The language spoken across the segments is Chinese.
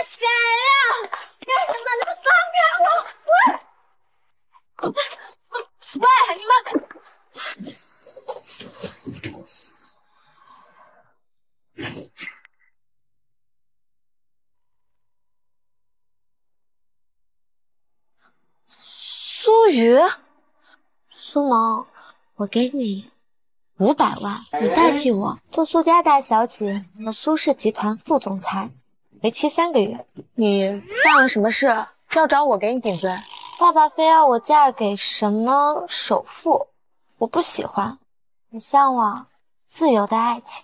谁呀？干什么？你们放开我！喂，你们！苏雨，苏萌，我给你500万，你代替我做苏家大小姐和苏氏集团副总裁，为期3个月。你干了什么事？要找我给你顶罪？爸爸非要我嫁给什么首富，我不喜欢，我向往自由的爱情。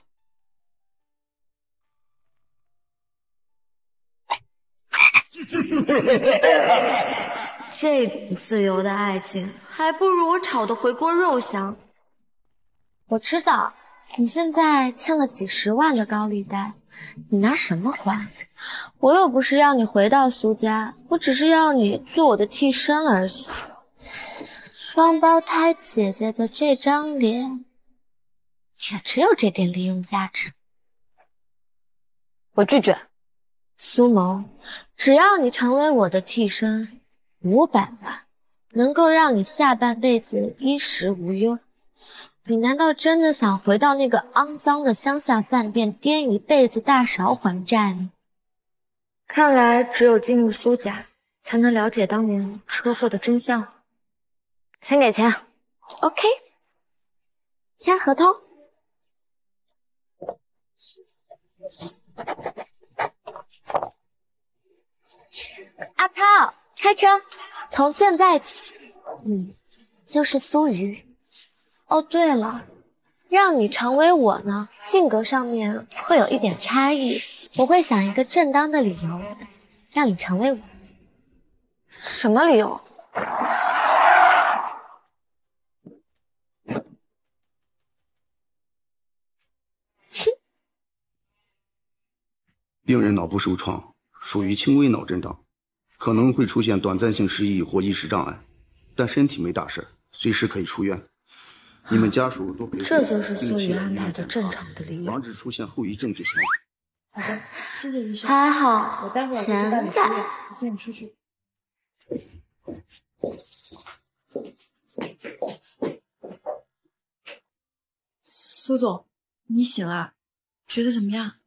这种自由的爱情，还不如我炒的回锅肉香。我知道你现在欠了几10万的高利贷，你拿什么还？我又不是要你回到苏家，我只是要你做我的替身而已。双胞胎姐姐的这张脸，也只有这点利用价值。我拒绝。苏萌，只要你成为我的替身，500万能够让你下半辈子衣食无忧。你难道真的想回到那个肮脏的乡下饭店颠一辈子大勺还债吗？看来只有进入苏家，才能了解当年车祸的真相。先给钱 ，OK， 签合同。阿涛，开车！从现在起，你就是苏瑜。哦，对了，让你成为我呢，性格上面会有一点差异，我会想一个正当的理由，让你成为我。什么理由？ 病人脑部受创，属于轻微脑震荡，可能会出现短暂性失忆或意识障碍，但身体没大事，随时可以出院。你们家属多陪护， 这就是苏雨安排的正常的理由， 防止出现后遗症就行了。 好的，谢谢医生。 还好， 我待会儿就钱带你出在。 院，我送你出去。苏总，你醒了，觉得怎么样？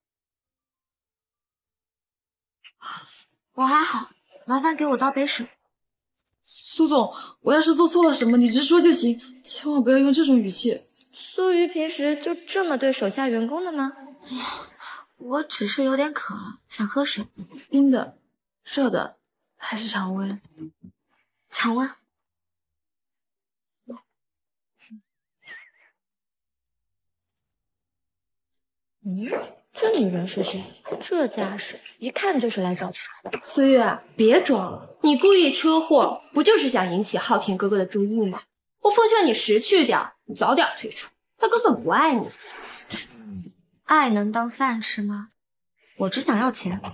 我还好，麻烦给我倒杯水。 苏总，我要是做错了什么，你直说就行，千万不要用这种语气。 苏瑜平时就这么对手下员工的吗？哎呀，我只是有点渴了，想喝水。 冰的、热的还是常温？ 常温。这女人是谁？这架势一看就是来找茬的。 苏月，别装了，你故意车祸，不就是想引起昊天哥哥的注意吗？我奉劝你识趣点，你早点退出，他根本不爱你。 爱能当饭吃吗？我只想要钱。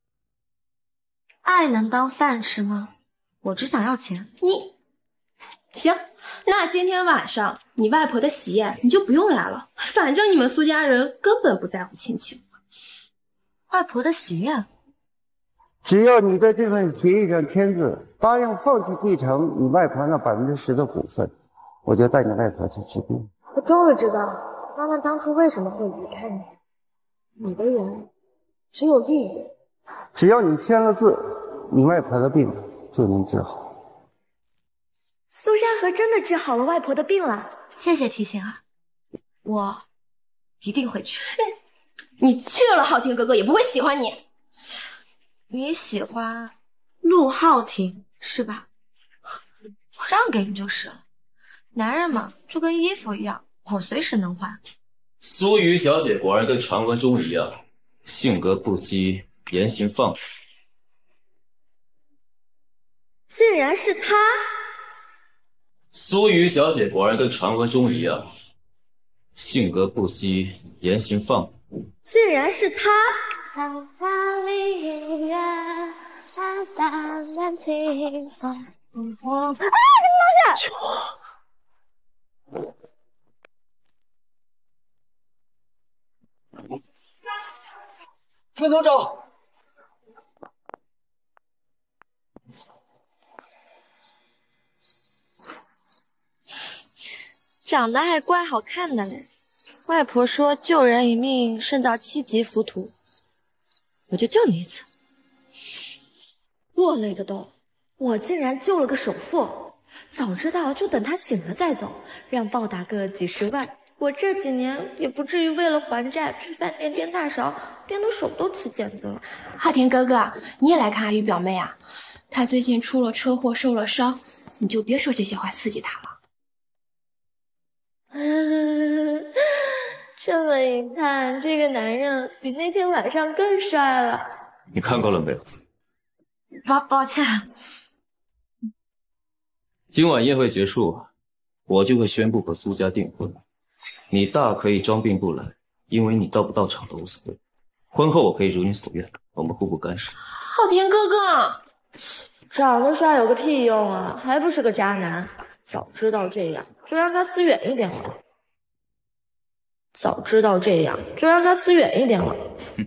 爱能当饭吃吗？我只想要钱。 你行，那今天晚上你外婆的喜宴你就不用来了，反正你们苏家人根本不在乎亲情。 外婆的喜宴， 只要你在这份协议上签字，答应放弃继承你外婆那10%的股份，我就带你外婆去治病。 我终于知道妈妈当初为什么会离开你。你的眼只有利益。 只要你签了字，你外婆的病就能治好。 苏山河真的治好了外婆的病了，谢谢提醒啊，我一定会去。 你去了，昊天哥哥也不会喜欢你。 你喜欢陆浩廷是吧？我让给你就是了。男人嘛，就跟衣服一样，我随时能换。 苏瑜小姐果然跟传闻中一样，性格不羁，言行放任。 竟然是他！ 苏瑜小姐果然跟传闻中一样，性格不羁，言行放任。 竟然是他！浪花里音乐，淡淡清风。啊！什么东西？ 分头找。 长得还怪好看的嘞。外婆说救人一命胜造7级浮屠，我就救你一次。我勒个洞，我竟然救了个首富！早知道就等他醒了再走，让报答个几10万，我这几年也不至于为了还债去饭店颠大勺，颠得手都起茧子了。 昊天哥哥，你也来看阿宇表妹啊？她最近出了车祸，受了伤，你就别说这些话刺激她了。 这么一看，这个男人比那天晚上更帅了。 你看够了没有？ 抱歉。 今晚宴会结束，我就会宣布和苏家订婚。你大可以装病不来，因为你到不到场都无所谓。婚后我可以如你所愿，我们互不干涉。 昊天哥哥， 长得帅有个屁用啊，还不是个渣男。早知道这样，就让他死远一点了。早知道这样，就让他死远一点了。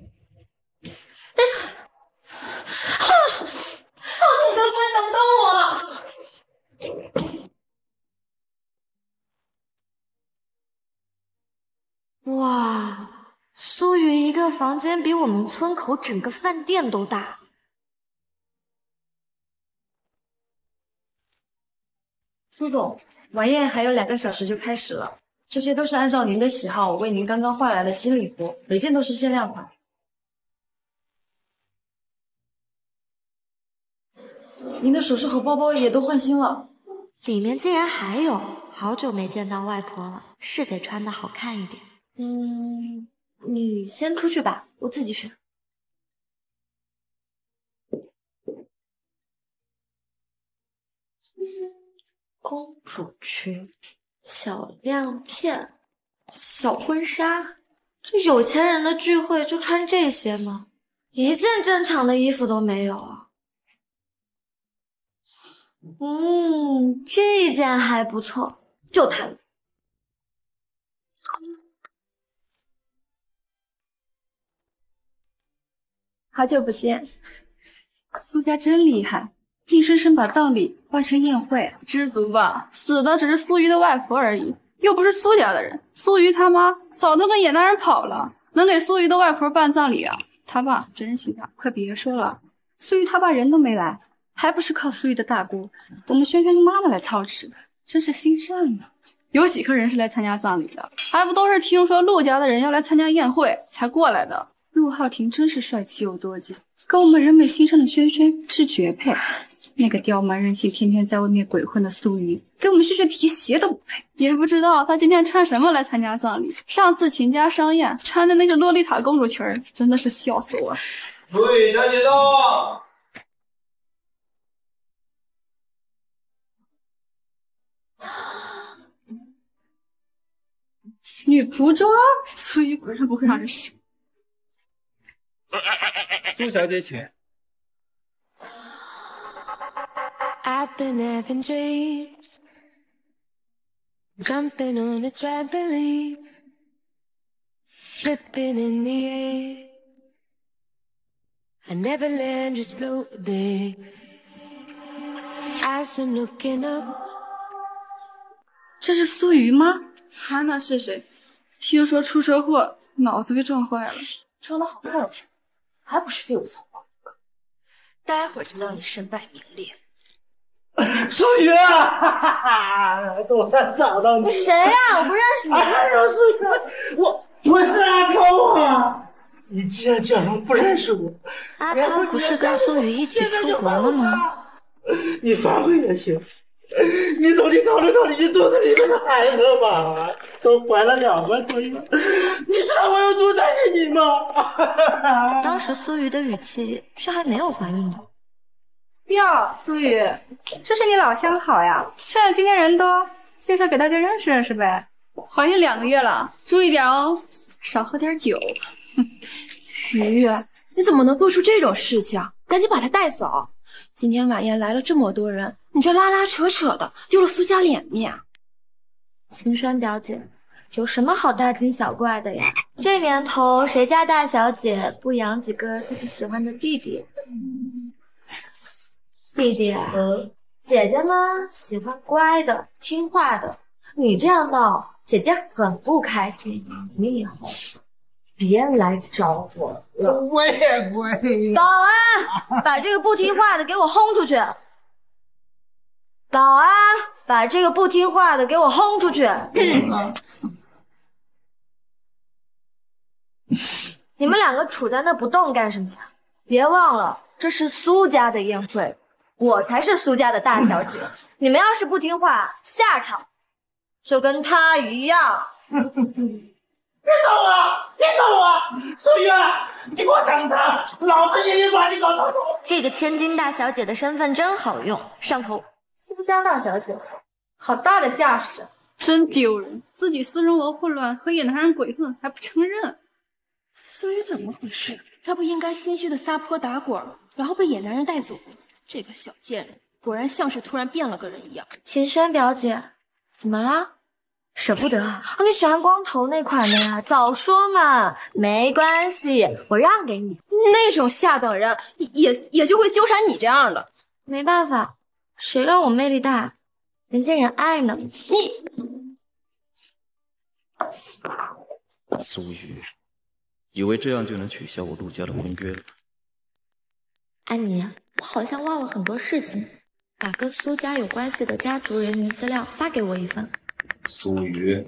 昊天哥哥，等等我！哇，苏雨一个房间比我们村口整个饭店都大。 苏总，晚宴还有2个小时就开始了。这些都是按照您的喜好，我为您刚刚换来的新礼服，每件都是限量款。您的首饰和包包也都换新了， 里面竟然还有，好久没见到外婆了，是得穿的好看一点。你先出去吧，我自己选。公主裙。小亮片，小婚纱，这有钱人的聚会就穿这些吗？一件正常的衣服都没有啊。这件还不错，就它。 好久不见，苏家真厉害。硬生生把葬礼换成宴会， 知足吧，死的只是苏瑜的外婆而已，又不是苏家的人。苏瑜他妈早都跟野男人跑了，能给苏瑜的外婆办葬礼啊？他爸真是心大。 快别说了，苏瑜他爸人都没来，还不是靠苏瑜的大姑我们轩轩的妈妈来操持的，真是心善呢。 有几个人是来参加葬礼的，还不都是听说陆家的人要来参加宴会才过来的？ 陆浩庭真是帅气又多金，跟我们人美心善的轩轩是绝配。那个刁蛮任性、天天在外面鬼混的苏瑜，给我们轩轩提鞋都不配。 也不知道他今天穿什么来参加葬礼。上次秦家商宴穿的那个洛丽塔公主裙，真的是笑死我了。 苏雨小姐到。 女仆装，苏瑜果然不会让人失望。 苏小姐请。 I've been having dreams, jumping on a trampoline, flipping in the air. I never land, just float there. As I'm looking up. 这是苏瑜吗？ 他那是谁？听说出车祸，脑子被撞坏了。 穿得好看有什么？还不是废物草包。 待会儿就让你身败名裂。 苏雨啊，我才找到你。 你谁呀？我不认识你。 哎呦，苏雨，我是阿涛啊！你既然假装不认识我， 阿涛不是跟苏雨一起出国了吗？ 你反悔也行，你总得考虑考虑你肚子里面的孩子吧，都怀了2个多月，你知道我有多担心你吗？ 当时苏雨的语气是还没有怀孕的。 哟，苏雨，这是你老相好呀，趁今天人多，介绍给大家认识认识呗。 怀孕2个月了，注意点哦，少喝点酒。 雨，你怎么能做出这种事情？赶紧把她带走！今天晚宴来了这么多人，你这拉拉扯扯的，丢了苏家脸面。 秦轩表姐，有什么好大惊小怪的呀？这年头，谁家大小姐不养几个自己喜欢的弟弟？ 弟弟，姐姐呢喜欢乖的、听话的，你这样闹，姐姐很不开心。你以后别来找我了。 我也乖。 保安，把这个不听话的给我轰出去！保安，把这个不听话的给我轰出去！你们两个杵在那不动干什么呀？别忘了，这是苏家的宴会，我才是苏家的大小姐。你们要是不听话，下场就跟她一样。 别动我！别动我！苏玉，你给我等着，老子一定把你搞到手。 这个千金大小姐的身份真好用，上头。 苏家大小姐，好大的架势， 真丢人！自己私生活混乱，和野男人鬼混还不承认。 苏玉怎么回事？她不应该心虚的撒泼打滚，然后被野男人带走？这个小贱人，果然像是突然变了个人一样。 秦轩表姐，怎么了？舍不得啊？你喜欢光头那款的呀？早说嘛！没关系，我让给你。 那种下等人也就会纠缠你这样的。 没办法，谁让我魅力大，人见人爱呢？ 苏玉，以为这样就能取消我陆家的婚约了？ 安妮，我好像忘了很多事情，把跟苏家有关系的家族人名资料发给我一份。 苏玉，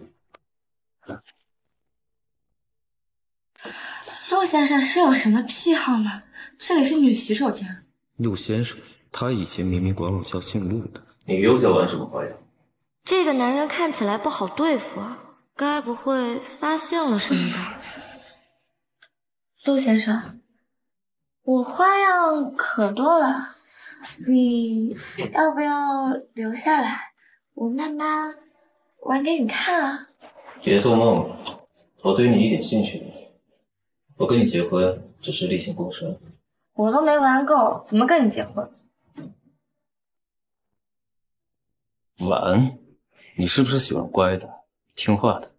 陆先生是有什么癖好吗？这里是女洗手间。 陆先生，他以前明明管我叫姓陆的。你又在玩什么花样？ 这个男人看起来不好对付啊，该不会发现了什么吧？陆先生，我花样可多了，你要不要留下来？我慢慢玩给你看啊！ 别做梦了，我对你一点兴趣没有。我跟你结婚只是例行公事。 我都没玩够，怎么跟你结婚？ 玩？你是不是喜欢乖的、听话的？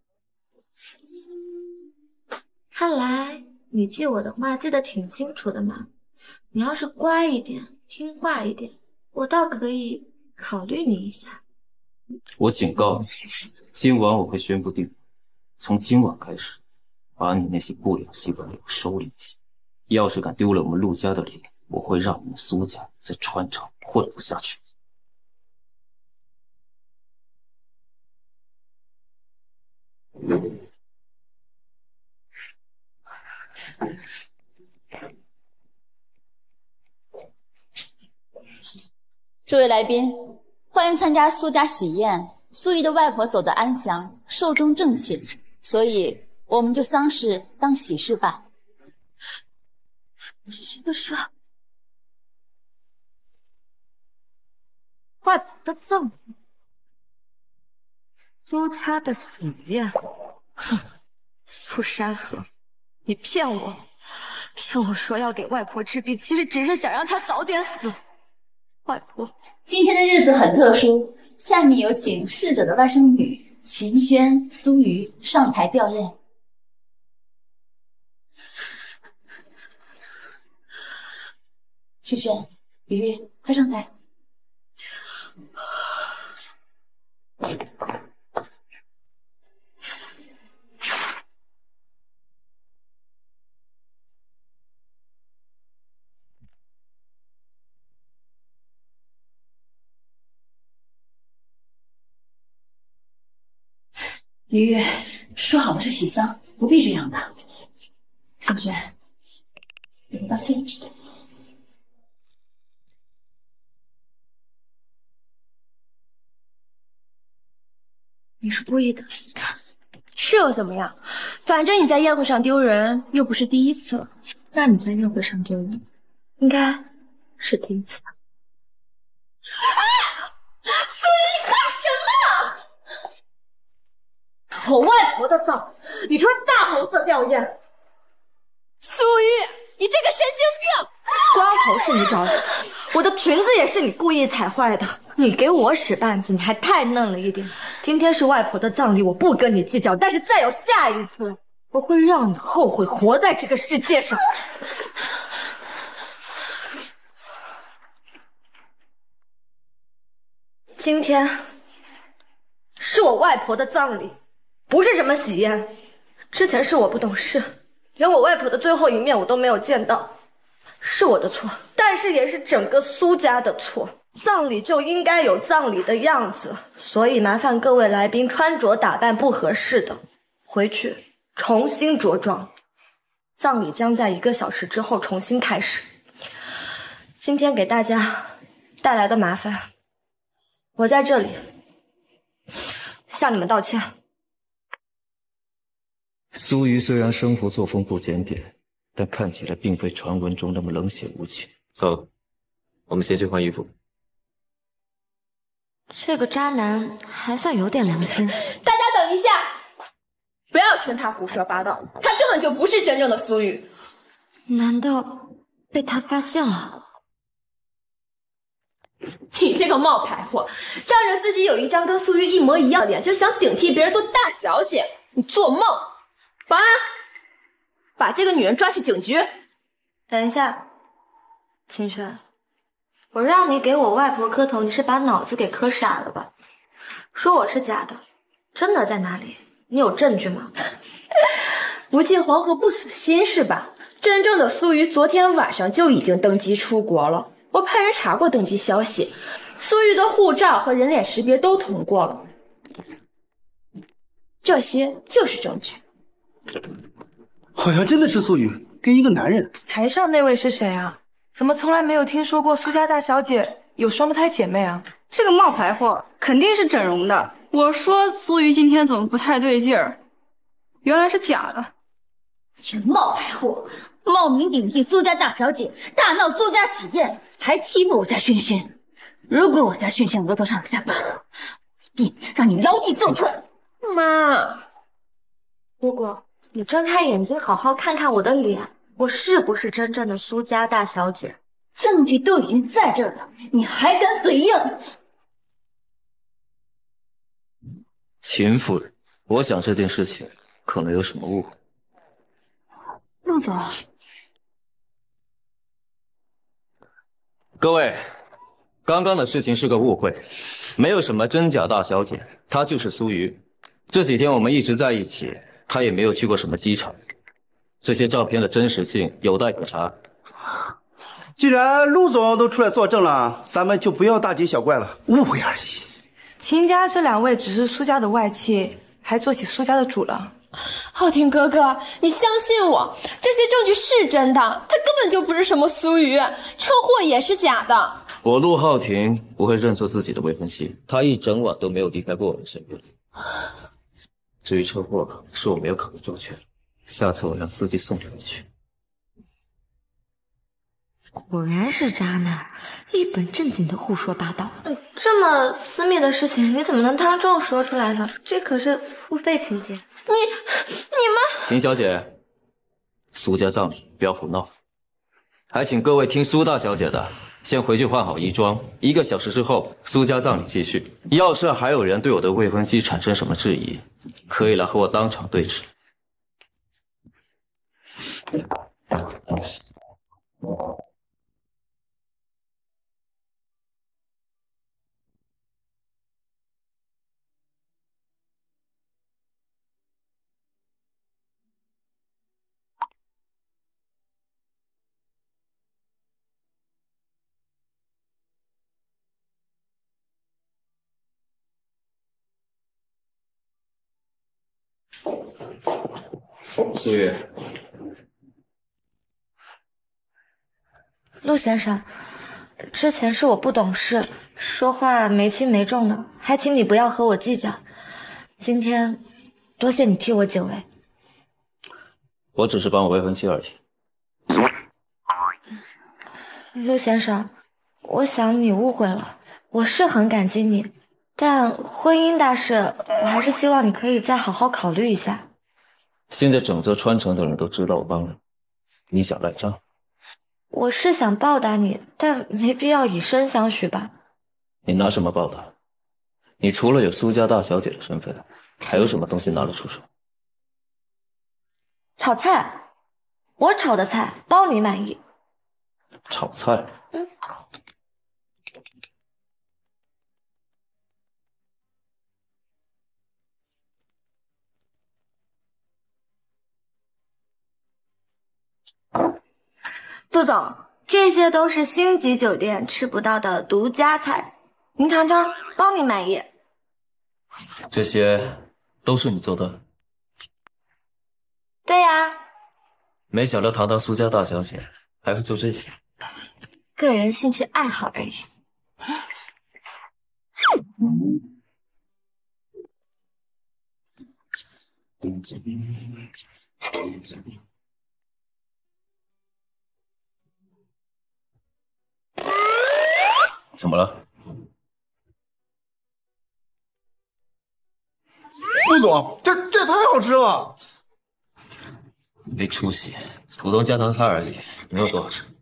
看来你记我的话记得挺清楚的嘛。你要是乖一点、听话一点，我倒可以考虑你一下。 我警告你，今晚我会宣布定婚，从今晚开始，把你那些不良习惯给我收敛一下。要是敢丢了我们陆家的脸，我会让你们苏家在川城混不下去。 诸位来宾，欢迎参加苏家喜宴。苏怡的外婆走得安详，寿终正寝，所以我们就丧事当喜事办。 这是外婆的葬礼，苏家的喜宴。哼，苏山河，你骗我，骗我说要给外婆治病，其实只是想让她早点死。外婆， 今天的日子很特殊，下面有请逝者的外甥女秦轩、苏瑜上台吊唁。秦轩、瑜，快上台。于月，说好的是喜丧，不必这样的。盛轩，给你道歉。 你是故意的？ 是又怎么样？反正你在宴会上丢人，又不是第一次了。 那你在宴会上丢人，应该是第一次吧？ 苏怡，你看什么？ 我外婆的葬，你穿大红色吊唁。 苏玉，你这个神经病！ 光头是你找的，我的裙子也是你故意踩坏的。你给我使绊子，你还太嫩了一点。今天是外婆的葬礼，我不跟你计较，但是再有下一次，我会让你后悔活在这个世界上。 今天是我外婆的葬礼，不是什么喜宴。之前是我不懂事，连我外婆的最后一面我都没有见到，是我的错，但是也是整个苏家的错。葬礼就应该有葬礼的样子，所以麻烦各位来宾穿着打扮不合适的，回去重新着装。葬礼将在1个小时之后重新开始。今天给大家带来的麻烦，我在这里向你们道歉。 苏瑜虽然生活作风不检点，但看起来并非传闻中那么冷血无情。走，我们先去换衣服。 这个渣男还算有点良心。 大家等一下，不要听他胡说八道，他根本就不是真正的苏瑜。 难道被他发现了？ 你这个冒牌货，仗着自己有一张跟苏瑜一模一样的脸，就想顶替别人做大小姐，你做梦！保安，把这个女人抓去警局。 等一下，清轩，我让你给我外婆磕头，你是把脑子给磕傻了吧？说我是假的，真的在哪里？你有证据吗？ 不进黄河不死心是吧？真正的苏瑜昨天晚上就已经登机出国了，我派人查过登机消息，苏瑜的护照和人脸识别都通过了，这些就是证据。 好像真的是苏瑜跟一个男人。 台上那位是谁啊？怎么从来没有听说过苏家大小姐有双胞胎姐妹啊？ 这个冒牌货肯定是整容的。 我说苏瑜今天怎么不太对劲儿，原来是假的。 这个冒牌货，冒名顶替苏家大小姐，大闹苏家喜宴，还欺负我家轩轩。如果我家轩轩额头上有下疤，我一定让你牢底坐穿。 妈， 姑姑，你睁开眼睛好好看看我的脸，我是不是真正的苏家大小姐？ 证据都已经在这儿了，你还敢嘴硬？ 秦夫人，我想这件事情可能有什么误会。 陆总， 各位，刚刚的事情是个误会，没有什么真假大小姐，她就是苏瑜。这几天我们一直在一起，她也没有去过什么机场。这些照片的真实性有待可查。 既然陆总都出来作证了，咱们就不要大惊小怪了，误会而已。 秦家这2位只是苏家的外戚，还做起苏家的主了。 浩庭哥哥，你相信我，这些证据是真的，他根本就不是什么苏瑜，车祸也是假的。 我陆浩庭不会认错自己的未婚妻，她一整晚都没有离开过我的身边。至于车祸，是我没有考虑周全，下次我让司机送你回去。 果然是渣男，一本正经的胡说八道。这么私密的事情，你怎么能当众说出来呢？这可是付费情节。 你们， 秦小姐，苏家葬礼不要胡闹，还请各位听苏大小姐的，先回去换好衣装。1个小时之后，苏家葬礼继续。要是还有人对我的未婚妻产生什么质疑，可以来和我当场对质。苏月， 陆先生，之前是我不懂事，说话没轻没重的，还请你不要和我计较。今天多谢你替我解围。 我只是帮我未婚妻而已。 陆先生，我想你误会了，我是很感激你，但婚姻大事，我还是希望你可以再好好考虑一下。 现在整个川城的人都知道我帮了你，你想赖账？ 我是想报答你，但没必要以身相许吧？ 你拿什么报答？你除了有苏家大小姐的身份，还有什么东西拿得出手？ 炒菜，我炒的菜包你满意。 炒菜？ 杜总，这些都是星级酒店吃不到的独家菜，您尝尝，包你满意。 这些都是你做的？ 对呀， 没想到堂堂苏家大小姐还会做这些。 个人兴趣爱好而已。 怎么了？ 陆总，这也太好吃了！ 没出息，普通家常菜而已，没有多好吃。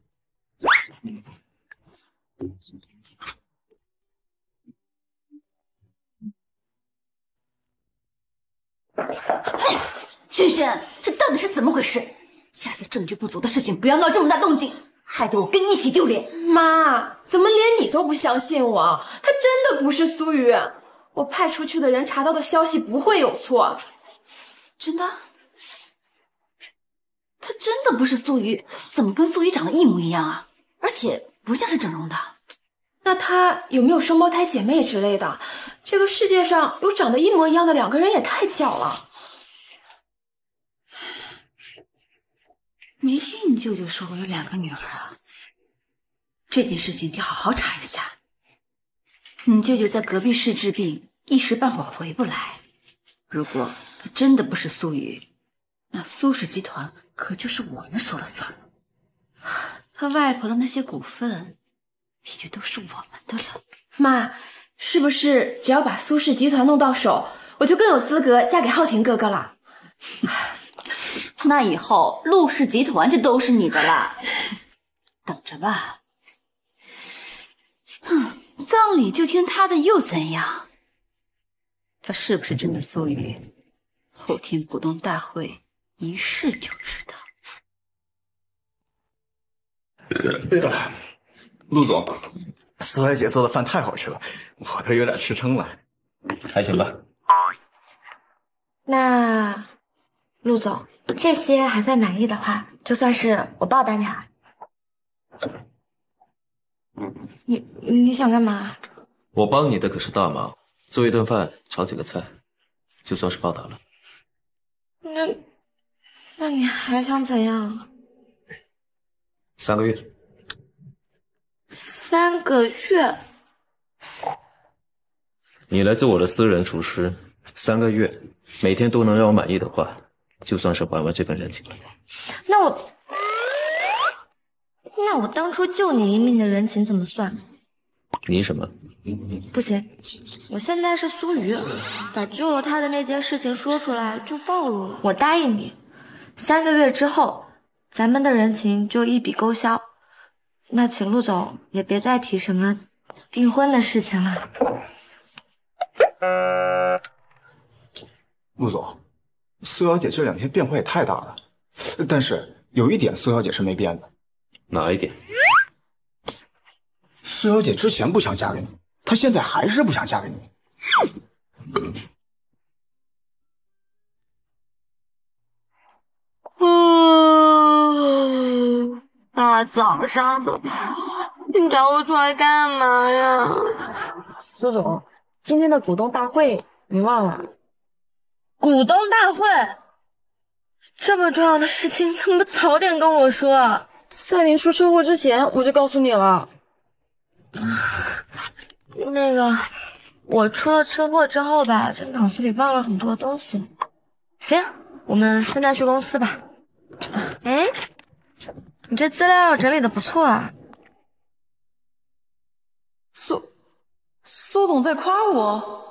轩轩，这到底是怎么回事？下次证据不足的事情不要闹这么大动静，害得我跟你一起丢脸。 妈，怎么连你都不相信我？她真的不是苏雨，我派出去的人查到的消息不会有错。 真的？她真的不是苏雨？怎么跟苏雨长得一模一样啊？而且不像是整容的。 那她有没有双胞胎姐妹之类的？这个世界上有长得一模一样的两个人也太巧了。 没听你舅舅说我有2个女儿啊？这件事情得好好查一下。你舅舅在隔壁市治病，一时半会儿回不来。如果他真的不是苏雨，那苏氏集团可就是我们说了算了。他外婆的那些股份，也就都是我们的了。 妈，是不是只要把苏氏集团弄到手，我就更有资格嫁给浩庭哥哥了？ 那以后陆氏集团就都是你的啦，等着吧。葬礼就听他的又怎样？他是不是真的苏雨？后天股东大会一试就知道。 陆总，苏小姐做的饭太好吃了，我都有点吃撑了。 还行吧。 那陆总，这些还算满意的话，就算是我报答你了。你想干嘛？ 我帮你的可是大忙，做一顿饭，炒几个菜，就算是报答了。 那你还想怎样 3个月。 ？3个月？ 你来做我的私人厨师，3个月，每天都能让我满意的话，就算是还完这份人情了。 那我当初救你一命的人情怎么算？ 你什么？ 不行，我现在是苏雨，把救了他的那件事情说出来就暴露了。我答应你，3个月之后，咱们的人情就一笔勾销。那请陆总也别再提什么订婚的事情了。 陆总，苏小姐这2天变化也太大了，但是有一点苏小姐是没变的。 哪一点？ 苏小姐之前不想嫁给你，她现在还是不想嫁给你。 大早上的，你找我出来干嘛呀？ 苏总，今天的股东大会你忘了？ 股东大会，这么重要的事情怎么不早点跟我说啊？ 在您出车祸之前我就告诉你了。 那个，我出了车祸之后吧，这脑子里忘了很多东西。行，我们现在去公司吧。哎，你这资料整理的不错啊。 苏总在夸我。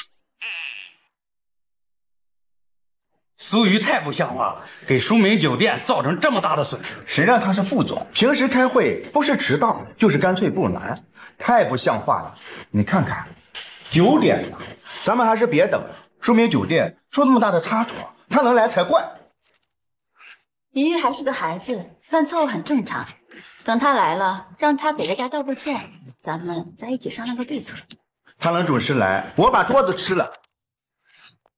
苏瑜太不像话了，给舒美酒店造成这么大的损失。 谁让他是副总？平时开会不是迟到就是干脆不来，太不像话了。你看看，9点了，咱们还是别等了。舒美酒店出那么大的差错，他能来才怪。 爷爷还是个孩子，犯错误很正常。等他来了，让他给大家道个歉，咱们再一起商量个对策。 他能准时来，我把桌子吃了。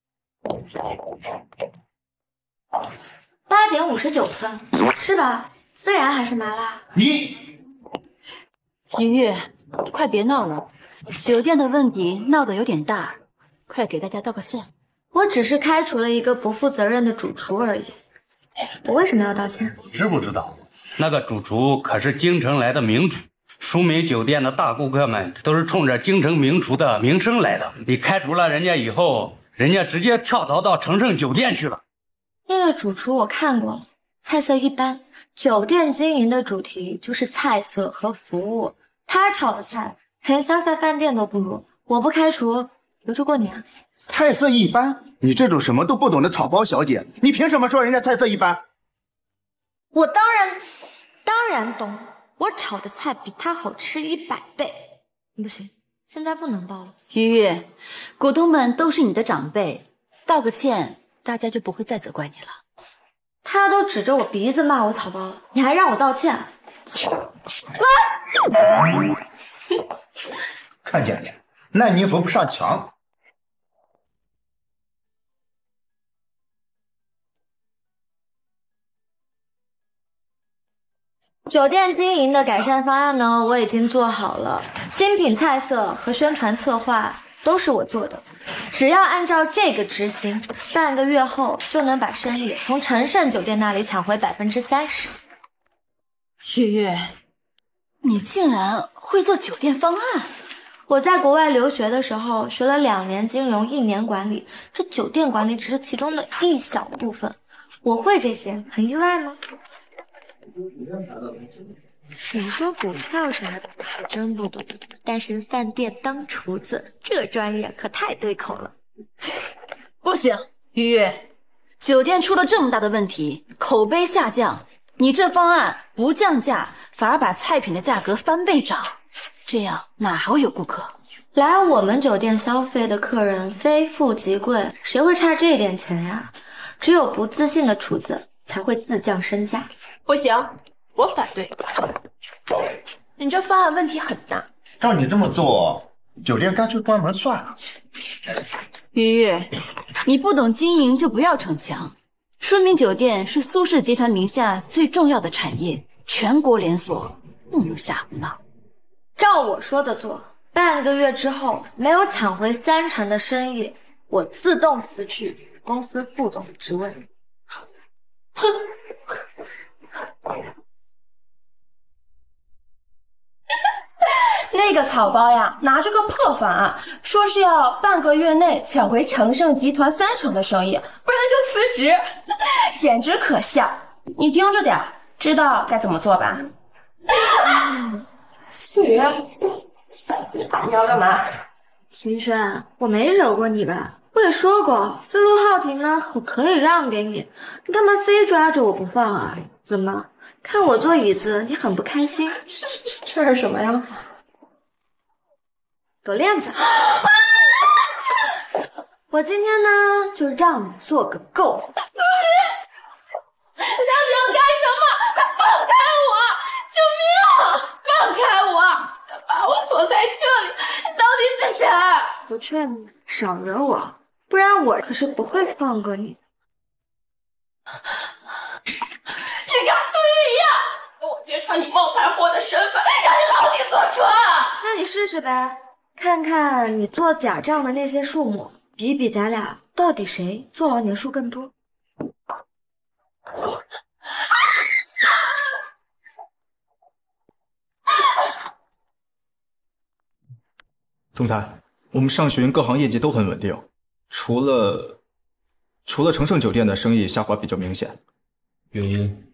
8点59分，是吧？ 孜然还是麻辣？ 你于月，快别闹了，酒店的问题闹得有点大，快给大家道个歉。 我只是开除了一个不负责任的主厨而已，我为什么要道歉？ 知不知道？ 那个主厨可是京城来的名厨，书明酒店的大顾客们都是冲着京城名厨的名声来的。你开除了人家以后，人家直接跳槽到承盛酒店去了。 那个主厨我看过了，菜色一般。酒店经营的主题就是菜色和服务，他炒的菜连乡下饭店都不如。我不开除，留着过年。 菜色一般？你这种什么都不懂的草包小姐，你凭什么说人家菜色一般？ 我当然懂，我炒的菜比他好吃100倍。不行，现在不能报了。 于月，股东们都是你的长辈，道个歉，大家就不会再责怪你了。 他都指着我鼻子骂我草包了，你还让我道歉？ 看见没？烂泥扶不上墙。 酒店经营的改善方案呢，我已经做好了，新品菜色和宣传策划都是我做的，只要按照这个执行，半个月后就能把生意从承盛酒店那里抢回30%。 月月，你竟然会做酒店方案？ 我在国外留学的时候学了2年金融，1年管理，这酒店管理只是其中的一小部分。我会这些，很意外吗？你说股票啥的还真不懂，但是饭店当厨子这专业可太对口了。 不行，于月，酒店出了这么大的问题，口碑下降，你这方案不降价，反而把菜品的价格翻倍涨，这样哪还会有顾客？ 来我们酒店消费的客人非富即贵，谁会差这点钱呀？只有不自信的厨子才会自降身价。 不行，我反对。你这方案问题很大。 照你这么做，酒店干脆关门算了。 于月，你不懂经营就不要逞强。书明酒店是苏氏集团名下最重要的产业，全国连锁，不能瞎胡闹。 照我说的做，半个月之后没有抢回30%的生意，我自动辞去公司副总的职位。哼！ 那个草包呀，拿着个破方案，说是要半个月内抢回承盛集团30%的生意，不然就辞职，简直可笑。你盯着点，知道该怎么做吧？素雨，你要干嘛？ 秦轩，我没惹过你吧？我也说过，这陆浩庭呢，我可以让给你，你干嘛非抓着我不放啊？怎么看我坐椅子，你很不开心？ 这是什么呀？ 抖链子。我今天呢，就让你做个够。 素雨，让你要干什么？快放开我！救命啊！放开我！把我锁在这里，你到底是谁？ 我劝你少惹我，不然我可是不会放过你。 你跟素玉一样，我揭穿你冒牌货的身份，让你牢底坐穿。 那你试试呗，看看你做假账的那些数目，比比咱俩到底谁坐牢年数更多。 总裁，我们上学院各行业绩都很稳定，除了承盛酒店的生意下滑比较明显。 原因？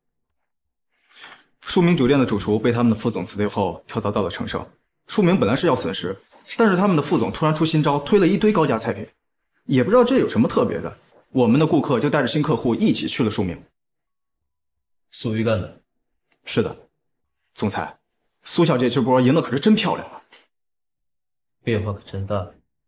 书明酒店的主厨被他们的副总辞退后跳槽到了承盛，书明本来是要损失，但是他们的副总突然出新招，推了一堆高价菜品，也不知道这有什么特别的，我们的顾客就带着新客户一起去了书明。 苏玉干的？ 是的，总裁，苏小姐这波赢的可是真漂亮啊！ 变化可真大。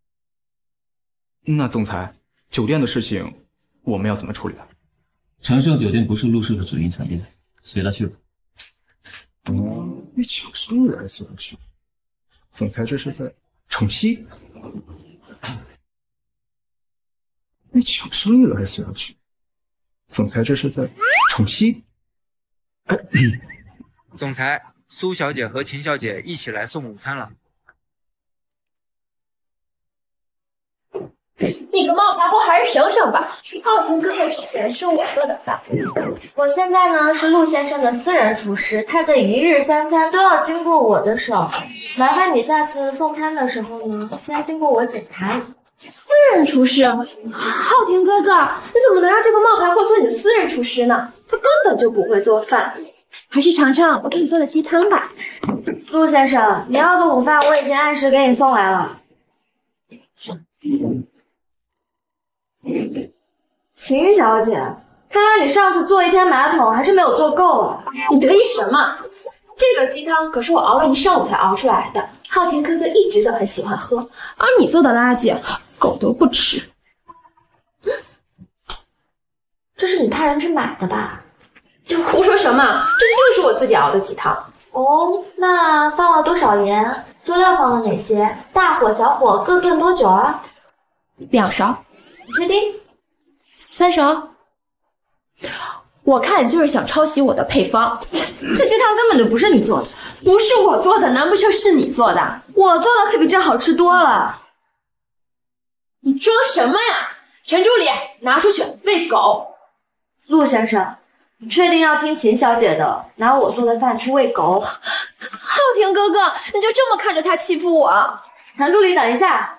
那总裁，酒店的事情我们要怎么处理啊？ 承盛酒店不是陆氏的主营产业，随他去吧。 你抢生意来随他去？总裁这是在逞西？你抢生意了还随他去？总裁这是在逞西？ 总裁，苏小姐和秦小姐一起来送午餐了。 你个冒牌货，还是省省吧。浩天哥哥之前是我做的饭， 我现在呢是陆先生的私人厨师，他的一日三餐都要经过我的手。麻烦你下次送餐的时候呢，先经过我检查一下。 私人厨师，浩天哥哥，你怎么能让这个冒牌货做你的私人厨师呢？他根本就不会做饭，还是尝尝我给你做的鸡汤吧。 陆先生，你要的午饭我已经按时给你送来了。秦小姐，看来你上次做一天马桶还是没有做够啊！ 你得意什么？这个鸡汤可是我熬了一上午才熬出来的，浩天哥哥一直都很喜欢喝，而你做的垃圾，狗都不吃。 这是你派人去买的吧？ 就胡说什么？这就是我自己熬的鸡汤。 哦，那放了多少盐？佐料放了哪些？大火、小火各炖多久啊 ？2勺。 你确定 ？3勺。我看你就是想抄袭我的配方。 这鸡汤根本就不是你做的。 不是我做的，难不成是你做的？ 我做的可比这好吃多了。 你装什么呀？陈助理，拿出去喂狗。 陆先生，你确定要听秦小姐的，拿我做的饭去喂狗？ 浩天哥哥，你就这么看着他欺负我？ 陈助理，等一下。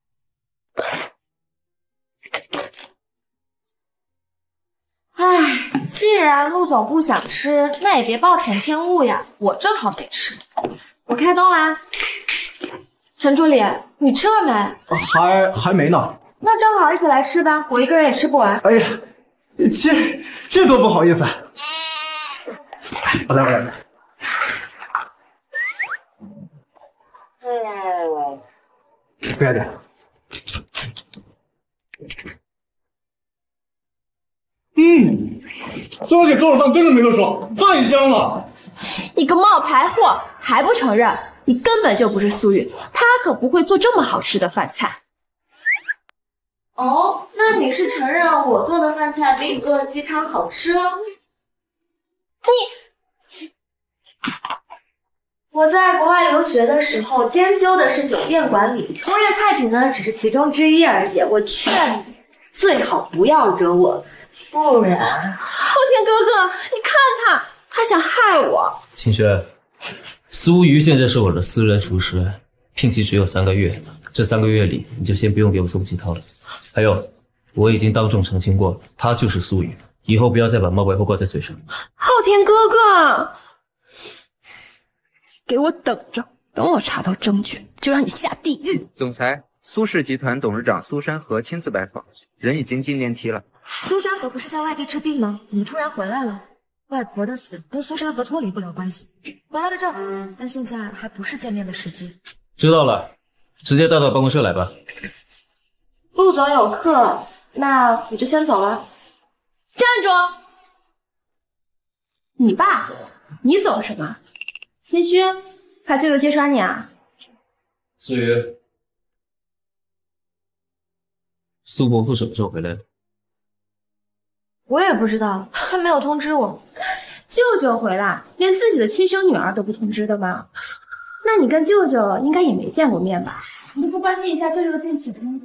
唉，既然陆总不想吃，那也别暴殄天物呀。我正好得吃，我开动啦。陈助理，你吃了没？ 还没呢。 那正好一起来吃吧，我一个人也吃不完。 哎呀，这多不好意思。我来。苏小姐。 苏小姐做的饭真是没得说，太香了。 你个冒牌货，还不承认？你根本就不是苏玉，她可不会做这么好吃的饭菜。 哦，那你是承认我做的饭菜比你做的鸡汤好吃了？我在国外留学的时候兼修的是酒店管理，烹饪菜品呢只是其中之一而已。我劝你最好不要惹我，不然…… 浩天哥哥，你看他想害我。 秦轩，苏瑜现在是我的私人厨师，聘期只有3个月，这3个月里你就先不用给我送鸡汤了。还有，我已经当众澄清过了，他就是苏瑜，以后不要再把冒牌货挂在嘴上。 浩天哥哥，给我等着，等我查到证据，就让你下地狱。 总裁，苏氏集团董事长苏山河亲自拜访，人已经进电梯了。 苏山河不是在外地治病吗？怎么突然回来了？外婆的死跟苏山河脱离不了关系，回来的正好，但现在还不是见面的时机。 知道了，直接带到办公室来吧。 陆总有课，那我就先走了。 站住！你爸，你走什么？心虚？怕舅舅揭穿你啊？ 苏瑜，苏伯父什么时候回来的？ 我也不知道，他没有通知我。 舅舅回来，连自己的亲生女儿都不通知的吗？那你跟舅舅应该也没见过面吧？你都不关心一下舅舅的病情吗？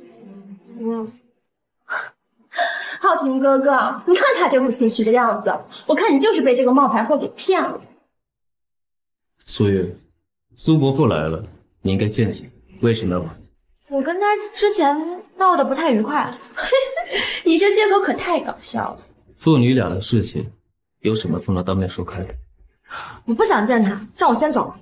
浩庭哥哥，你看他这副心虚的样子，我看你就是被这个冒牌货给骗了。 苏瑜，苏伯父来了，你应该见见。为什么？ 我跟他之前闹得不太愉快。 你这借口可太搞笑了。 父女俩的事情，有什么不能当面说开的？ 我不想见他，让我先走。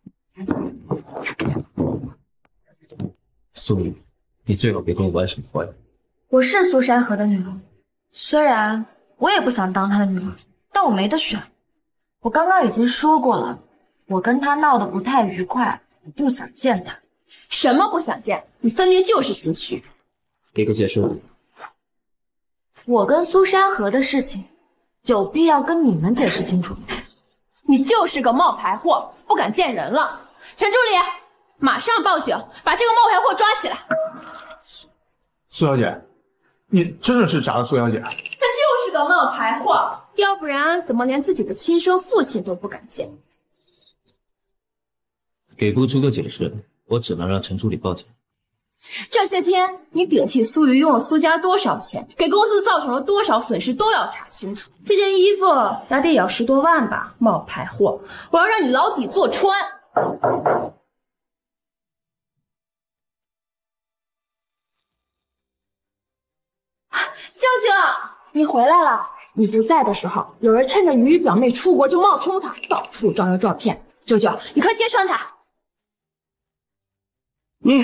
苏瑜，你最好别跟我玩什么坏。 我是苏山河的女儿，虽然我也不想当他的女儿，但我没得选。我刚刚已经说过了，我跟他闹得不太愉快，我不想见他。 什么不想见？你分明就是心虚。 给个解释。 我跟苏山河的事情，有必要跟你们解释清楚吗？ 你就是个冒牌货，不敢见人了。陈助理，马上报警，把这个冒牌货抓起来。 苏小姐，你真的是假的，苏小姐。 他就是个冒牌货， 要不然怎么连自己的亲生父亲都不敢见？ 给不出个解释，我只能让陈助理报警。 这些天你顶替苏瑜用了苏家多少钱，给公司造成了多少损失，都要查清楚。这件衣服打底也要10多万吧，冒牌货！我要让你牢底坐穿。舅舅，你回来了。你不在的时候，有人趁着鱼鱼表妹出国就冒充她，到处招摇撞骗。舅舅，你快揭穿她！ 你，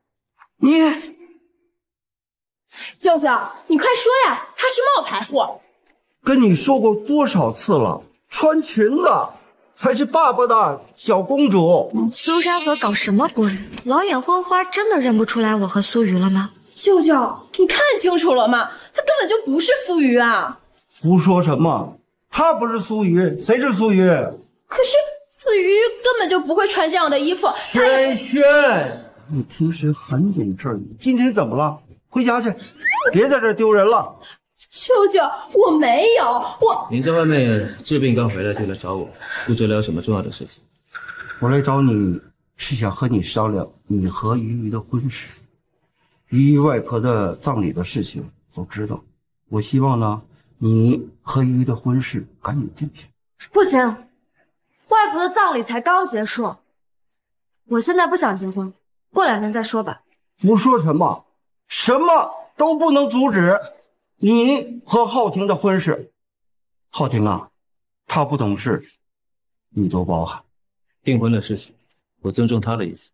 舅舅，你快说呀！她是冒牌货。 跟你说过多少次了，穿裙子才是爸爸的小公主。 苏山河搞什么鬼？老眼昏花，真的认不出来我和苏瑜了吗？ 舅舅，你看清楚了吗？她根本就不是苏瑜啊！ 胡说什么？她不是苏瑜，谁是苏瑜？ 可是苏瑜根本就不会穿这样的衣服。 轩轩，你平时很懂事，今天怎么了？回家去，别在这儿丢人了。 舅舅，我没有， 您在外面治病刚回来就来找我，不知聊什么重要的事情？ 我来找你是想和你商量你和鱼鱼的婚事。鱼鱼外婆的葬礼的事情都知道，我希望呢你和鱼鱼的婚事赶紧定下。 不行，外婆的葬礼才刚结束，我现在不想结婚，过2年再说吧。 胡说什么？什么都不能阻止你和浩婷的婚事。浩婷啊，她不懂事，你多包涵。 订婚的事情，我尊重她的意思。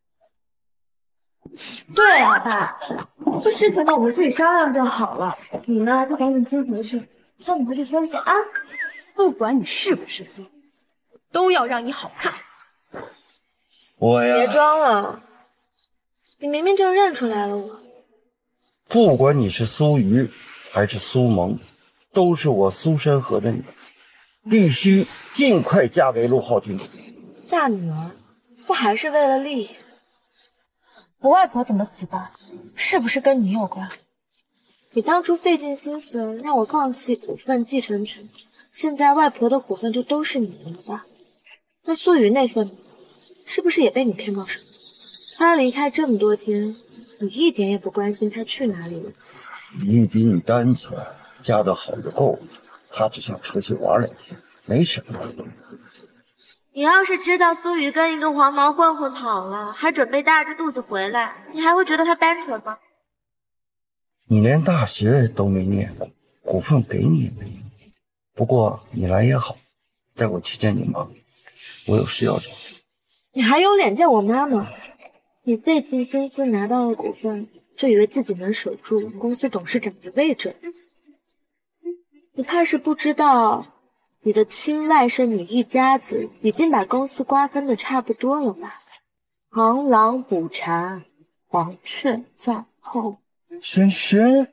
对啊，爸，这事情呢我们自己商量就好了。你呢就赶紧接回去，送你回去休息啊。 不管你是不是苏，都要让你好看。 我呀， 别装了，你明明就认出来了我。 不管你是苏瑜还是苏萌，都是我苏山河的女儿，必须尽快嫁给陆浩庭。 嫁女儿，不还是为了利益？我外婆怎么死的？是不是跟你有关？你当初费尽心思让我放弃股份继承权，现在外婆的股份就都是你的了吧？那苏雨那份是不是也被你骗到手？他离开这么多天，你一点也不关心他去哪里了。 你比你单纯，嫁得好就够了。他只想出去玩2天，没什么。 你要是知道苏雨跟一个黄毛混混跑了，还准备大着肚子回来，你还会觉得他单纯吗？ 你连大学都没念，股份给你也没用。不过你来也好，带我去见你妈，我有事要找你。 你还有脸见我妈吗？你费尽心思拿到了股份，就以为自己能守住公司董事长的位置？你怕是不知道，你的亲外甥女一家子已经把公司瓜分的差不多了吧？螳螂捕蝉，黄雀在后。 轩轩，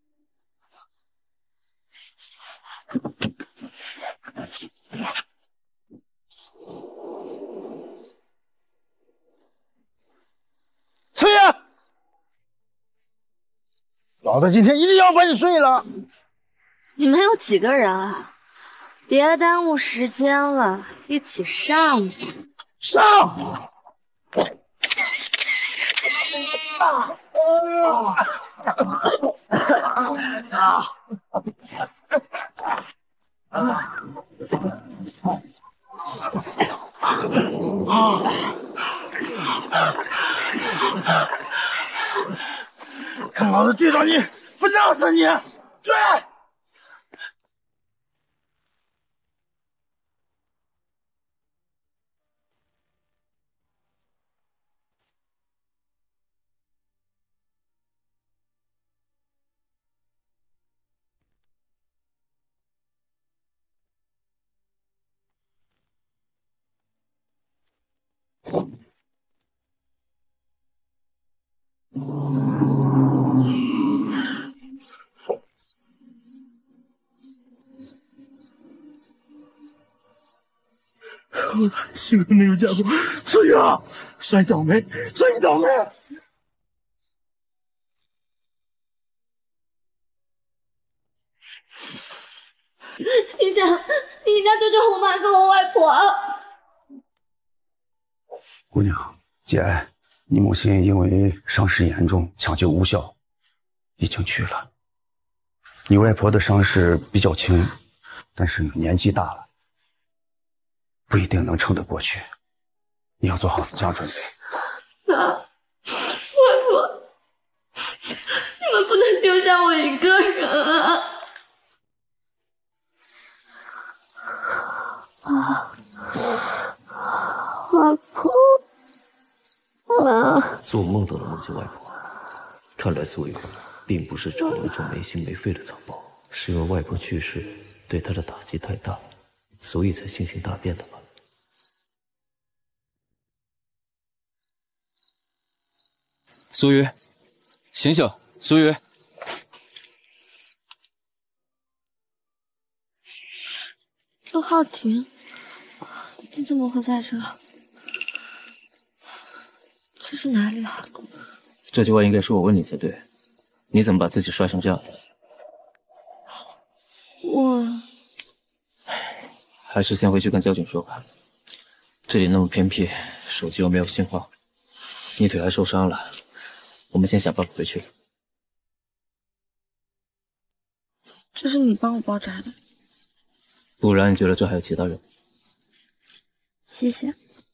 崔爷，老子今天一定要把你睡了。 你们有几个人啊？别耽误时间了，一起上吧！ 上！看老子追到你，不弄死你！追！幸亏没有见过，所以啊，算你倒霉，算你倒霉。 医生，你一定要救救我妈跟我外婆。 姑娘，节哀。你母亲因为伤势严重，抢救无效，已经去了。你外婆的伤势比较轻，但是呢，年纪大了，不一定能撑得过去。你要做好思想准备。 妈，外婆，你们不能丢下我一个人啊！外婆，妈， 做梦都能梦见外婆。看来苏雨并不是找了一种没心没肺的草包，是因为外婆去世对她的打击太大，所以才性情大变的吧。 苏雨，醒醒，苏雨！ 陆浩庭，你怎么会在这？这是哪里啊？ 这句话应该是我问你才对，你怎么把自己摔成这样？ 我还是先回去跟交警说吧。这里那么偏僻，手机又没有信号，你腿还受伤了，我们先想办法回去。 这是你帮我包扎的， 不然你觉得这还有其他人？ 谢谢。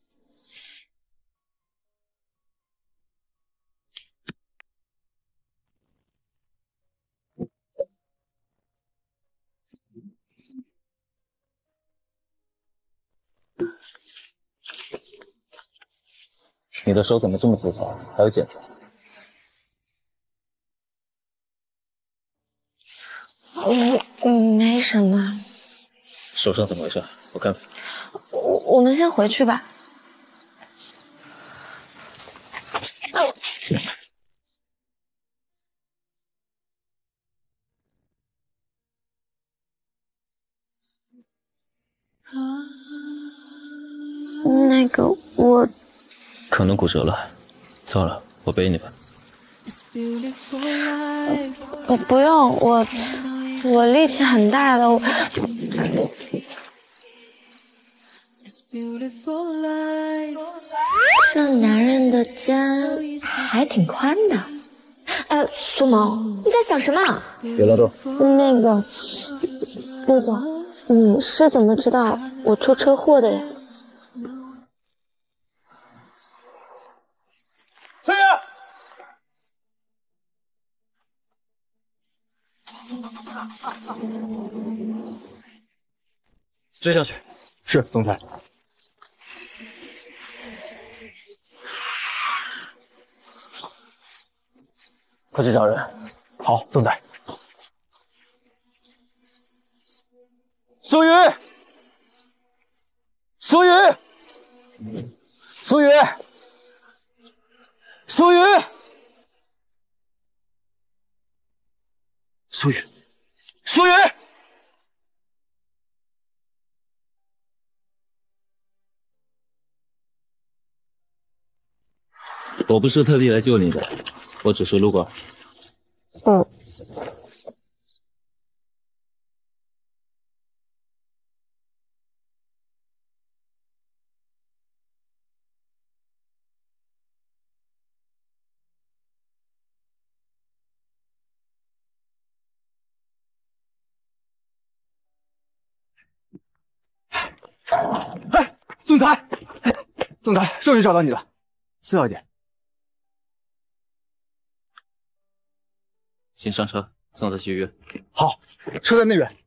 你的手怎么这么粗糙？还有茧子？ 没什么。 手上怎么回事？我看看。 我们先回去吧。那个，我可能骨折了，算了，我背你吧。 不用，我力气很大的。这男人的肩还挺宽的。苏萌，你在想什么？ 别乱动。 那个，陆总，你是怎么知道我出车祸的呀？ 崔爷， 追上去。 是，总裁。 快去找人。 好，总裁。 苏雨，苏雨，苏雨，苏雨，苏雨，苏雨。我不是特地来救你的，我只是路过。 哎，总裁，总裁，终于找到你了，苏小姐。 请上车，送他去医院。 好，车在那边。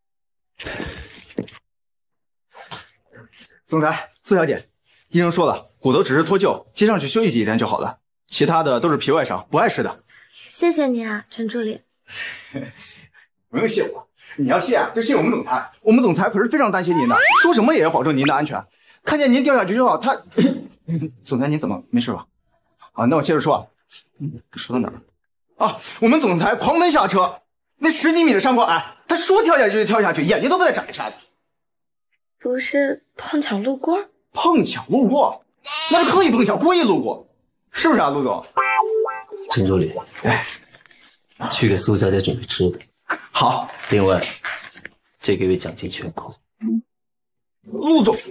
总裁，苏小姐，医生说了，骨头只是脱臼，接上去休息几天就好了，其他的都是皮外伤，不碍事的。 谢谢你啊，陈助理。 不用谢我，你要谢就谢我们总裁。我们总裁可是非常担心您的，说什么也要保证您的安全。看见您掉下去之后，他……总裁您怎么没事吧？啊，那我接着说，说到哪儿了？啊，我们总裁狂奔下车，那10几米的山坡，哎，他说跳下去就跳下去，眼睛都被他眨一下的。 不是碰巧路过？ 碰巧路过，那是刻意碰巧，故意路过，是不是啊，陆总？ 陈助理， 哎， 去给苏小姐准备吃的。 好。 另外， 这个月奖金全扣。 陆总，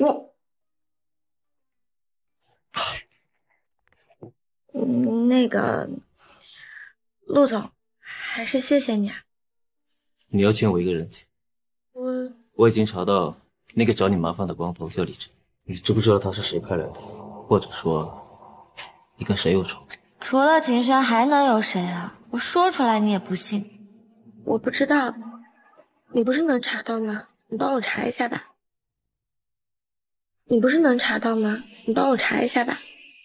那个，陆总，还是谢谢你啊。 你要欠我一个人情。我已经查到那个找你麻烦的光头叫李真，你知不知道他是谁派来的？或者说，你跟谁有仇？ 除了秦轩还能有谁啊？我说出来你也不信。我不知道，你不是能查到吗？你帮我查一下吧。你不是能查到吗？你帮我查一下吧。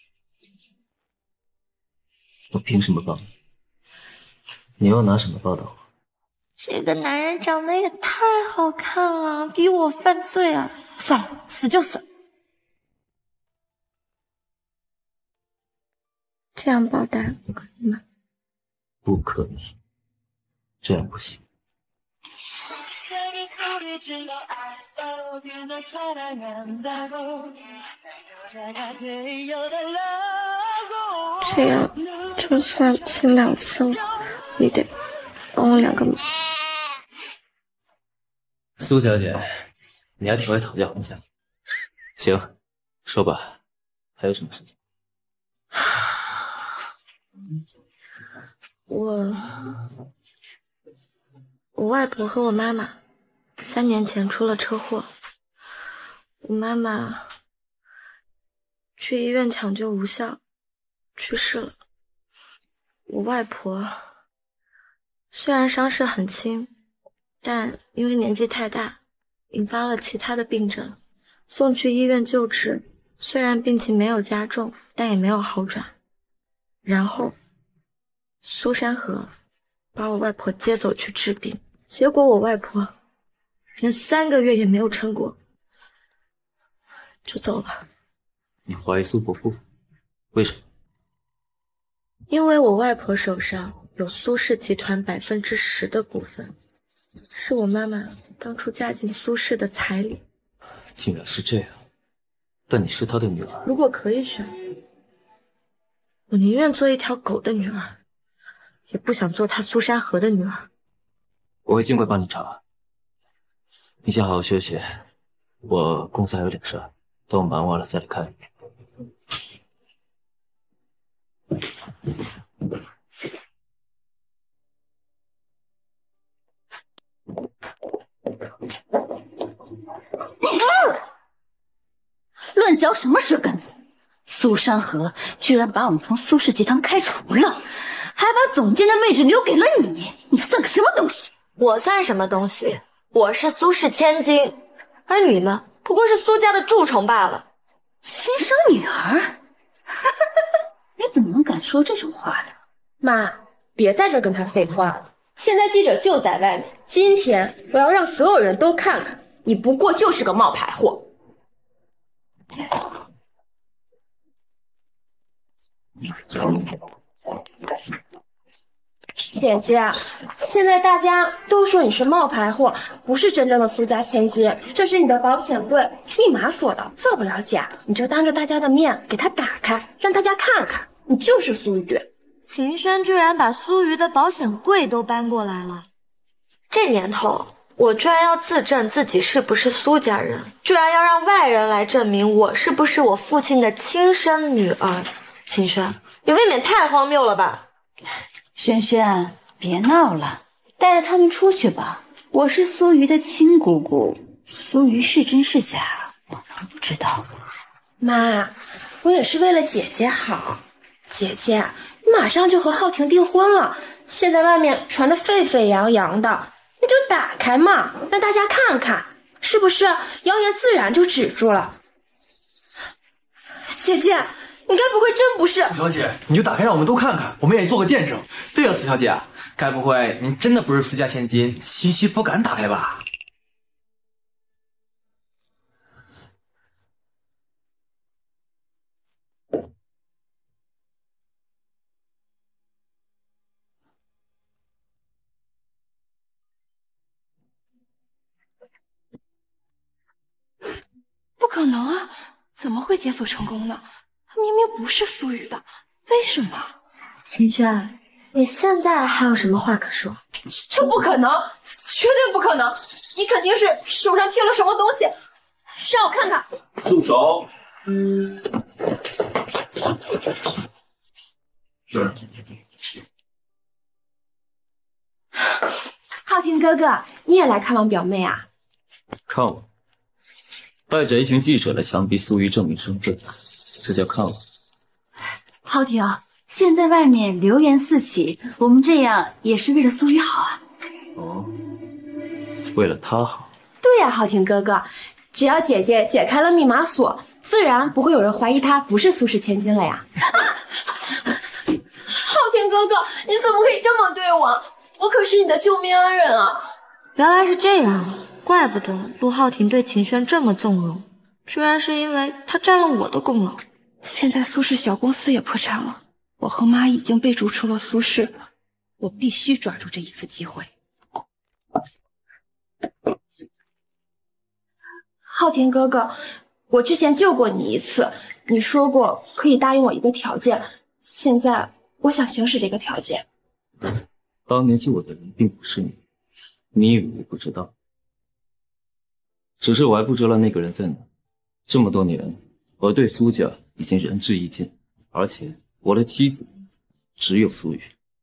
我凭什么帮你？你要拿什么报答我？ 这个男人长得也太好看了，逼我犯罪啊！算了，死就死了。这样报答可以吗？ 不可以，这样不行。 这样就算亲2次了，你得帮我2个忙。 苏小姐，你还挺会讨价还价。行，说吧，还有什么事情？ 我外婆和我妈妈3年前出了车祸，我妈妈去医院抢救无效，去世了。我外婆虽然伤势很轻，但因为年纪太大，引发了其他的病症，送去医院救治，虽然病情没有加重，但也没有好转。然后苏山河把我外婆接走去治病，结果我外婆连3个月也没有撑过，就走了。 你怀疑苏伯父？为什么？ 因为我外婆手上有苏氏集团10%的股份，是我妈妈当初嫁进苏氏的彩礼。 竟然是这样，但你是她的女儿。 如果可以选，我宁愿做一条狗的女儿，也不想做她苏山河的女儿。 我会尽快帮你查。你先好好休息，我公司还有点事，等我忙完了再来看你。 乱嚼什么舌根子！苏山河居然把我们从苏氏集团开除了，还把总监的位置留给了你，你算个什么东西？ 我算什么东西？我是苏氏千金，而你们不过是苏家的蛀虫罢了。 亲生女儿？你怎么能敢说这种话的？ 妈，别在这跟他废话了。现在记者就在外面，今天我要让所有人都看看，你不过就是个冒牌货。姐姐，现在大家都说你是冒牌货，不是真正的苏家千金。这是你的保险柜，密码锁的，造不了假。你就当着大家的面给它打开，让大家看看，你就是苏雨。 秦轩居然把苏瑜的保险柜都搬过来了，这年头，我居然要自证自己是不是苏家人，居然要让外人来证明我是不是我父亲的亲生女儿。秦轩，你未免太荒谬了吧！ 轩轩，别闹了，带着他们出去吧。我是苏瑜的亲姑姑，苏瑜是真是假，我能不知道？ 妈，我也是为了姐姐好。姐姐，你马上就和浩庭订婚了，现在外面传得沸沸扬扬的，你就打开嘛，让大家看看，是不是谣言自然就止住了？姐姐，你该不会真不是？ 苏小姐，你就打开让我们都看看，我们也做个见证。对啊，苏小姐，该不会您真的不是苏家千金，心虚不敢打开吧？ 不可能啊，怎么会解锁成功呢？他明明不是苏雨的，为什么？ 秦轩， 你现在还有什么话可说？ 这不可能，绝对不可能！你肯定是手上贴了什么东西，让我看看。 住手！是。 浩庭哥哥，你也来看望表妹啊？ 看望，带着一群记者来强逼苏玉证明身份，这叫看望。 浩庭，现在外面流言四起，我们这样也是为了苏雨好啊。 哦，为了他好。 对呀，浩庭哥哥，只要姐姐解开了密码锁，自然不会有人怀疑她不是苏氏千金了呀。浩庭哥哥，你怎么可以这么对我？我可是你的救命恩人啊！ 原来是这样，怪不得陆浩庭对秦轩这么纵容，居然是因为他占了我的功劳。 现在苏氏小公司也破产了，我和妈已经被逐出了苏氏，我必须抓住这一次机会。 浩庭哥哥，我之前救过你一次，你说过可以答应我一个条件，现在我想行使这个条件。 当年救我的人并不是你，你以为我不知道？只是我还不知道那个人在哪。这么多年，我对苏家已经仁至义尽，而且我的妻子只有苏雨。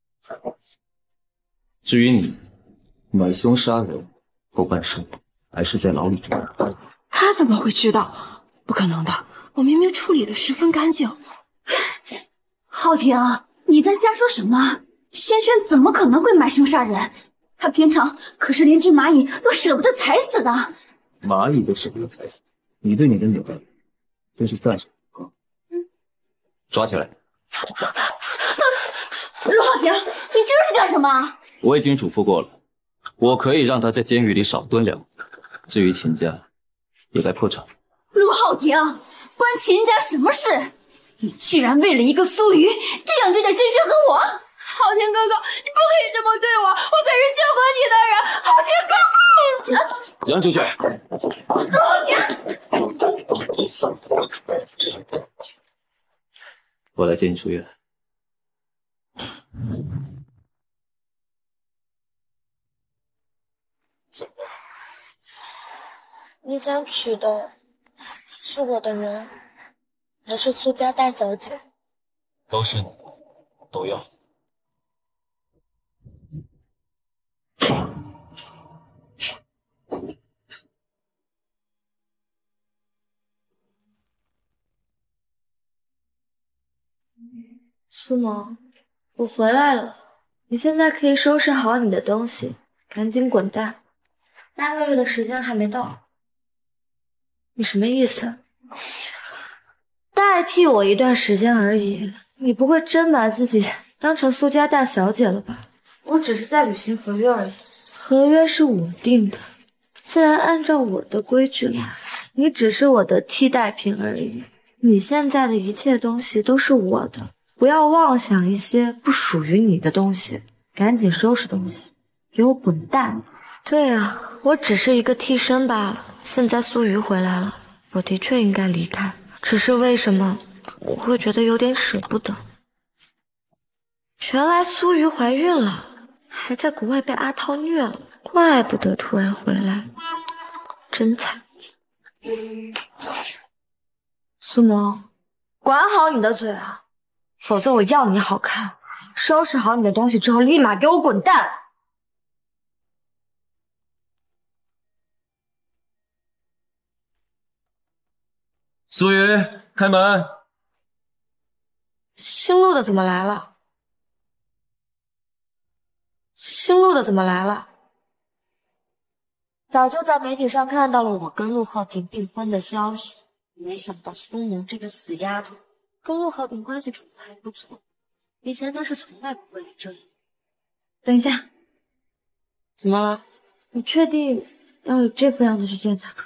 至于你，买凶杀人后半生还是在牢里住着。 他怎么会知道？不可能的，我明明处理得十分干净。 浩庭，你在瞎说什么？轩轩怎么可能会买凶杀人？他平常可是连只蚂蚁都舍不得踩死的。 蚂蚁都舍不得踩死，你对你的女儿真是赞赏不够。抓起来！ 陆浩庭，你这是干什么？ 我已经嘱咐过了，我可以让他在监狱里少蹲2年。至于秦家，也该破产。 陆浩庭，关秦家什么事？你居然为了一个苏瑜这样对待轩轩和我！ 浩庭哥哥，你不可以这么对我，我可是救过你的人。浩庭哥哥， 让出去！我来接你出院。 你想娶的是我的人，还是苏家大小姐？ 都是你，都要。 苏萌，我回来了，你现在可以收拾好你的东西，赶紧滚蛋。8个月的时间还没到。你什么意思？代替我一段时间而已，你不会真把自己当成苏家大小姐了吧？我只是在履行合约而已，合约是我定的，既然按照我的规矩来，你只是我的替代品而已。你现在的一切东西都是我的，不要妄想一些不属于你的东西，赶紧收拾东西，给我滚蛋！对啊，我只是一个替身罢了。现在苏瑜回来了，我的确应该离开，只是为什么我会觉得有点舍不得？原来苏瑜怀孕了，还在国外被阿涛虐了，怪不得突然回来，真惨。苏萌，管好你的嘴啊，否则我要你好看！收拾好你的东西之后，立马给我滚蛋！ 苏瑜，开门！ 新录的怎么来了？新录的怎么来了？早就在媒体上看到了我跟陆浩庭订婚的消息，没想到苏萌这个死丫头跟陆浩庭关系处得还不错，以前她是从来不会来这里。等一下，怎么了？你确定要以这副样子去见他？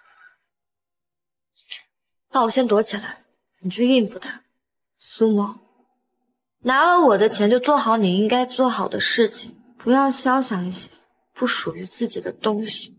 那我先躲起来，你去应付他。苏萌，拿了我的钱就做好你应该做好的事情，不要肖想一些不属于自己的东西。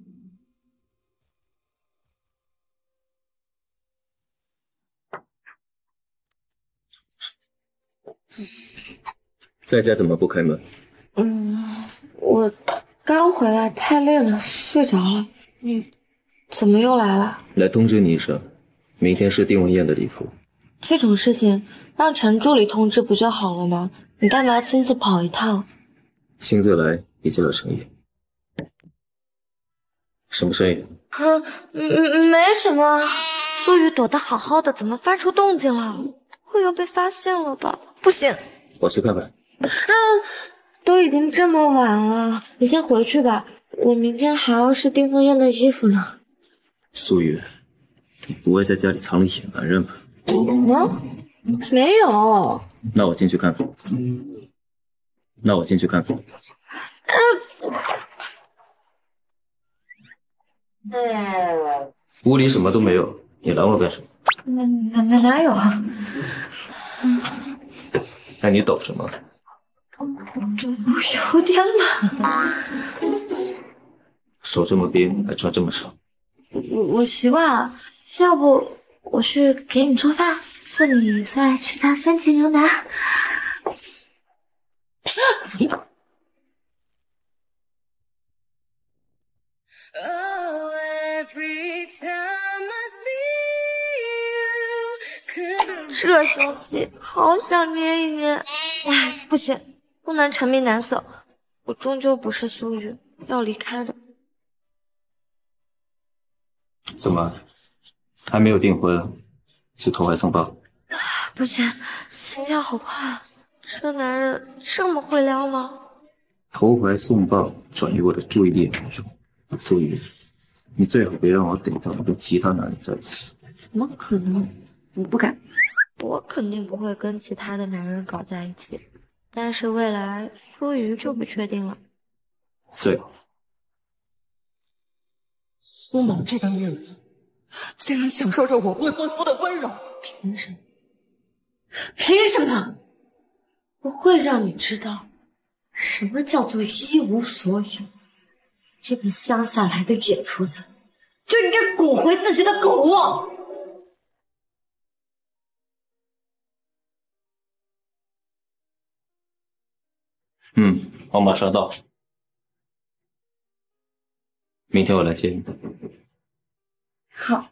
在家怎么不开门？ 我刚回来，太累了，睡着了。你怎么又来了？ 来通知你一声，明天是订婚宴的礼服。 这种事情让陈助理通知不就好了吗？你干嘛亲自跑一趟？ 亲自来比较有诚意。什么声音？ 没什么。苏雨躲得好好的，怎么发出动静了？会要被发现了吧？不行， 我去看看。 都已经这么晚了，你先回去吧。我明天还要试订婚宴的衣服呢。 苏雨，你不会在家里藏了野蛮人吧？ 没有。 那我进去看看。屋里什么都没有，你拦我干什么？ 哪有啊？ 那你抖什么？ 我有点冷。 手这么冰，还穿这么少。 我习惯了，要不我去给你做饭，做你最爱吃的番茄牛腩。这胸肌好想捏一捏，哎，不行，不能沉迷男色，我终究不是苏雨，要离开的。 怎么还没有订婚就投怀送抱？ 不行，心跳好快，这男人这么会撩吗？ 投怀送抱转移我的注意力没用，苏雨，你最好别让我等到你跟其他男人在一起。 怎么可能？我不敢，我肯定不会跟其他的男人搞在一起。但是未来苏雨就不确定了。 最好。 苏某这个女人，竟然享受着我未婚夫的温柔，凭什么？凭什么？ 我会让你知道，什么叫做一无所有。这个乡下来的野厨子，就应该滚回自己的狗窝。 我马上到。明天我来接你。 好。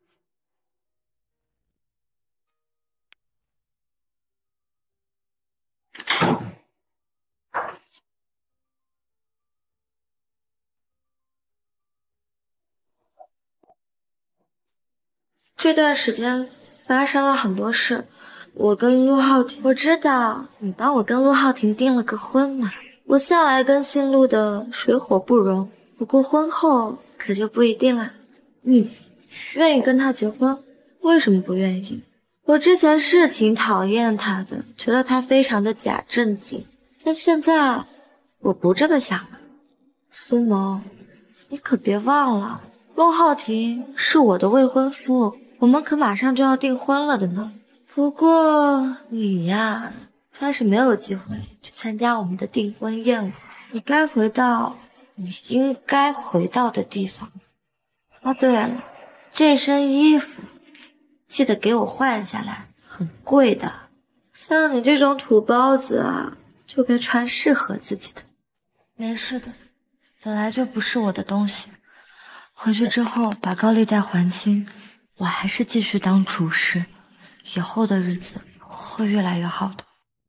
这段时间发生了很多事，我跟陆浩庭，我知道你帮我跟陆浩庭订了个婚嘛。我向来跟姓陆的水火不容，不过婚后可就不一定了。你愿意跟他结婚？为什么不愿意？我之前是挺讨厌他的，觉得他非常的假正经，但现在我不这么想了。苏萌，你可别忘了，陆浩庭是我的未婚夫，我们可马上就要订婚了的呢。不过你呀，开始没有机会去参加我们的订婚宴了，你该回到你应该回到的地方。哦，对了，这身衣服记得给我换下来，很贵的。像你这种土包子啊，就该穿适合自己的。没事的，本来就不是我的东西。回去之后把高利贷还清，我还是继续当厨师，以后的日子会越来越好的。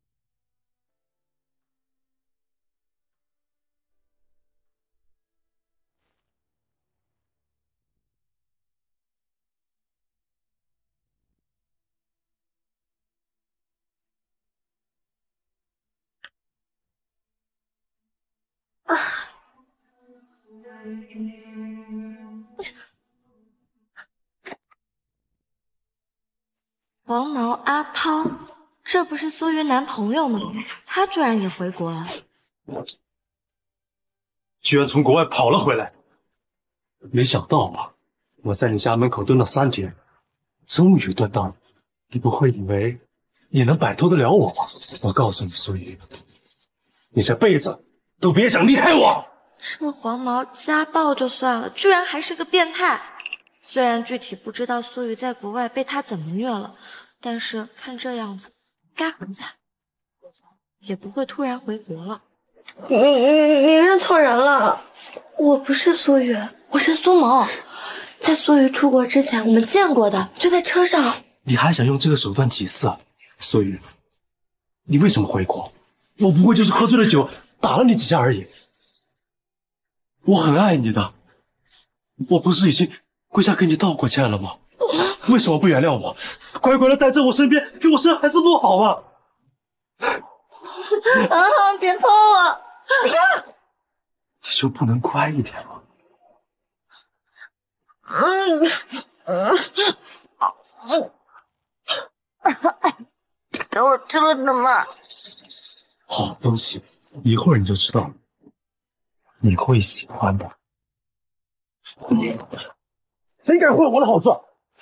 黄毛阿涛，这不是苏云男朋友吗？他居然也回国了， 居然从国外跑了回来。没想到吧，我在你家门口蹲了3天，终于蹲到了。你不会以为你能摆脱得了我吧？我告诉你，苏雨，你这辈子都别想离开我。 这黄毛家暴就算了，居然还是个变态。虽然具体不知道苏雨在国外被他怎么虐了，但是看这样子该很惨。我走， 也不会突然回国了。你认错人了，我不是苏雨，我是苏萌。在苏雨出国之前，我们见过的，就在车上。 你还想用这个手段几次啊，苏雨？你为什么回国？我不过就是喝醉了酒，打了你几下而已。我很爱你的，我不是已经跪下跟你道过歉了吗？为什么不原谅我？乖乖的待在我身边，给我生孩子不好吗？ 啊！别碰我！ 你就不能乖一点吗？ 给我吃了什么？ 好东西，一会儿你就知道了。你会喜欢的。谁敢坏我的好事？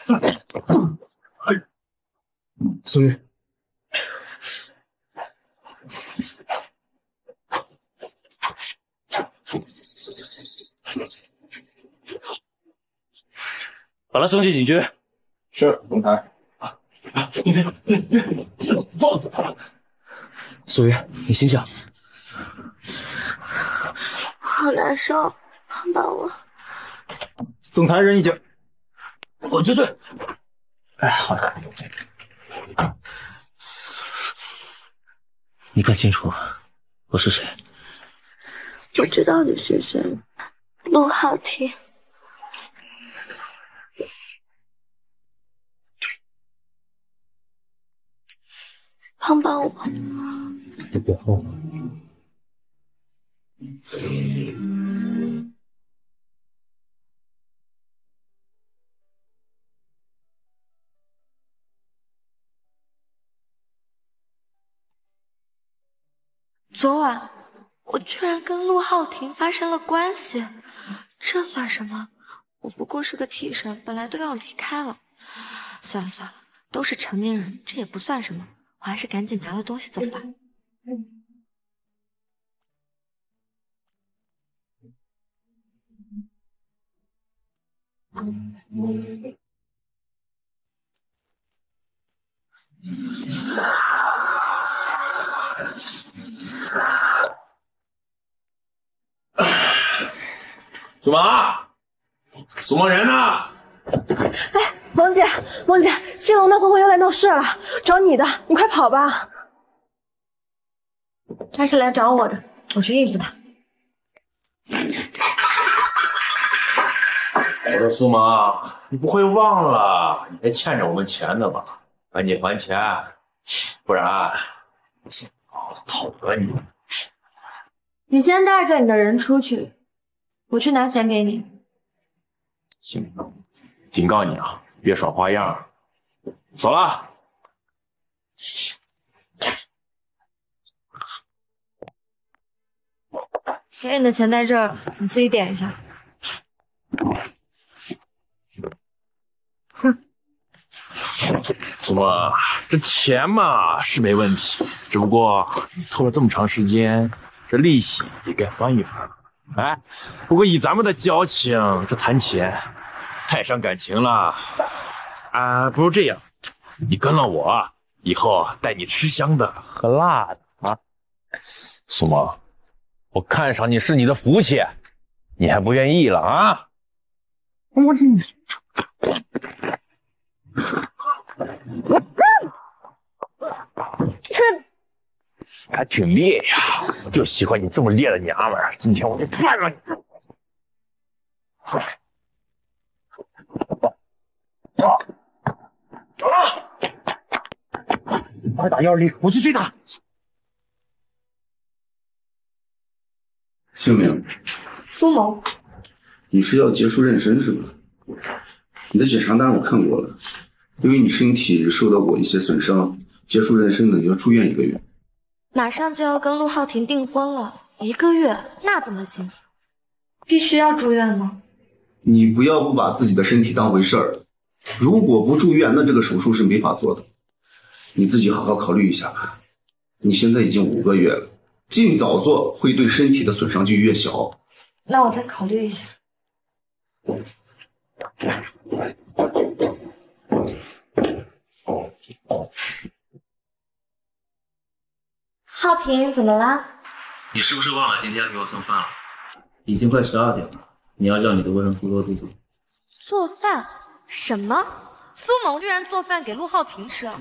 苏玉， 把他送进警局。 是，总裁。 放开他！苏玉，你醒醒。 好难受，帮帮我。 总裁人已经， 我就醉。 哎，好的。 你看清楚，我是谁？ 我知道你是谁，陆浩庭。帮帮我！ 你别后悔。 昨晚我居然跟陆浩庭发生了关系，这算什么？我不过是个替身，本来都要离开了。算了算了，都是成年人，这也不算什么。我还是赶紧拿了东西走吧。 苏萌，苏萌人呢？ 哎，萌姐，萌姐，西龙那混混又来闹事了，找你的，你快跑吧！ 他是来找我的，我去应付他。 我说苏萌，你不会忘了你还欠着我们钱的吧？赶紧还钱，不然讨厌你。 你先带着你的人出去，我去拿钱给你。 行，警告你啊，别耍花样。走了。 给你的钱在这儿了，你自己点一下。 哼，苏萌，这钱嘛是没问题，只不过你偷了这么长时间，这利息也该翻一翻。哎，不过以咱们的交情，这谈钱太伤感情了。啊，不如这样，你跟了我，以后带你吃香的喝辣的啊。苏萌，我看上你是你的福气，你还不愿意了啊？我还挺烈呀，我就喜欢你这么烈的娘们儿。今天我就干了你！ 快打120，我去追他。 姓名？ 苏萌。 你是要结束妊娠是吧？你的检查单我看过了，因为你身体受到过一些损伤，结束妊娠呢要住院1个月。 马上就要跟陆浩庭订婚了，1个月那怎么行？必须要住院吗？ 你不要不把自己的身体当回事儿，如果不住院，那这个手术是没法做的。你自己好好考虑一下吧。你现在已经5个月了，尽早做会对身体的损伤就越小。 那我再考虑一下。好浩庭，怎么了？ 你是不是忘了今天要给我送饭了？已经快12点了，你要让你的未婚夫饿肚子。 做饭？什么？苏萌居然做饭给陆浩庭吃？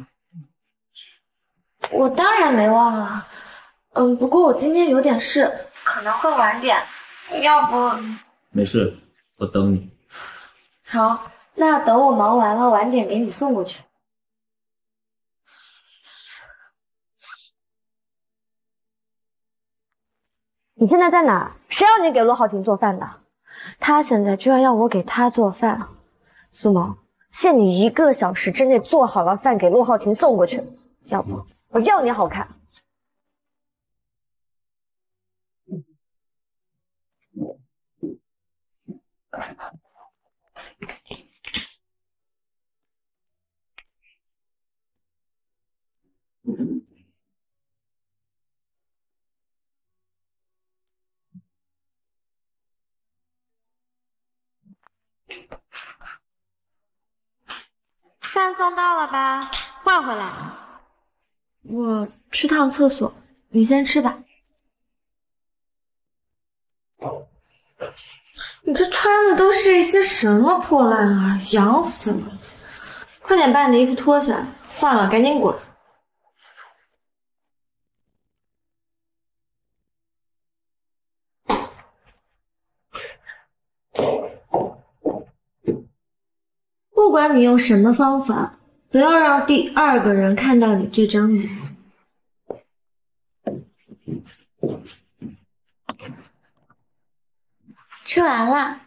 我当然没忘了。不过我今天有点事，可能会晚点，要不…… 没事，我等你。 好，那等我忙完了，晚点给你送过去。你现在在哪？谁让你给陆浩庭做饭的？他现在居然要我给他做饭。苏萌，限你1个小时之内做好了饭给陆浩庭送过去，要不我要你好看。饭送到了吧？换回来。我去趟厕所，你先吃吧。你这穿的都是一些什么破烂啊，痒死了！快点把你的衣服脱下来，换了赶紧滚。不管你用什么方法，不要让第2个人看到你这张脸。吃完了。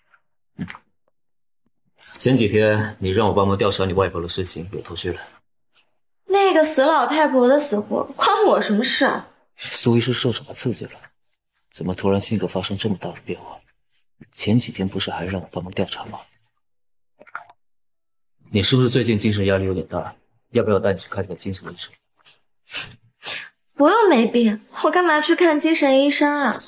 前几天你让我帮忙调查你外婆的事情，有头绪了？ 那个死老太婆的死活关我什么事啊？ 苏医师受什么刺激了？怎么突然性格发生这么大的变化？前几天不是还让我帮忙调查吗？你是不是最近精神压力有点大？要不要带你去看个精神医生？ 我又没病，我干嘛去看精神医生啊？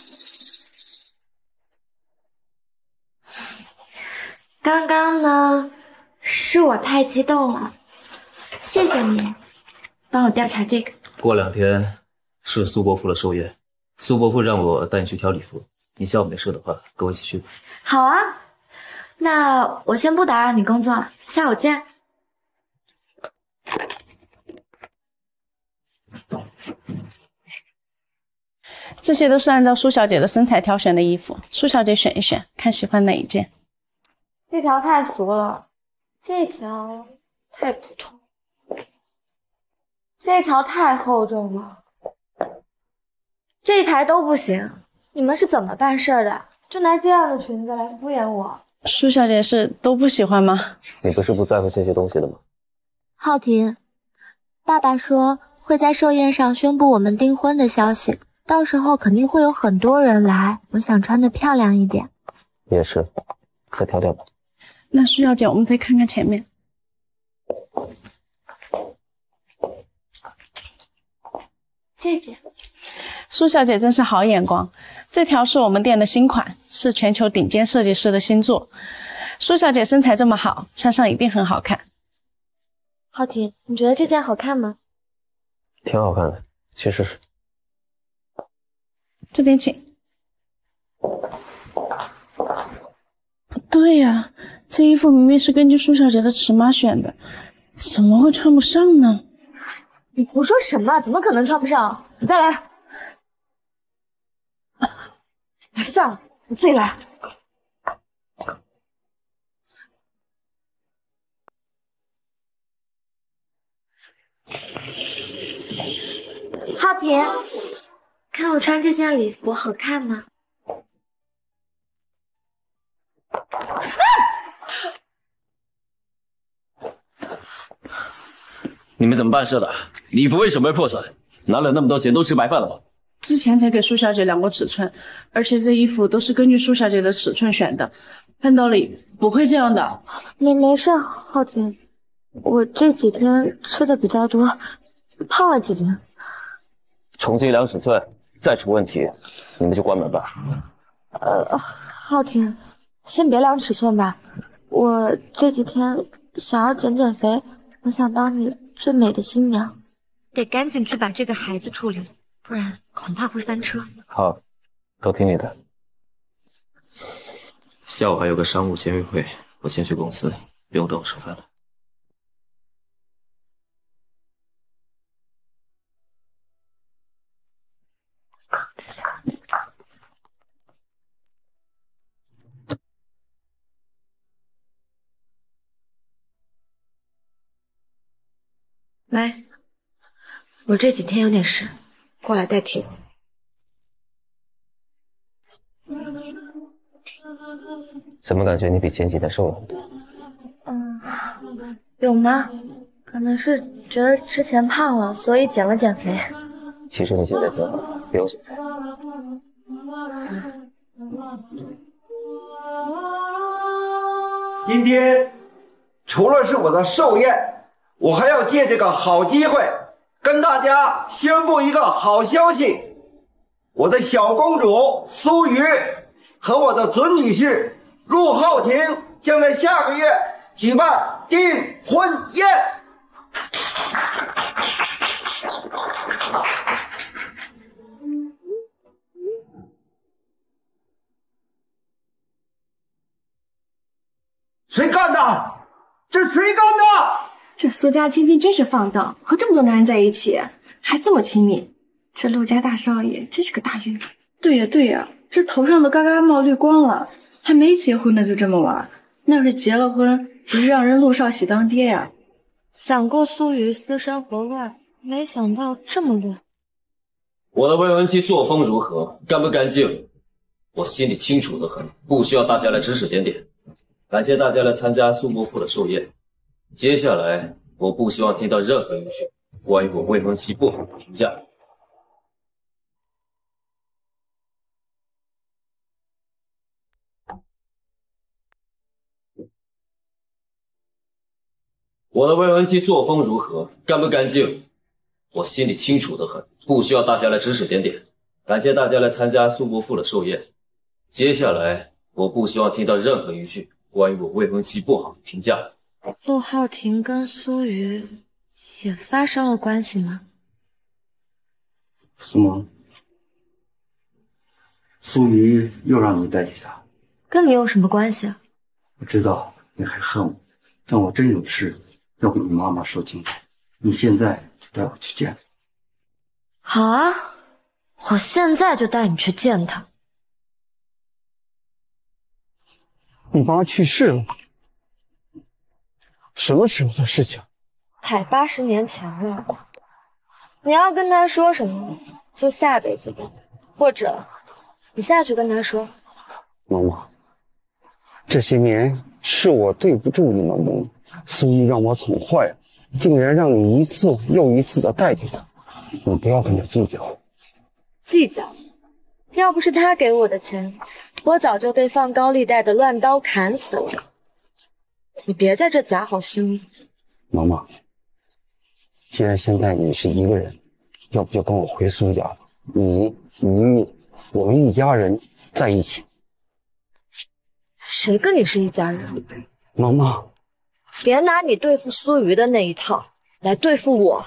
刚刚呢，是我太激动了，谢谢你帮我调查这个。 过2天是苏伯父的寿宴，苏伯父让我带你去挑礼服，你下午没事的话，跟我一起去吧。 好啊，那我先不打扰你工作了，下午见。 这些都是按照苏小姐的身材挑选的衣服，苏小姐选一选，看喜欢哪一件。 这条太俗了，这条太普通，这条太厚重了，这一排都不行。你们是怎么办事的？就拿这样的裙子来敷衍我？ 苏小姐是都不喜欢吗？ 你不是不在乎这些东西的吗？ 浩庭，爸爸说会在寿宴上宣布我们订婚的消息，到时候肯定会有很多人来，我想穿得漂亮一点。 也是，再挑挑吧。 那苏小姐，我们再看看前面。 这件， 苏小姐真是好眼光，这条是我们店的新款，是全球顶尖设计师的新作。苏小姐身材这么好，穿上一定很好看。 浩庭，你觉得这件好看吗？ 挺好看的，去试试。 这边请。不对呀，这衣服明明是根据苏小姐的尺码选的，怎么会穿不上呢？ 你胡说什么？怎么可能穿不上？你再来。算了，你自己来。浩庭，看我穿这件礼服好看吗？ 你们怎么办事的？礼服为什么会破损？拿了那么多钱都吃白饭了吗？ 之前才给苏小姐量过尺寸，而且这衣服都是根据苏小姐的尺寸选的，按道理不会这样的。 没事，浩庭，我这几天吃的比较多，胖了几斤。 重新量尺寸，再出问题，你们就关门吧。 浩庭，先别量尺寸吧，我这几天想要减肥，我想当你最美的新娘，得赶紧去把这个孩子处理了。 不然恐怕会翻车。 好，都听你的。下午还有个商务签约会，我先去公司，不用等我吃饭了。 来，我这几天有点事，过来代替我。 怎么感觉你比前几天瘦了很多？ 有吗？可能是觉得之前胖了，所以减了减肥。 其实你现在挺好的，不用减肥。 今天除了是我的寿宴，我还要借这个好机会跟大家宣布一个好消息：我的小公主苏瑜和我的准女婿陆浩廷将在下个月举办订婚宴。谁干的？这谁干的？ 这苏家千金真是放荡，和这么多男人在一起，还这么亲密。这陆家大少爷真是个大运。对呀对呀，这头上都嘎嘎冒绿光了，还没结婚呢就这么玩，那要是结了婚，不是让人陆少喜当爹呀？ 想过苏瑜私生活乱，没想到这么乱。 我的未婚妻作风如何，干不干净，我心里清楚得很，不需要大家来指指点点。感谢大家来参加苏伯父的寿宴。接下来，我不希望听到任何一句关于我未婚妻不好的评价。我的未婚妻作风如何，干不干净，我心里清楚得很，不需要大家来指指点点。感谢大家来参加苏伯父的寿宴。接下来，我不希望听到任何一句关于我未婚妻不好的评价。 陆浩廷跟苏瑜也发生了关系吗？ 苏萌，苏瑜又让你代替他， 跟你有什么关系啊？ 我知道你还恨我，但我真有事要跟你妈妈说清楚。你现在就带我去见她。 好啊，我现在就带你去见她。 你妈去世了？什么时候的事情 ？180年前了。你要跟她说什么，就下辈子的，或者你下去跟她说。 妈妈，这些年是我对不住你们母，苏玉让我宠坏了，竟然让你一次又一次的代替她。你不要跟她计较。 计较？要不是他给我的钱，我早就被放高利贷的乱刀砍死了。你别在这假好心了。 妈妈，既然现在你是一个人，要不就跟我回苏家，你我们一家人在一起。 谁跟你是一家人？ 妈妈， 别拿你对付苏瑜的那一套来对付我。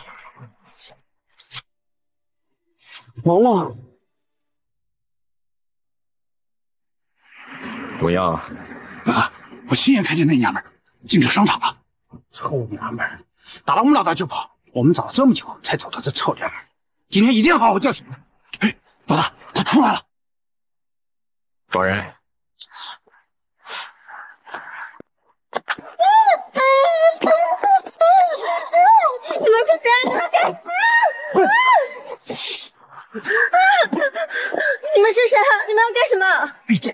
妈妈， 怎么样啊？老大，我亲眼看见那娘们进这商场了。 臭娘们，打了我们老大就跑，我们找了这么久才找到这臭娘们，今天一定要好好教训她。哎，老大，她出来了。 找人。 你们是谁？你们是谁？你们要干什么？ 闭嘴！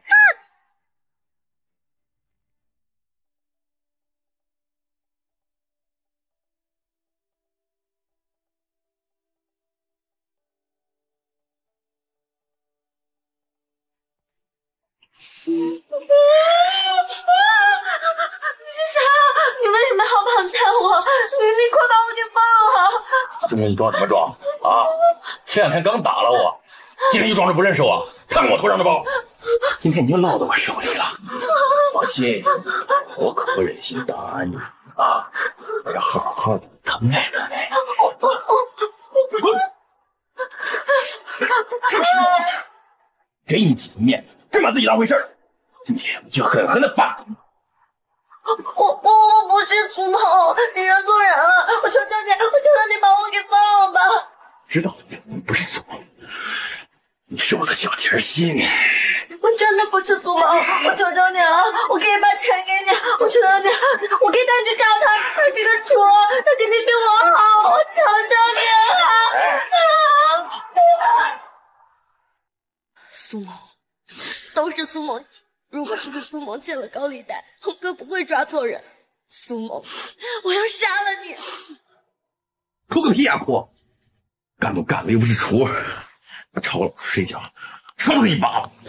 你是谁啊？你为什么要绑架我？你快把我给放了！ 师妹，你装什么装啊？前两天刚打了我，今天又装着不认识我，看我头上的包。今天你又落到我手里了。放心，我可不忍心打你啊！我要好好的疼爱疼爱。 给你几分面子，真把自己当回事儿。今天我就狠狠的办你。 我不是苏某，你认错人了，我求求你，把我给放了吧。 知道了，你不是苏某，你是我的小甜心。 我真的不是苏某，我求求你了，我可以把钱给你，我求求你，我可以带你去找他，他是个猪，他肯定比我好，我求求你了。苏某，都是苏某，如果不是苏某借了高利贷，红哥不会抓错人。苏某，我要杀了你！ 哭个屁呀哭！干都干了又不是厨，再吵老子睡觉，抽他一巴掌！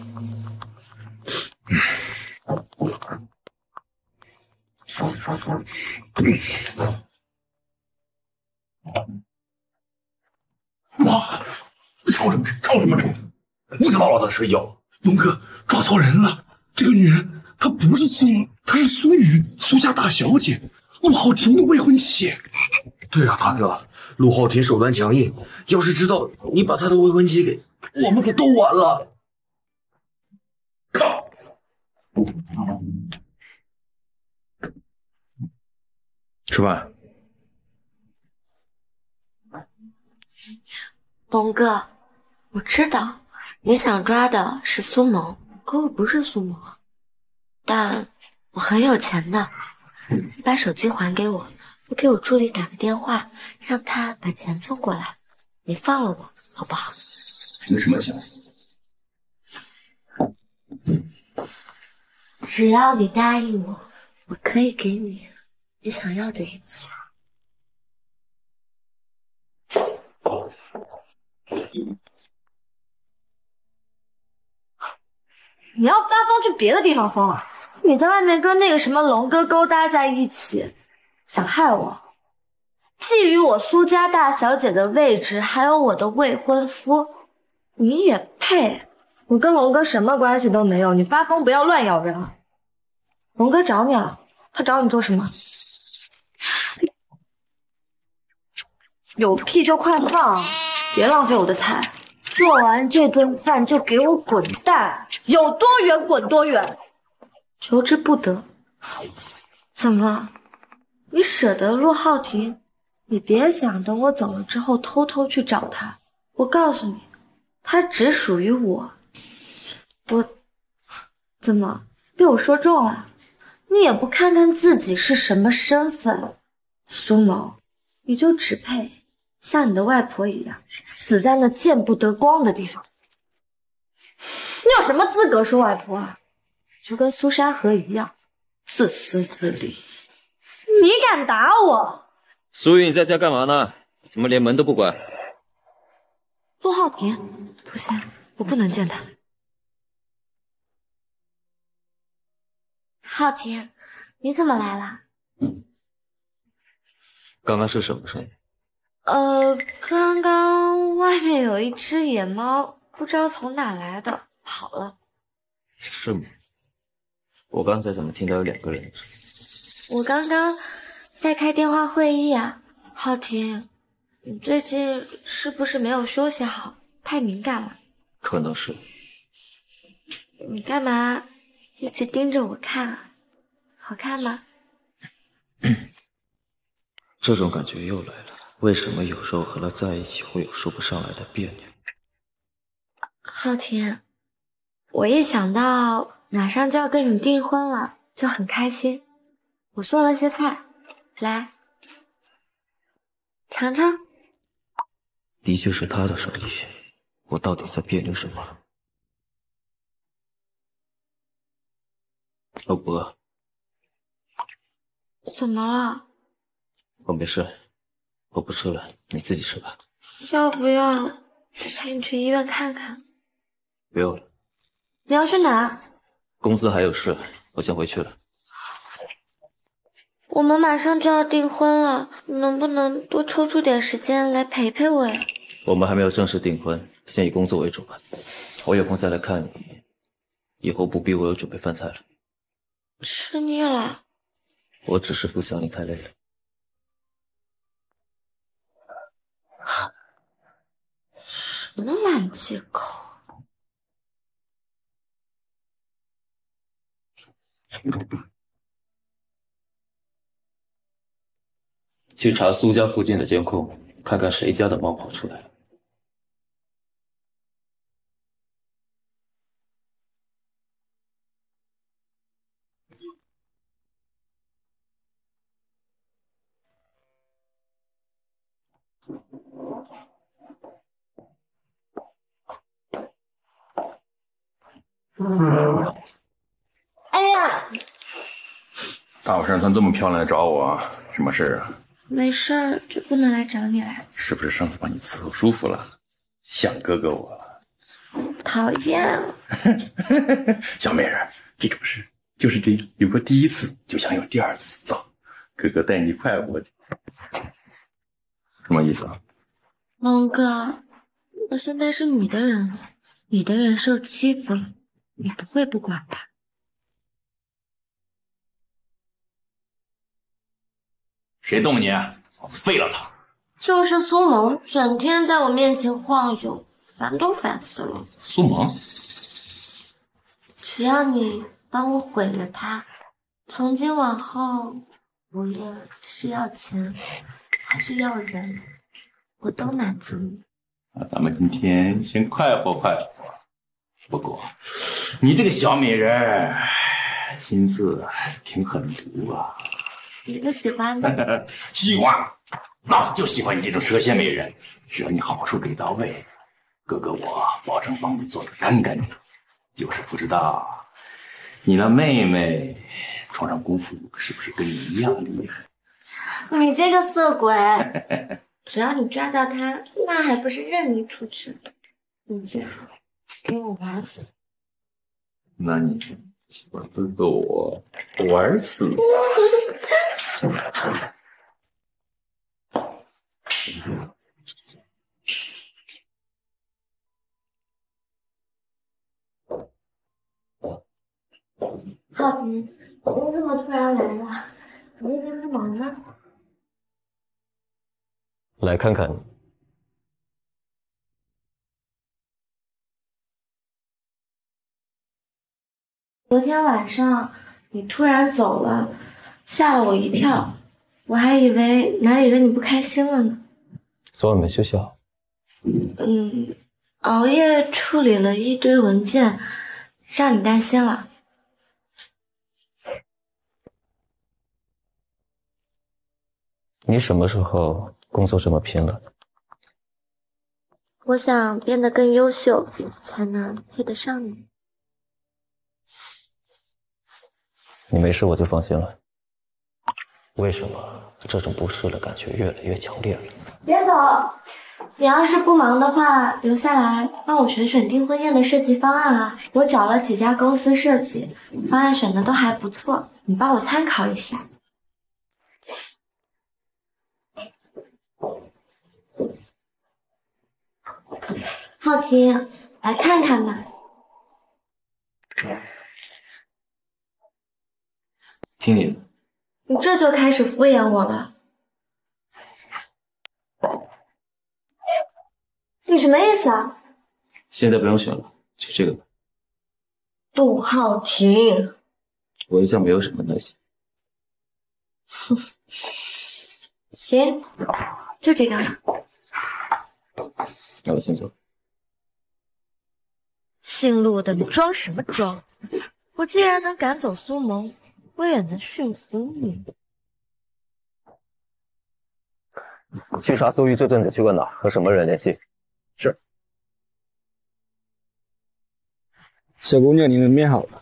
妈，你吵什么吵什么吵？你怎么老子睡觉？ 龙哥抓错人了，这个女人她不是苏萌，她是苏雨，苏家大小姐，陆浩庭的未婚妻。 对啊，大哥，陆浩庭手段强硬，要是知道你把他的未婚妻给我们可都完了。 吃饭。 龙哥，我知道你想抓的是苏萌，可我不是苏萌，但我很有钱的。你把手机还给我，我给我助理打个电话，让他把钱送过来。你放了我，好不好？ 凭什么钱？ 只要你答应我，我可以给你你想要的一切。你要发疯去别的地方疯啊！你在外面跟那个什么龙哥勾搭在一起，想害我，觊觎我苏家大小姐的位置，还有我的未婚夫，你也配？我跟龙哥什么关系都没有，你发疯不要乱咬人啊！龙哥找你了，他找你做什么？有屁就快放，别浪费我的财。做完这顿饭就给我滚蛋，有多远滚多远，求之不得。怎么，你舍得陆浩庭？你别想等我走了之后偷偷去找他，我告诉你，他只属于我。我怎么被我说中了？你也不看看自己是什么身份，苏某，你就只配像你的外婆一样，死在那见不得光的地方。你有什么资格说外婆啊？就跟苏山河一样，自私自利。你敢打我？ 苏雨，你在家干嘛呢？怎么连门都不关？ 陆浩庭，不行，我不能见他。浩庭，你怎么来了？ 刚刚是什么声音？ 刚刚外面有一只野猫，不知道从哪来的，跑了。 是吗？我刚才怎么听到有2个人的声音？ 我刚刚在开电话会议啊。浩庭，你最近是不是没有休息好？太敏感了。 可能是。 你干嘛一直盯着我看啊？好看吗？ 这种感觉又来了。为什么有时候和他在一起会有说不上来的别扭？ 浩庭，我一想到马上就要跟你订婚了，就很开心。我做了些菜，来尝尝。 的确是他的手艺，我到底在别扭什么？我不饿。 怎么了？ 我没事，我不吃了，你自己吃吧。 要不要陪你去医院看看？ 不用了。 你要去哪？ 公司还有事，我先回去了。 我们马上就要订婚了，你能不能多抽出点时间来陪陪我呀？ 我们还没有正式订婚，先以工作为主吧。我有空再来看你，以后不逼我有准备饭菜了。 吃腻了。 我只是不想你太累了。 什么烂借口？ 去查苏家附近的监控，看看谁家的猫跑出来了。 哎呀， 大晚上穿这么漂亮来找我，什么事儿啊？ 没事儿，就不能来找你了。 是不是上次帮你伺候舒服了，想哥哥我了？ 讨厌。 小美人，这种事就是这样，有过第一次就想有第二次。走，哥哥带你快活去。什么意思啊？ 龙哥，我现在是你的人了，你的人受欺负了，你不会不管吧？ 谁动你？老子废了他！ 就是苏萌，整天在我面前晃悠，烦都烦死了。 苏萌， 只要你帮我毁了他，从今往后，无论是要钱还是要人，我都满足你。 那咱们今天先快活快活。不过，你这个小美人，心思挺狠毒啊。 你不喜欢吗？ 喜欢，老子就喜欢你这种蛇蝎美人，只要你好处给到位，哥哥我保证帮你做得干干净净。就是不知道你那妹妹床上功夫是不是跟你一样厉害？ 你这个色鬼，只要你抓到他，那还不是任你处置？你最好给我玩死。 那你喜欢哥哥我玩死？ 浩婷，你怎么突然来了？你那边不忙吗？ 来看看你。 昨天晚上你突然走了，吓了我一跳，我还以为哪里惹你不开心了呢。 昨晚没休息好。 熬夜处理了一堆文件，让你担心了。 你什么时候工作这么拼了？ 我想变得更优秀，才能配得上你。 你没事我就放心了。为什么这种不适的感觉越来越强烈了？ 别走，你要是不忙的话，留下来帮我选选订婚宴的设计方案啊。我找了几家公司设计，方案选的都还不错，你帮我参考一下。浩婷，来看看吧。 听你的。 你这就开始敷衍我了？你什么意思啊？ 现在不用选了，就这个吧。 杜浩婷， 我一向没有什么耐心。 行，就这个了。 那我先走。 姓陆的，你装什么装？我既然能赶走苏萌，我也能驯服你。 去查苏玉这阵子去过哪儿，和什么人联系？ 是。小姑娘，你们面好了。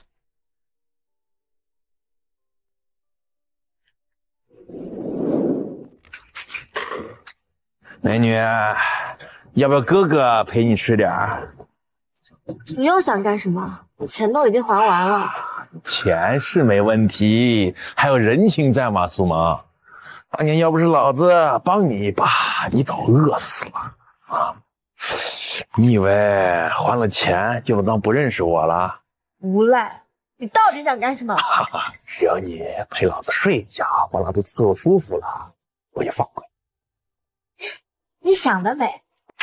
美女，要不要哥哥陪你吃点儿？ 你又想干什么？钱都已经还完了。 钱是没问题，还有人情在嘛，苏萌。当年要不是老子帮你一把，你早饿死了啊！你以为还了钱就能当不认识我了？ 无赖，你到底想干什么？ 只要你陪老子睡一觉，把老子伺候舒服了，我就放过你。 你想得美！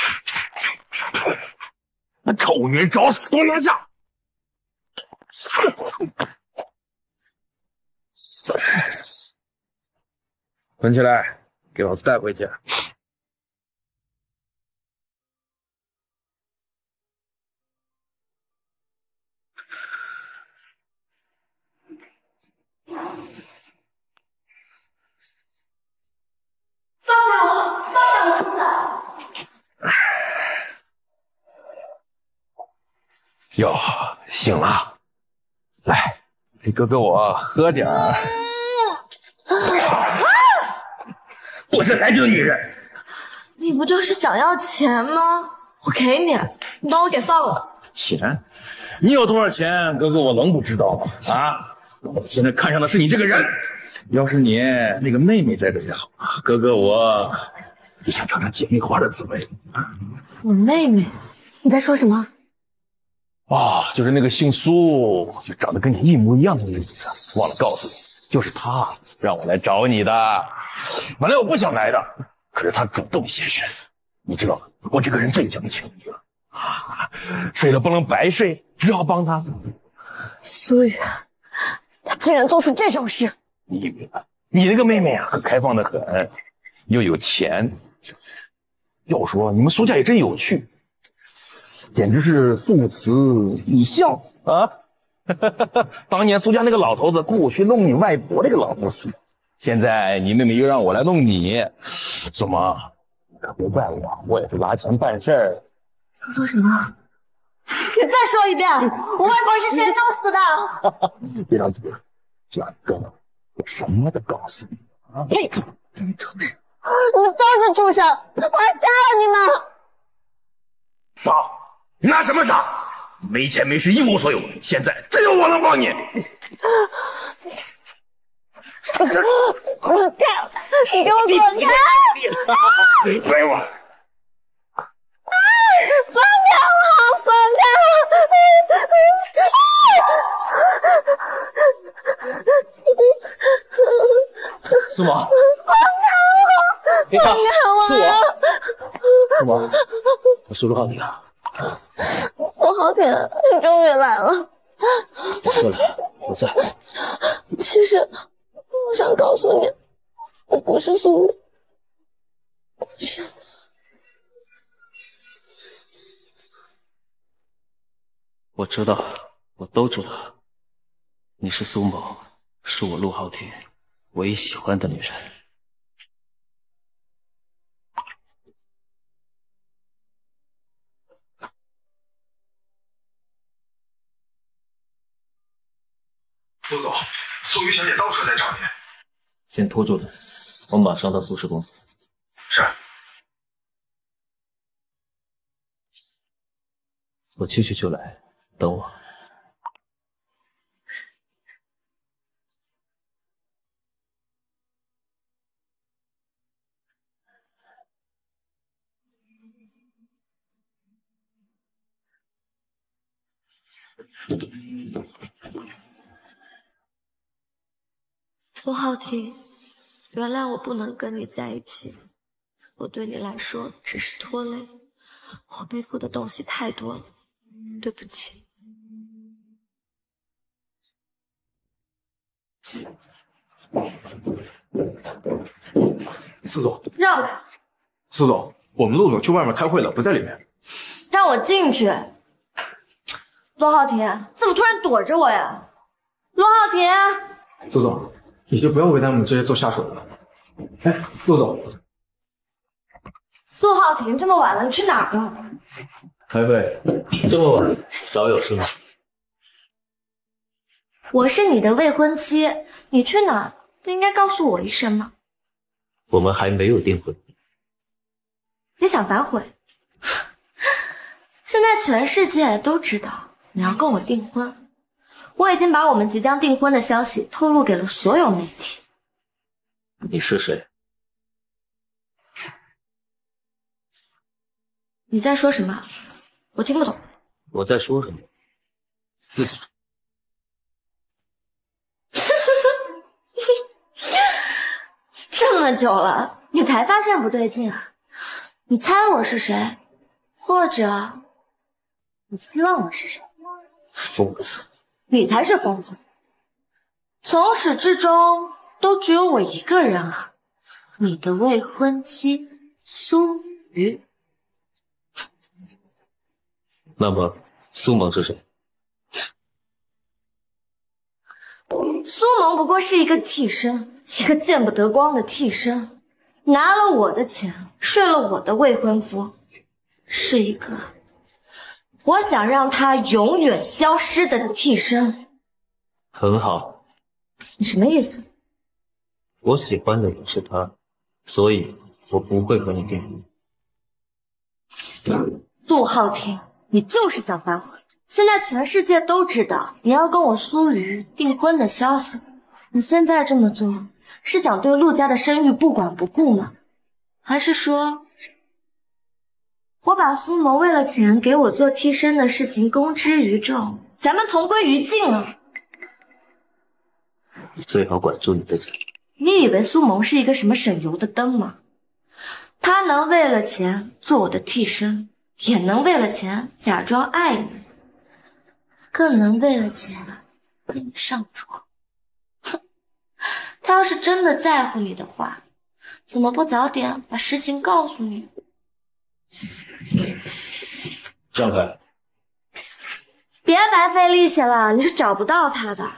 那臭女人找死给我拿下！ 捆起来，给老子带回去。 放开我！放开我出来！ 哟，醒了，来，给哥哥我喝点儿。我是来这的女人。 你不就是想要钱吗？我给你，你把我给放了。 钱？你有多少钱，哥哥我能不知道吗？啊，我现在看上的是你这个人。要是你那个妹妹在这也好，哥哥我也想尝尝姐妹花的滋味啊。 我妹妹？你在说什么？ 啊，就是那个姓苏，就长得跟你一模一样的女子，忘了告诉你，就是她让我来找你的。本来我不想来的，可是她主动先选。你知道我这个人最讲情义了啊，睡了不能白睡，只好帮她。 苏雨，她竟然做出这种事！ 你以为你那个妹妹啊，可开放的很，又有钱。要说你们苏家也真有趣，简直是父慈女孝啊！当年苏家那个老头子雇我去弄你外婆那个老不死，现在你妹妹又让我来弄你，苏萌，可别怪我，我也是拿钱办事儿。 你说什么？你再说一遍，我外婆是谁弄死的？ 别着急，这哥们，我什么都告诉你啊！ 呸！真畜生！你们都是畜生！我还杀了你们！ 傻，你拿什么傻？没钱没势一无所有，现在只有我能帮你。 滚开！你给我滚开！ 给我！ 放开我！放开我！ 苏萌， 放开我！ 别怕，是我。苏萌，我是陆浩庭。 陆浩庭，你终于来了。 别说了，我在。 其实，我想告诉你，我不是苏雨， 我知道，我都知道，你是苏某，是我陆浩庭唯一喜欢的女人。 陆总，苏雨小姐到处在找您。 先拖住她，我马上到苏氏公司。 是。 我去就来，等我。 陆浩庭，原谅我不能跟你在一起，我对你来说只是拖累，我背负的东西太多了，对不起。 苏总， 让开！ 苏总，我们陆总去外面开会了，不在里面。 让我进去。陆浩庭，怎么突然躲着我呀？陆浩庭， 苏总，你就不要为难我们这些做下属的了。哎，陆总， 陆浩庭，这么晚了，你去哪儿了？ 开会，这么晚，找我有事吗？ 我是你的未婚妻，你去哪儿不应该告诉我一声吗？ 我们还没有订婚。 你想反悔？现在全世界都知道你要跟我订婚，我已经把我们即将订婚的消息透露给了所有媒体。 你是谁？ 你在说什么？我听不懂。 我在说什么？自己。 这么久了，你才发现不对劲啊？你猜我是谁？或者你希望我是谁？ 疯子！ 你才是疯子！ 从始至终都只有我一个人啊，你的未婚妻苏瑜。 那么苏萌是谁？ 苏萌不过是一个替身，一个见不得光的替身，拿了我的钱，睡了我的未婚夫，是一个我想让他永远消失的替身。 很好， 你什么意思？ 我喜欢的人是他，所以我不会和你订婚。 陆浩庭，你就是想反悔。现在全世界都知道你要跟我苏瑜订婚的消息，你现在这么做是想对陆家的声誉不管不顾吗？还是说我把苏萌为了钱给我做替身的事情公之于众，咱们同归于尽了？ 你最好管住你的嘴。 你以为苏萌是一个什么省油的灯吗？她能为了钱做我的替身，也能为了钱假装爱你，更能为了钱跟你上床。哼，她要是真的在乎你的话，怎么不早点把实情告诉你？ 让开！ 别白费力气了，你是找不到她的。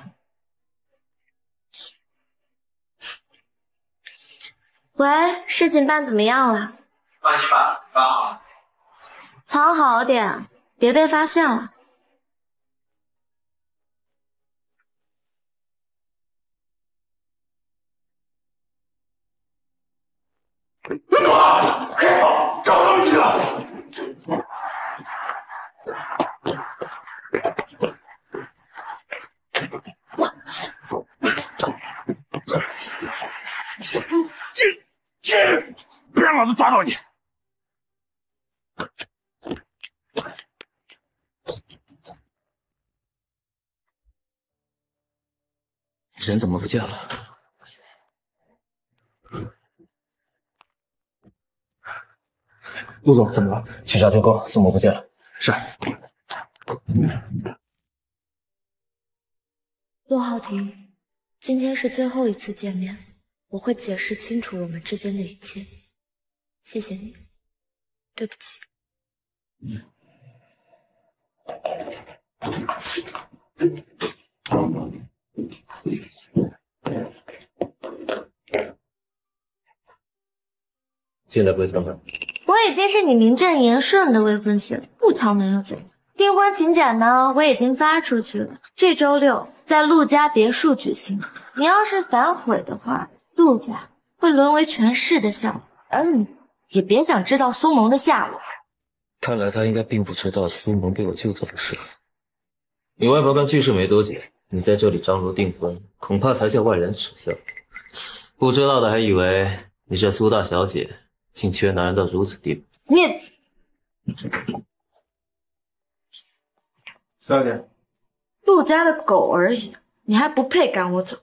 喂，事情办怎么样了？ 放心吧，办好了。 藏好点，别被发现了。 开炮！找到你了！进，别让老子抓到你！ 人怎么不见了？ 陆总，怎么了？ 去查监控，苏萌不见了。 是。 陆浩庭，今天是最后一次见面，我会解释清楚我们之间的一切。谢谢你，对不起。 进来，不会敲门。 我已经是你名正言顺的未婚妻了，不敲门又怎样？订婚请柬呢，我已经发出去了，这周6在陆家别墅举行。你要是反悔的话，陆家会沦为全市的笑话，而你也别想知道苏萌的下落。 看来他应该并不知道苏萌被我救走的事。你外婆刚去世没多久，你在这里张罗订婚，恐怕才叫外人耻笑。不知道的还以为你是苏大小姐，竟缺男人到如此地步。 你， 苏小姐， 陆家的狗而已，你还不配赶我走。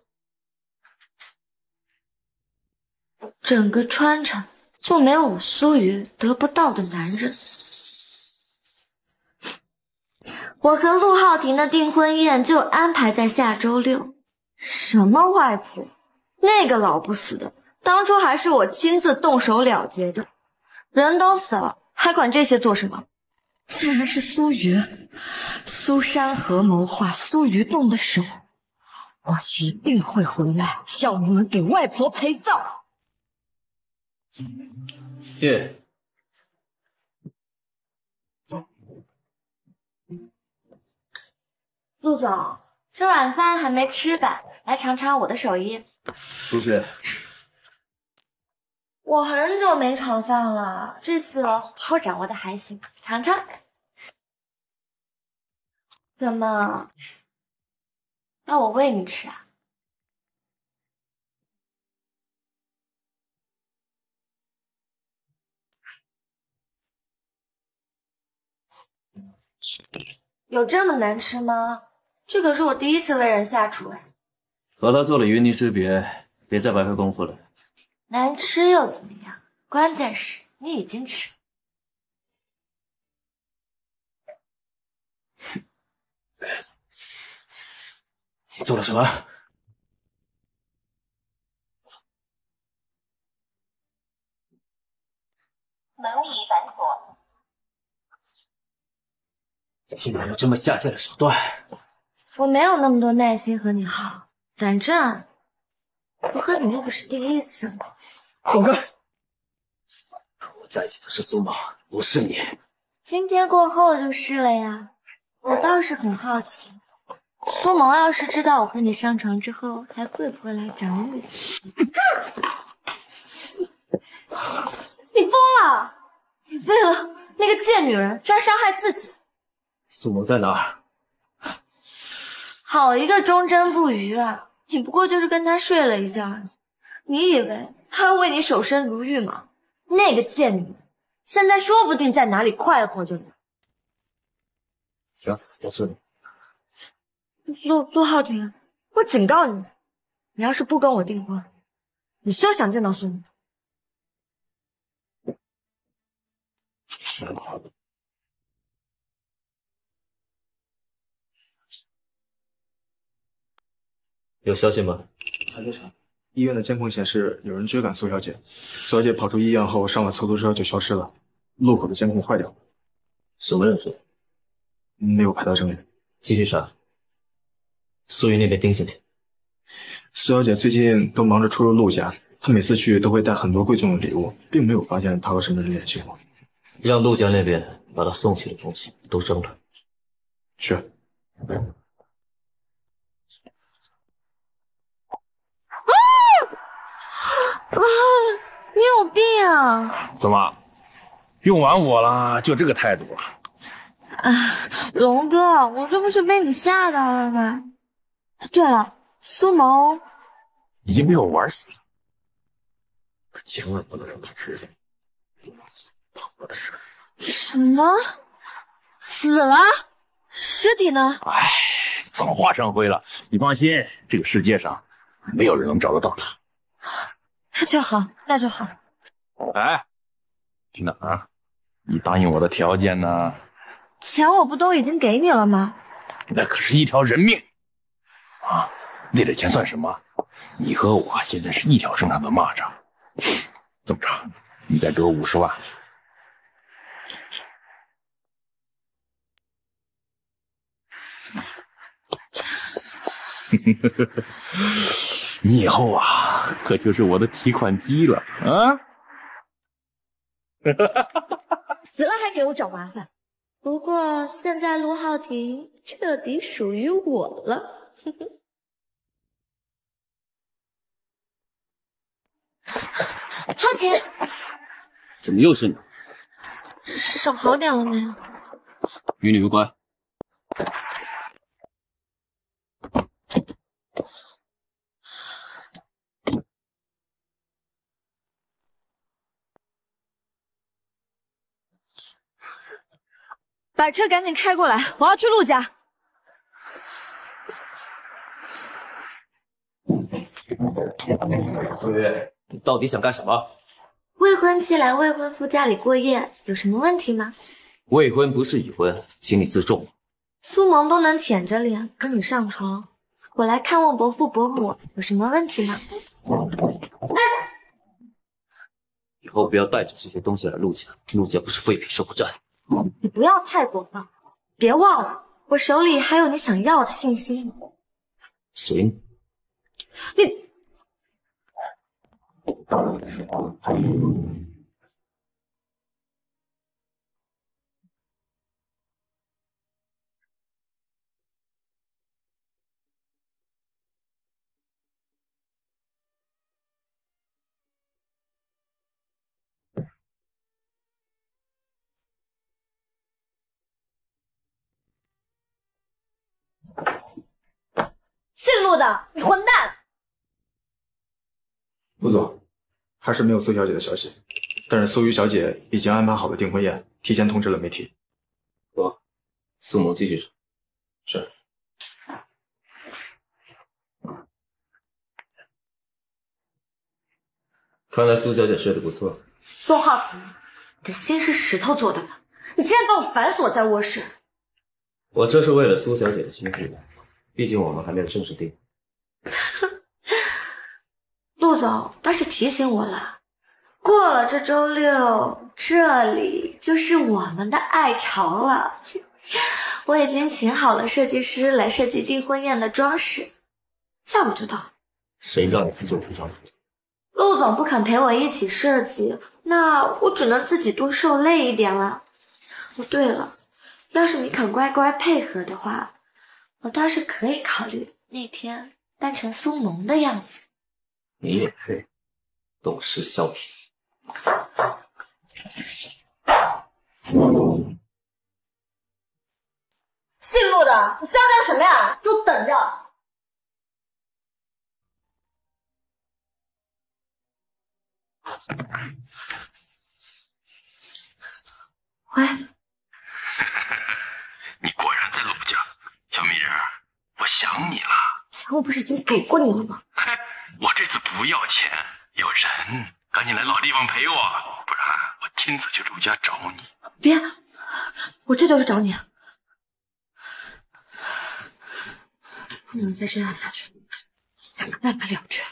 整个川城就没有我苏瑜得不到的男人。我和陆浩庭的订婚宴就安排在下周6。什么外婆？那个老不死的，当初还是我亲自动手了结的。人都死了，还管这些做什么？竟然是苏瑜，苏山河谋划，苏瑜动的手。我一定会回来，要你们给外婆陪葬。 进。 陆总，这晚饭还没吃吧？来尝尝我的手艺。 苏菲， 我很久没炒饭了，这次我掌握的还行，尝尝。怎么？那我喂你吃啊？有这么难吃吗？这可是我第一次为人下厨哎。 和他做了云泥之别，别再白费功夫了。 难吃又怎么样？关键是你已经吃了。 你做了什么？ 门已反锁。 竟然有这么下贱的手段！ 我没有那么多耐心和你耗，反正我和你又不是第一次。 滚开！和我在一起的是苏萌，不是你。 今天过后就是了呀。我倒是很好奇，苏萌要是知道我和你上床之后，还会不会来找你？你疯了！你废了！那个贱女人居然伤害自己！ 苏萌在哪儿？ 好一个忠贞不渝啊！你不过就是跟他睡了一下，你以为他会为你守身如玉吗？那个贱女人现在说不定在哪里快活着呢。 想死在这里？ 陆浩庭，我警告你，你要是不跟我订婚，你休想见到苏萌。 是的。有消息吗？ 还在查。医院的监控显示有人追赶苏小姐，苏小姐跑出医院后上了出租车就消失了，路口的监控坏掉了。 什么人追？ 没有拍到证人。 继续查。苏云那边盯紧点。 苏小姐最近都忙着出入陆家，她每次去都会带很多贵重的礼物，并没有发现她和什么人联系过。 让陆家那边把她送去的东西都扔了。 是。 你有病啊！ 怎么，用完我了就这个态度啊？ 龙哥，我这不是被你吓到了吗？对了，苏萌已经被我玩死了，可千万不能让他知道我的事。 什么？死了？尸体呢？ 哎，早化成灰了。你放心，这个世界上没有人能找得到他。 那就好，那就好。 哎，去哪儿？你答应我的条件呢？ 钱我不都已经给你了吗？ 那可是一条人命啊！那点钱算什么？你和我现在是一条身上的蚂蚱。这么着，你再给我50万。你以后啊，可就是我的提款机了啊！ 死了还给我找麻烦。不过现在陆浩庭彻底属于我了。浩庭， 怎么又是你？ 手好点了没有？ 与你无关。 把车赶紧开过来，我要去陆家。 苏月，你到底想干什么？ 未婚妻来未婚夫家里过夜，有什么问题吗？ 未婚不是已婚，请你自重。 苏萌都能舔着脸跟你上床，我来看望伯父伯母，有什么问题吗？ 以后不要带着这些东西来陆家，陆家不是废品收购站。 你不要太过分，别忘了我手里还有你想要的信息。 随你。 你姓陆的，你混蛋！ 陆总，还是没有苏小姐的消息，但是苏瑜小姐已经安排好了订婚宴，提前通知了媒体。 好，苏萌继续说。 是。 看来苏小姐睡得不错。 陆浩庭，你的心是石头做的吗？你竟然把我反锁在卧室！ 我这是为了苏小姐的清誉，毕竟我们还没有正式订。 陆总倒是提醒我了，过了这周6， 这里就是我们的爱巢了。我已经请好了设计师来设计订婚宴的装饰，下午就到。 谁让你自作主张的？ 陆总不肯陪我一起设计，那我只能自己多受累一点了。哦，对了，要是你肯乖乖配合的话，我倒是可以考虑那天扮成苏萌的样子。 你也配？懂事笑贫。 姓陆的，你瞎干什么呀？给我等着！喂， 你果然在陆家，小mỹ人，我想你了。 钱我不是已经给过你了吗？ 我这次不要钱，有人，赶紧来老地方陪我，不然我亲自去陆家找你。 别，我这就是找你。不能再这样下去，想个办法了却。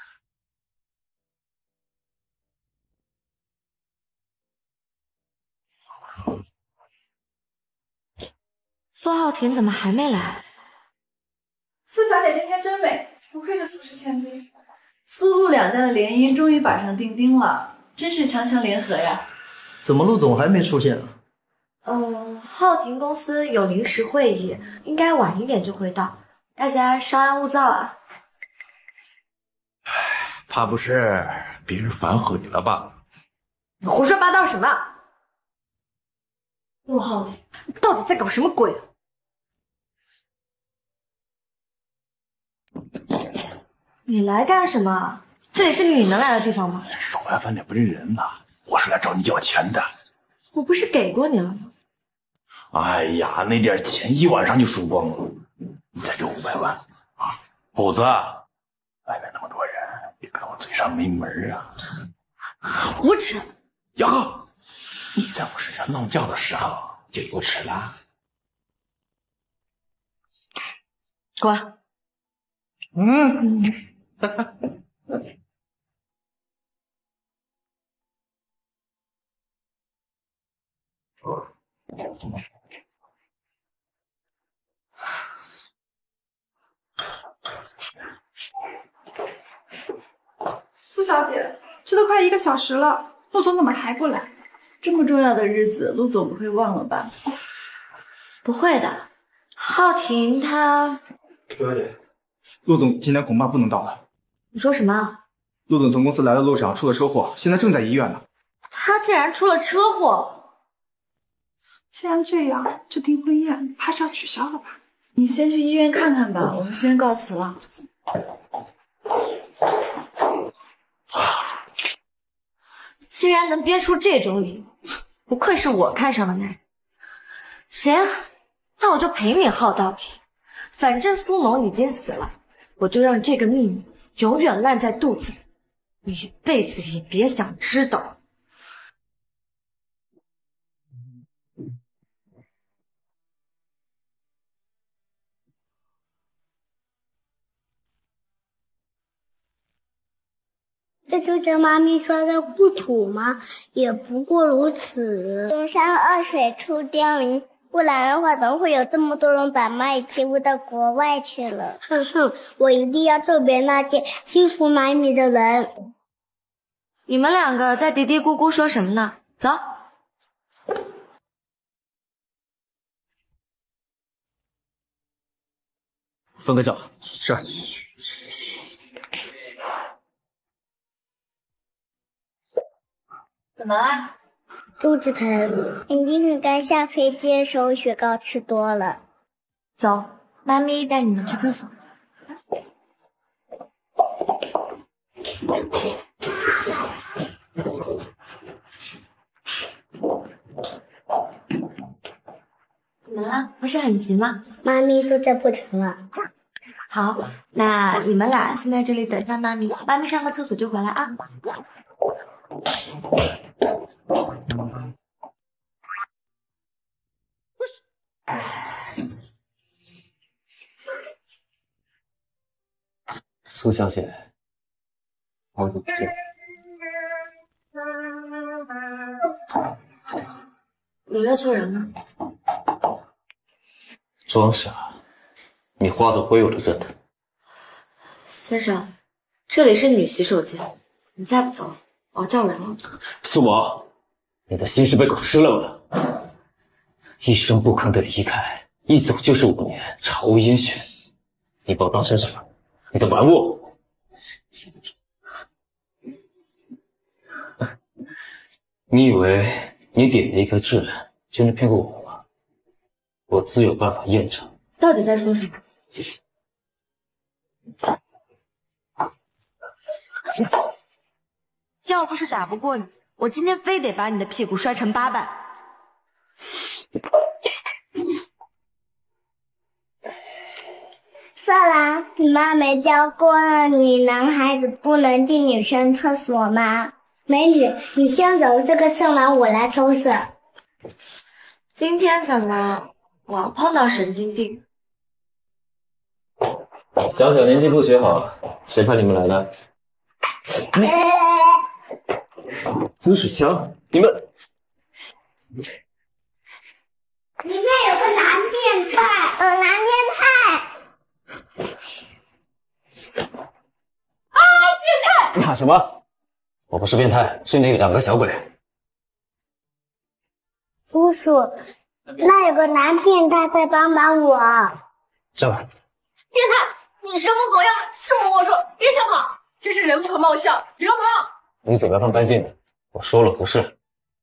陆浩庭怎么还没来？ 苏小姐今天真美，不愧是苏氏千金。苏陆两家的联姻终于板上钉钉了，真是强强联合呀！ 怎么陆总还没出现啊？ 浩庭公司有临时会议，应该晚一点就会到，大家稍安勿躁啊。 怕不是别人反悔了吧？ 你胡说八道什么？陆浩庭，你到底在搞什么鬼啊？你来干什么？这里是你能来的地方吗？ 少来翻脸不认人呐！我是来找你要钱的。 我不是给过你了吗？ 哎呀，那点钱一晚上就输光了，你再给我500万啊！否则外面那么多人，别看我嘴上没门啊！ 胡扯！ 姚哥，你在我身上弄觉的时候就有耻了。 滚！ 苏小姐，这都快1个小时了，陆总怎么还不来？这么重要的日子，陆总不会忘了吧？ 不会的，浩庭他…… 苏小姐，陆总今天恐怕不能到了。 你说什么？ 陆总从公司来的路上出了车祸，现在正在医院呢。 他竟然出了车祸！ 既然这样，这订婚宴怕是要取消了吧？你先去医院看看吧，我们先告辞了。 竟然能编出这种理由，不愧是我看上的男人。行，那我就陪你耗到底。反正苏萌已经死了，我就让这个秘密永远烂在肚子里，你一辈子也别想知道。 这就这妈咪说的不土吗？也不过如此。中山二水出刁民，不然的话，怎么会有这么多人把蚂蚁欺负到国外去了？哼哼，我一定要揍别那些欺负蚂蚁的人。 你们两个在嘀嘀咕咕说什么呢？走。 分个照。 是。 怎么了？ 肚子疼，一定是刚下飞机的时候雪糕吃多了。 走，妈咪带你们去厕所。怎么了？不是很急吗？ 妈咪肚子不疼了。 好，那你们俩先在这里等下妈咪，妈咪上个厕所就回来啊。 苏小姐，好久不见。 你认错人了。 装傻，你化作灰我都认得。 先生，这里是女洗手间，你再不走，我要叫人了。 苏某，你的心是被狗吃了吗？一声不吭的离开，一走就是5年，杳无音讯。你把我当成什么？你的玩物？你以为你点了一颗痣就能骗过我吗？我自有办法验证。 到底在说什么？要不是打不过你，我今天非得把你的屁股摔成8瓣。 色兰，你妈没教过你男孩子不能进女生厕所吗？美女，你先走，这个色兰我来收拾。 今天怎么我碰到神经病？ 小小年纪不学好，谁派你们来的？滋水枪，你们里面有个男变态，男变态！啊，变态！ 你喊什么？我不是变态，是那2个小鬼。 叔叔，那有个男变态，快帮帮我！ 上来。 变态，你什么狗样？是我说，别想跑，这是人不可貌相，流氓！ 你嘴巴放干净点，我说了不是。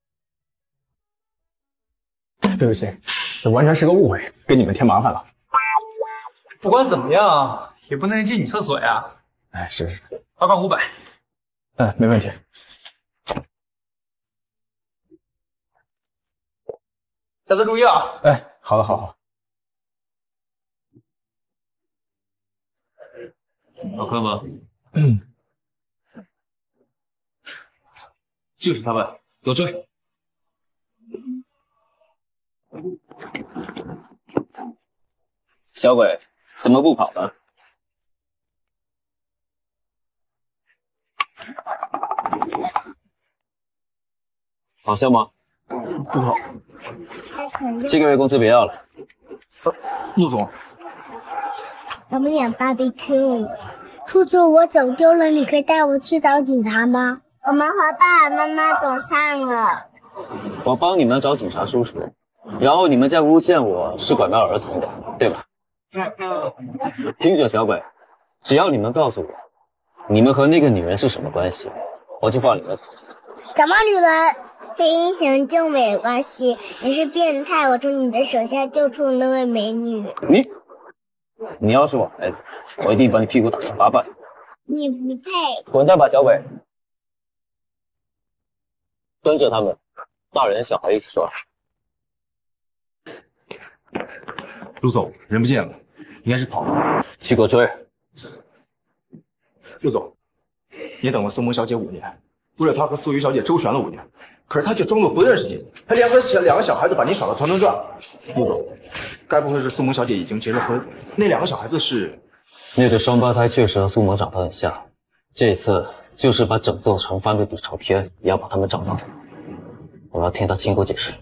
对不起，这完全是个误会，给你们添麻烦了。 不管怎么样，也不能进女厕所呀。 哎，是， 罚款500。 没问题。 下次注意啊！ 哎，好的，好。 好看吗？就是他们，给我追！小鬼，怎么不跑呢？好笑吗？ 不好。 这个月工资别要了。 陆总， 我们演 BBQ。初初，我走丢了，你可以带我去找警察吗？我们和爸爸妈妈走散了。 我帮你们找警察叔叔，然后你们再诬陷我是拐卖儿童的，对吧？听着，小鬼，只要你们告诉我，你们和那个女人是什么关系，我就放你们走。 什么女人？和英雄就没关系。你是变态，我从你的手下救出那位美女。 你要是我孩子，我一定把你屁股打成8瓣。 你不配。 滚蛋吧，小鬼！跟着他们，大人小孩一起抓。 陆总，人不见了，应该是跑了。 去给我追！ 陆总，你等了苏萌小姐5年，为了她和苏瑜小姐周旋了5年，可是她却装作不认识你，还连和2个小孩子把你耍得团团转。陆总，该不会是苏萌小姐已经结了婚？那2个小孩子是？ 那对双胞胎确实和苏萌长得很像，这次就是把整座城翻个底朝天，也要把他们找到。我要听他亲口解释。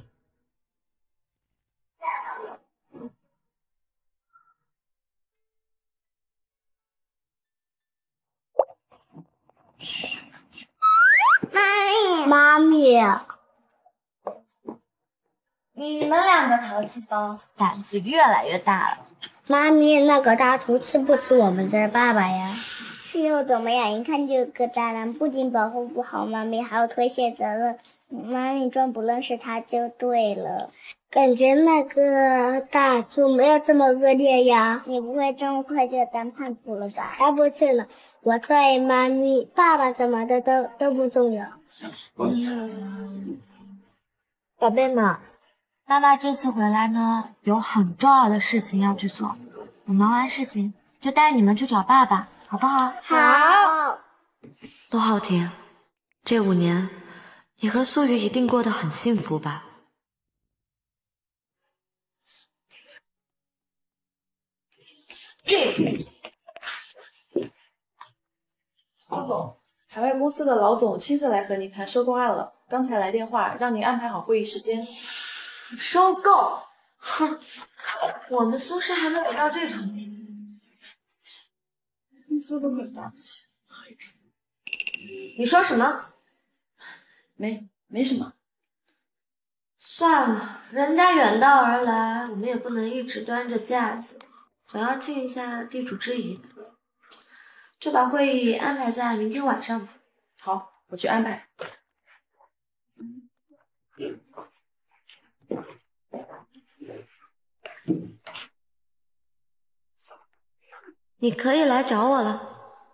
妈咪， 你们2个淘气包，胆子越来越大了。 妈咪，那个大厨是不是我们的爸爸呀？是又怎么样？一看就是个渣男，不仅保护不好妈咪，还要推卸责任。妈咪装不认识他就对了。感觉那个大厨没有这么恶劣呀。你不会这么快就当叛徒了吧？才不是呢，我在妈咪，爸爸什么的都不重要。 宝贝们，妈妈这次回来呢，有很重要的事情要去做。我忙完事情就带你们去找爸爸，好不好？ 好。 陆浩庭，这5年，你和素雨一定过得很幸福吧？ 苏总，海外公司的老总亲自来和您谈收购案了。刚才来电话，让您安排好会议时间。 收购？哼，我们苏氏还没有到这种地步，工资都没发起。你说什么？ 没什么。 算了，人家远道而来，我们也不能一直端着架子，总要尽一下地主之谊的。就把会议安排在明天晚上吧。 好，我去安排。 你可以来找我了。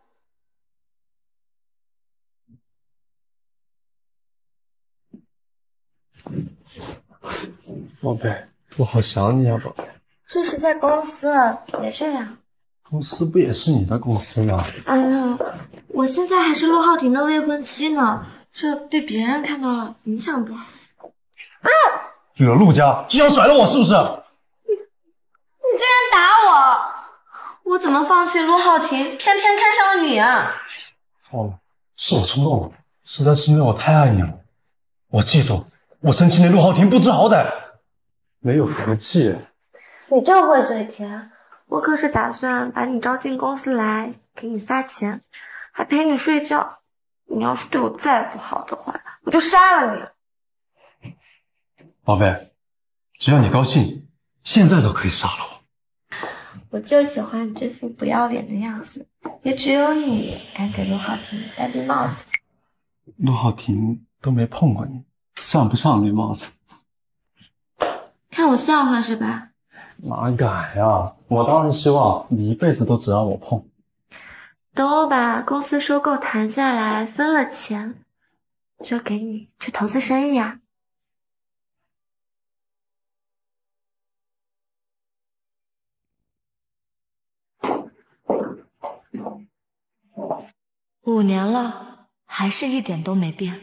宝贝，我好想你啊，宝贝。 这是在公司，别这样。 公司不也是你的公司吗？ 哎呀，我现在还是陆浩庭的未婚妻呢，这被别人看到了，影响不好。 惹陆家就想甩了我是不是？ 你竟然打我！我怎么放弃陆浩庭，偏偏看上了你啊？ 错了，是我冲动了，实在是因为我太爱你了。我嫉妒，我生气那陆浩庭不知好歹，没有福气。 你就会嘴甜，我可是打算把你招进公司来，给你发钱，还陪你睡觉。你要是对我再不好的话，我就杀了你。 宝贝，只要你高兴，现在都可以杀了我。 我就喜欢你这副不要脸的样子，也只有你敢给陆浩庭戴绿帽子。 陆浩庭都没碰过你，算不上绿帽子。 看我笑话是吧？ 哪敢呀！我当然希望你一辈子都只让我碰。 等我把公司收购谈下来，分了钱，就给你去投资生意啊。5年了，还是一点都没变。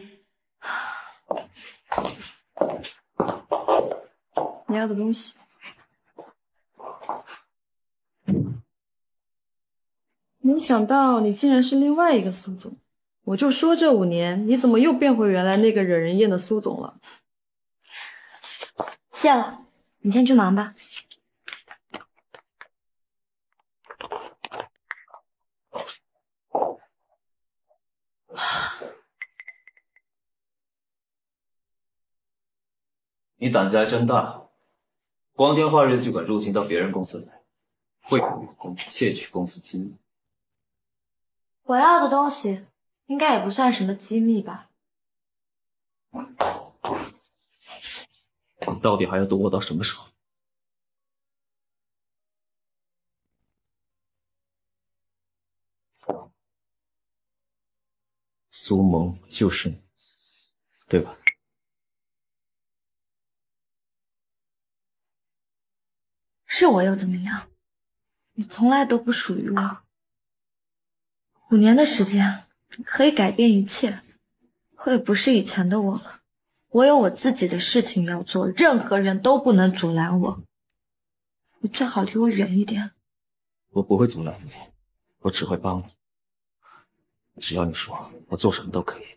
你要的东西。没想到你竟然是另外一个苏总，我就说这5年你怎么又变回原来那个惹人厌的苏总了？ 谢了，你先去忙吧。 你胆子还真大，光天化日就敢入侵到别人公司来，会员工窃取公司机密。 我要的东西应该也不算什么机密吧？ 你到底还要躲我到什么时候？苏萌就是你，对吧？ 是我又怎么样？你从来都不属于我。5年的时间可以改变一切，我也不是以前的我了。我有我自己的事情要做，任何人都不能阻拦我。你最好离我远一点。 我不会阻拦你，我只会帮你。只要你说，我做什么都可以。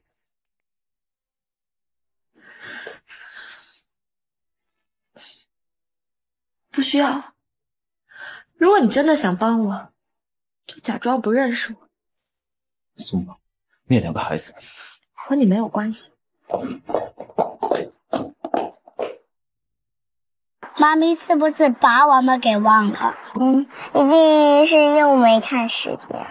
不需要。如果你真的想帮我，就假装不认识我。 苏萌，那2个孩子和你没有关系。 妈咪是不是把我们给忘了？一定是又没看时间。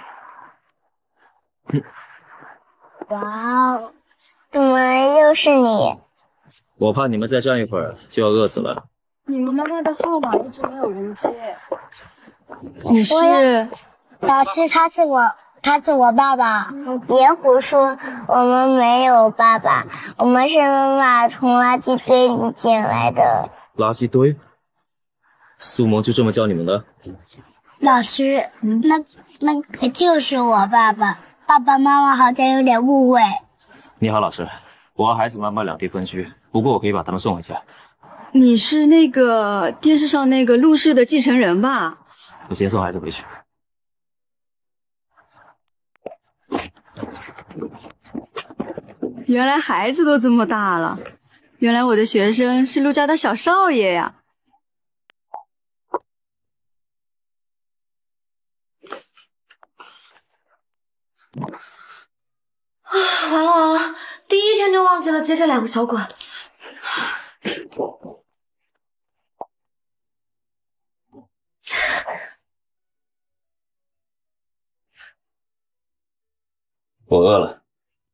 哇哦，怎么又是你？ 我怕你们再站一会儿就要饿死了。 你们妈妈的号码一直没有人接。 你是？老师，他是我爸爸。别胡说，我们没有爸爸，我们是妈妈从垃圾堆里捡来的。 垃圾堆？苏萌就这么教你们的？ 老师，那个就是我爸爸，爸爸妈妈好像有点误会。 你好，老师，我和孩子妈妈两地分居，不过我可以把他们送回家。 你是那个电视上那个陆氏的继承人吧？ 我先送孩子回去。 原来孩子都这么大了， 原来我的学生是陆家的小少爷呀！ 完了完了，第一天就忘记了接这2个小管。 我饿了。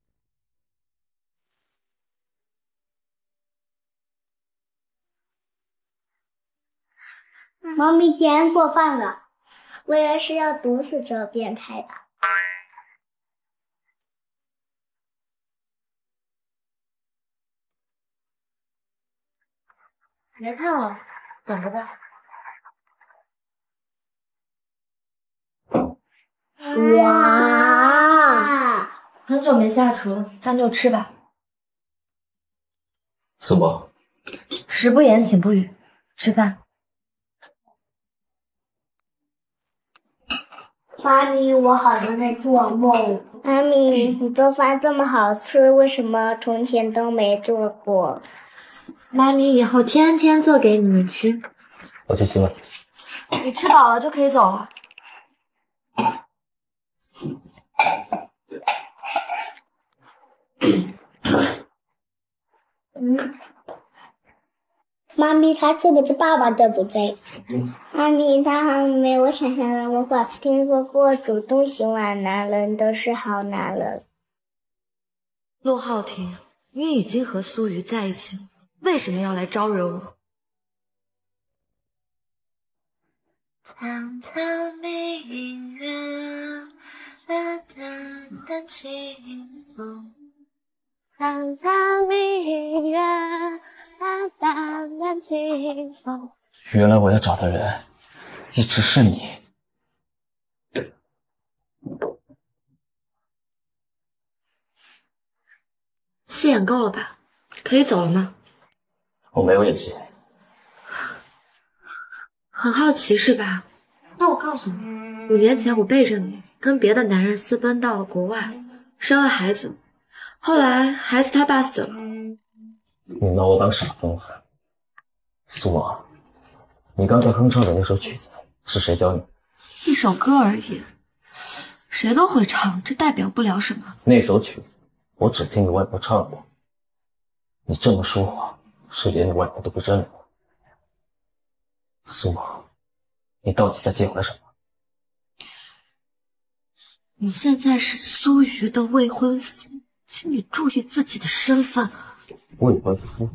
妈咪竟然做饭了，我以为是要毒死这个变态的。 别看了，等着吧。 哇！ 很久没下厨了，咱就吃吧。 苏沫， 食不言，寝不语，吃饭。 妈咪，我好像在做梦。妈咪，你做饭这么好吃，为什么从前都没做过？ 妈咪以后天天做给你们吃。 我去洗碗。 你吃饱了就可以走了。 妈咪，他是不是爸爸，对不对？妈咪，他好像没有我想象的那么坏。听说过主动洗碗男人都是好男人。 陆浩庭，你已经和苏瑜在一起了，为什么要来招惹我？ 苍苍明月，淡淡清风。苍苍明月，淡淡清风。 原来我要找的人一直是你。 戏演够了吧？可以走了吗？ 我没有演戏。 很好奇是吧？那我告诉你，5年前我背着你跟别的男人私奔到了国外，生了孩子，后来孩子他爸死了。 你拿我当傻疯了？苏沫，你刚才哼唱的那首曲子是谁教你？ 一首歌而已，谁都会唱，这代表不了什么。 那首曲子我只听你外婆唱过。你这么说话，是连你外婆都不认了。苏沫，你到底在介怀什么？ 你现在是苏瑜的未婚夫，请你注意自己的身份。 未婚夫？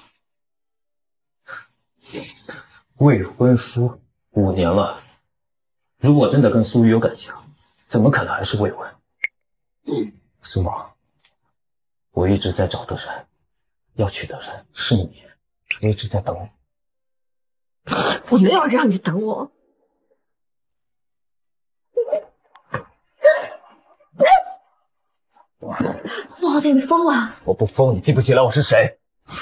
未婚夫5年了，如果真的跟苏瑜有感情，怎么可能还是未婚？苏沫，我一直在找的人，要娶的人是你，我一直在等你。 我没有让你等我。陆浩庭，你疯了？ 我不疯，你记不起来我是谁？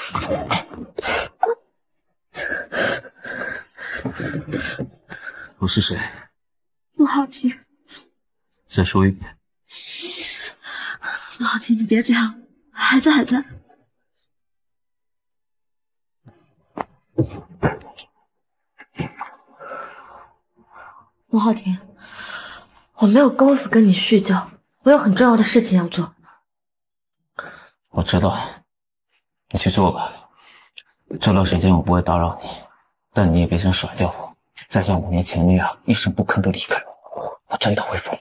我是谁？ 陆浩庭， 再说一遍。 陆浩庭，你别这样，孩子还在。陆浩庭，我没有功夫跟你叙旧，我有很重要的事情要做。 我知道，你去做吧。这段时间我不会打扰你，但你也别想甩掉我，再像5年前那样一声不吭的离开我，我真的会疯。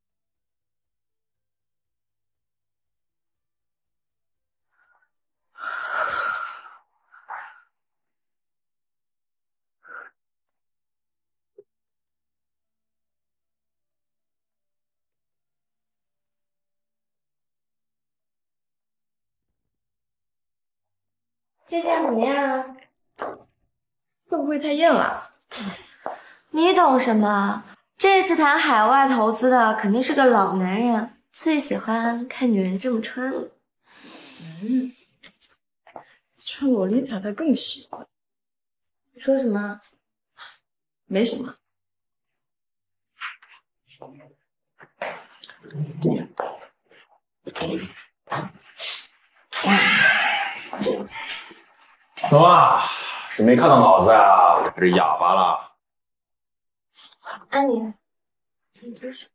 这下怎么样？ 会不会太硬了？ 你懂什么？这次谈海外投资的肯定是个老男人，最喜欢看女人这么穿了。 穿洛丽塔他更喜欢。 你说什么？ 没什么。 怎么是没看到老子呀？还是哑巴了？ 安妮，请出去。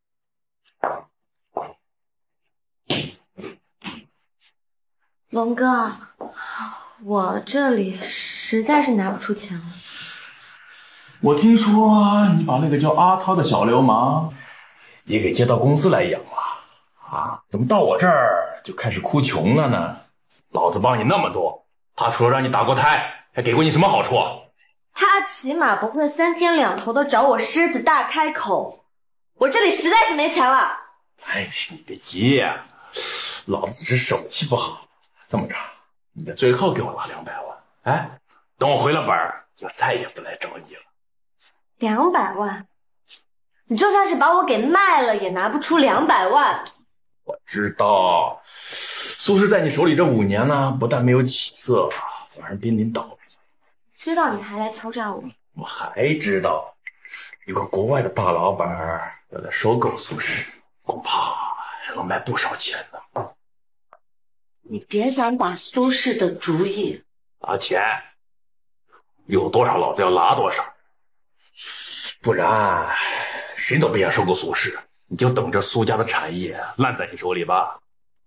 龙哥，我这里实在是拿不出钱了。 我听说你把那个叫阿涛的小流氓也给接到公司来养了啊？怎么到我这儿就开始哭穷了呢？老子帮你那么多，他除了让你打过胎，还给过你什么好处？ 他起码不会3天2头的找我狮子大开口。我这里实在是没钱了。 哎，你别急呀，老子只是手气不好。这么着，你在最后给我拿200万，哎，等我回了本儿，就再也不来找你了。 200万？你就算是把我给卖了，也拿不出200万。 我知道，苏氏在你手里这5年呢，不但没有起色，反而濒临倒闭。 知道你还来敲诈我？ 我还知道，有个国外的大老板要来收购苏氏，恐怕还要卖不少钱呢。 你别想打苏氏的主意。 拿钱，有多少老子要拿多少，不然谁都别想收购苏氏。你就等着苏家的产业烂在你手里吧。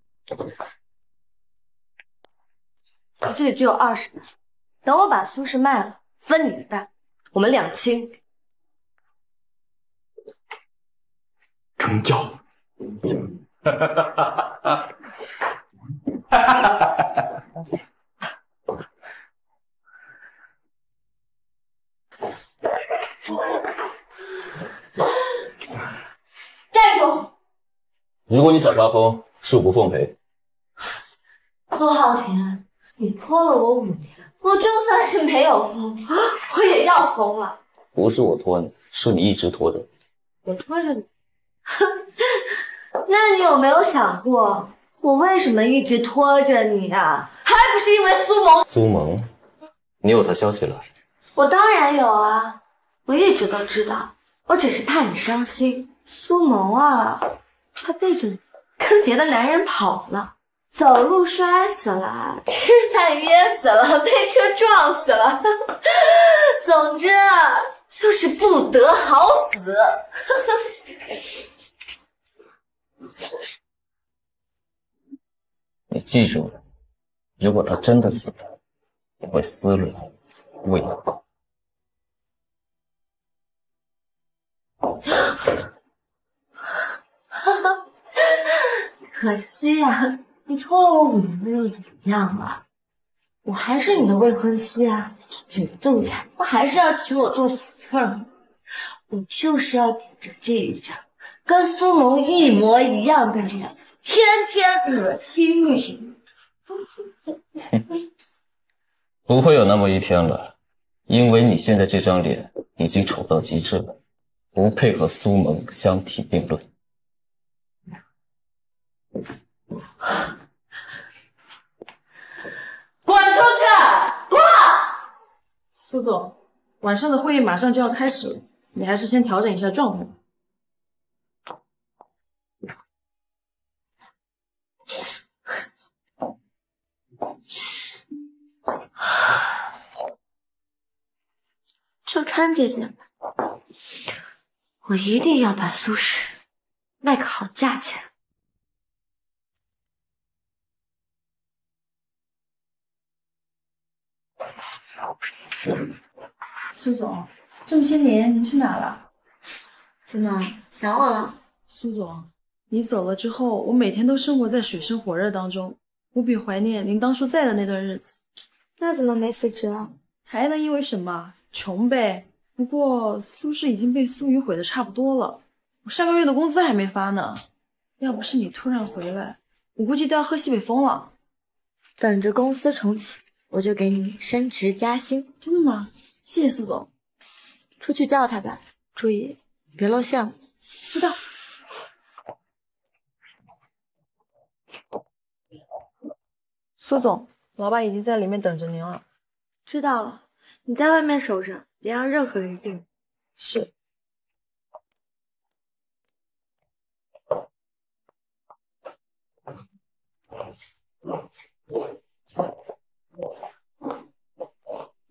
我这里只有20万，等我把苏氏卖了，分你1半，我们2清。 成交。 站住！ 如果你想发疯，恕不奉陪。 陆浩田，你拖了我5年，我就算是没有疯，我也要疯了。 不是我拖你，是你一直拖着。 我拖着你？哼，那你有没有想过，我为什么一直拖着你啊？还不是因为苏萌。 苏萌，你有她消息了？ 我当然有啊，我一直都知道，我只是怕你伤心。苏萌啊，她背着你跟别的男人跑了，走路摔死了，吃饭噎死了，被车撞死了，总之啊，就是不得好死。 你记住了，如果她真的死了，我会撕了你，喂你狗。 可惜啊，你拖了我5年了又怎么样了？我还是你的未婚妻啊，这个肚子我还是要娶我做媳妇儿。我就是要顶着这一张跟苏萌一模一样的脸，天天恶心你。 不会有那么一天了，因为你现在这张脸已经丑到极致了，不配和苏萌相提并论。 滚出去！滚！ 苏总，晚上的会议马上就要开始了，你还是先调整一下状态吧。 就穿这件吧，我一定要把苏轼卖个好价钱。 苏总，这么些年您去哪了？ 怎么想我了？ 苏总，你走了之后，我每天都生活在水深火热当中，无比怀念您当初在的那段日子。 那怎么没辞职啊？ 还能因为什么？穷呗。不过苏轼已经被苏瑜毁的差不多了，我上个月的工资还没发呢。要不是你突然回来，我估计都要喝西北风了。 等着公司重启，我就给你升职加薪。 真的吗？谢谢苏总。 出去叫他吧，注意别露馅了。 知道。苏总，老板已经在里面等着您了。 知道了，你在外面守着，别让任何人进来。 是。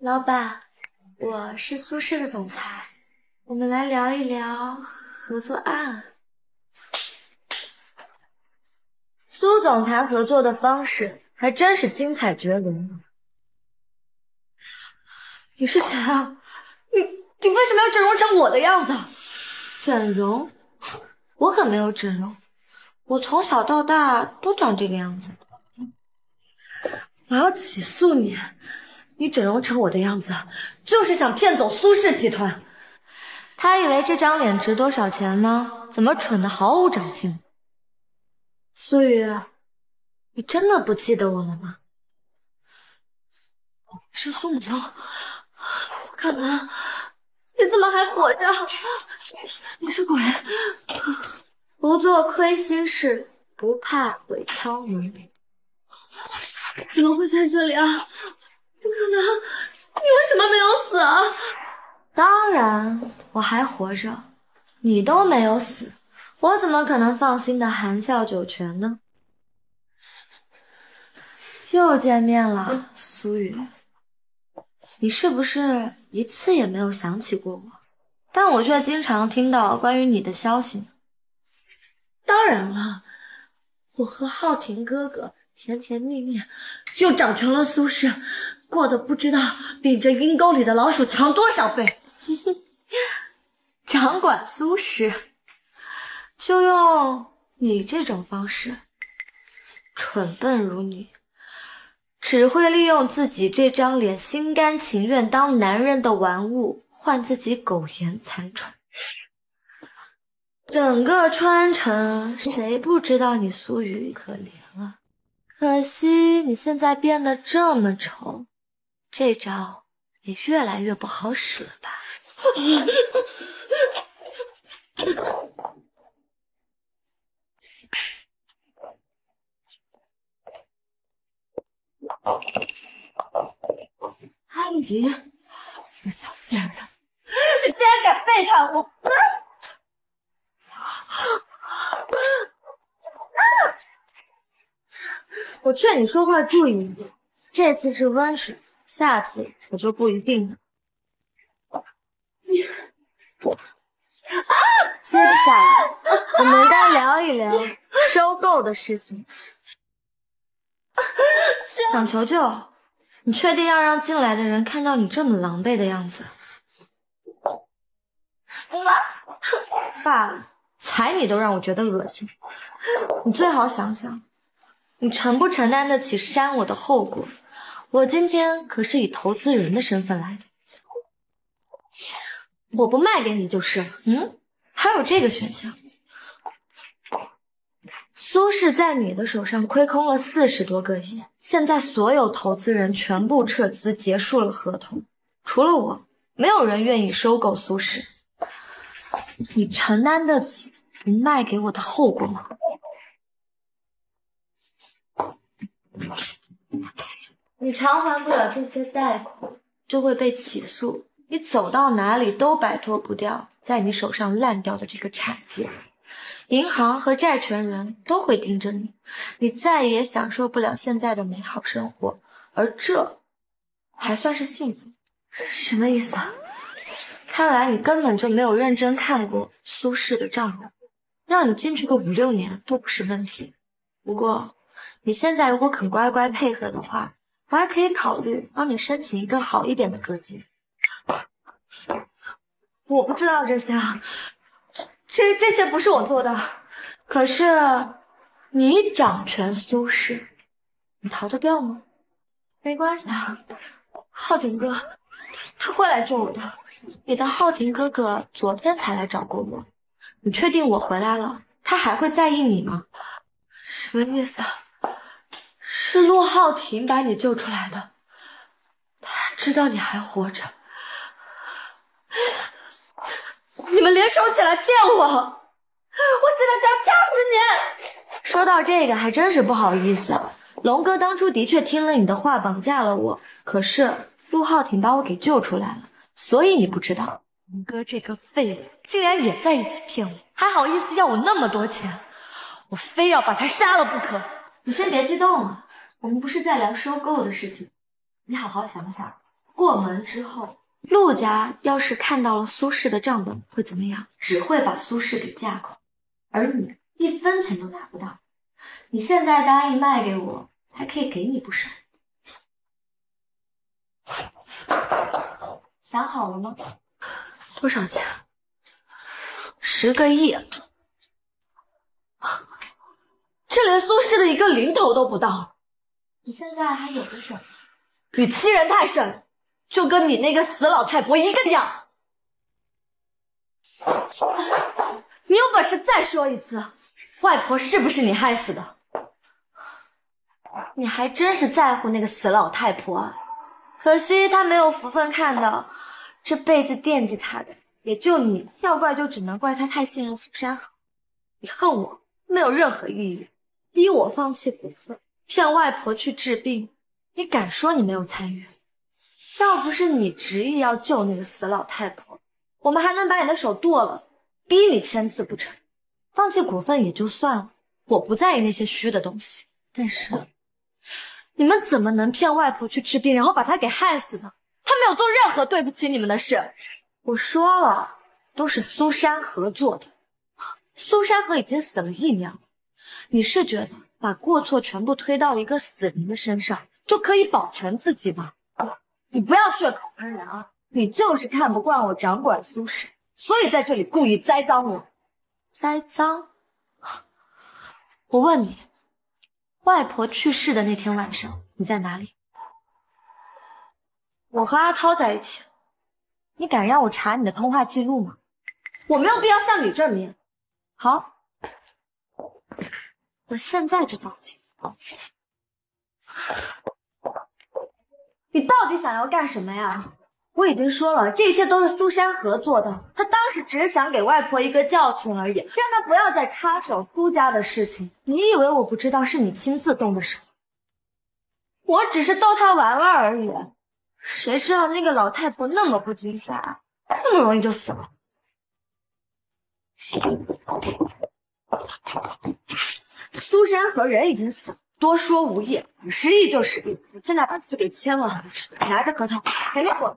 老板，我是苏氏的总裁，我们来聊一聊合作案。苏总裁合作的方式还真是精彩绝伦。你是谁啊？你为什么要整容成我的样子？整容？我可没有整容，我从小到大都长这个样子。我要起诉你！你整容成我的样子，就是想骗走苏氏集团。他以为这张脸值多少钱吗？怎么蠢得毫无长进？苏雨，你真的不记得我了吗？是苏苗，不可能！你怎么还活着？你是鬼！不做亏心事，不怕鬼敲门。怎么会在这里啊？不可能！你为什么没有死啊？当然，我还活着。你都没有死，我怎么可能放心的含笑九泉呢？又见面了，苏雨。你是不是一次也没有想起过我？但我却经常听到关于你的消息呢。当然了，我和浩庭哥哥甜甜蜜蜜，又掌权了苏氏，过得不知道比这阴沟里的老鼠强多少倍。掌管苏氏，就用你这种方式，蠢笨如你，只会利用自己这张脸，心甘情愿当男人的玩物，换自己苟延残喘。整个川城，谁不知道你苏雨可怜啊？可惜你现在变得这么丑，这招也越来越不好使了吧？安迪，你个小贱人，你竟然敢背叛我！我劝你说话注意一点，这次是温水，下次我就不一定了。接下来，我们该聊一聊收购的事情。想求救？你确定要让进来的人看到你这么狼狈的样子？罢了，踩你都让我觉得恶心。你最好想想，你承不承担得起扇我的后果？我今天可是以投资人的身份来的，我不卖给你就是了。还有这个选项。苏氏在你的手上亏空了40多个亿，现在所有投资人全部撤资，结束了合同，除了我，没有人愿意收购苏氏。你承担得起不卖给我的后果吗？你偿还不了这些贷款，就会被起诉，你走到哪里都摆脱不掉在你手上烂掉的这个产业。银行和债权人都会盯着你，你再也享受不了现在的美好生活，而这还算是幸福？什么意思啊？看来你根本就没有认真看过苏氏的账本，让你进去个5、6年都不是问题。不过你现在如果肯乖乖配合的话，我还可以考虑帮你申请一个好一点的个金。我不知道这些啊，这些不是我做的。可是你掌权苏氏，你逃得掉吗？没关系啊，浩庭哥他会来救我的。你的浩庭哥哥昨天才来找过我，你确定我回来了，他还会在意你吗？什么意思啊？是陆浩庭把你救出来的，他知道你还活着。你们联手起来骗我，我现在就要掐死你！说到这个还真是不好意思，龙哥当初的确听了你的话绑架了我，可是陆浩庭把我给救出来了，所以你不知道，龙哥这个废物竟然也在一起骗我，还好意思要我那么多钱，我非要把他杀了不可。你先别激动了，我们不是在聊收购的事情，你好好想想， 过门之后，陆家要是看到了苏氏的账本会怎么样？只会把苏氏给架空，而你一分钱都拿不到。你现在答应卖给我，还可以给你不少。想好了吗？多少钱？10个亿。这连苏氏的一个零头都不到。你现在还有个什么？你欺人太甚，就跟你那个死老太婆一个样。你有本事再说一次，外婆是不是你害死的？你还真是在乎那个死老太婆啊！可惜她没有福分看到，这辈子惦记她的也就你，要怪就只能怪她太信任苏山河。你恨我没有任何意义，逼我放弃股份，骗外婆去治病，你敢说你没有参与？要不是你执意要救那个死老太婆，我们还能把你的手剁了，逼你签字不成？放弃股份也就算了，我不在意那些虚的东西，但是你们怎么能骗外婆去治病，然后把她给害死呢？她没有做任何对不起你们的事。我说了，都是苏山河做的。苏山河已经死了1年了，你是觉得把过错全部推到一个死人的身上就可以保全自己吗？你不要血口喷人啊！你就是看不惯我掌管苏氏，所以在这里故意栽赃我。栽赃？我问你，外婆去世的那天晚上你在哪里？我和阿涛在一起，你敢让我查你的通话记录吗？我没有必要向你证明。好，我现在就报警。你到底想要干什么呀？我已经说了，这些都是苏山河做的，他当时只是想给外婆一个教训而已，让她不要再插手苏家的事情。你以为我不知道是你亲自动的手？我只是逗他玩玩而已，谁知道那个老太婆那么不经下，那么容易就死了。苏山河人已经死了，多说无益，10亿就10亿，我现在把字给签了，拿着合同，赶紧滚！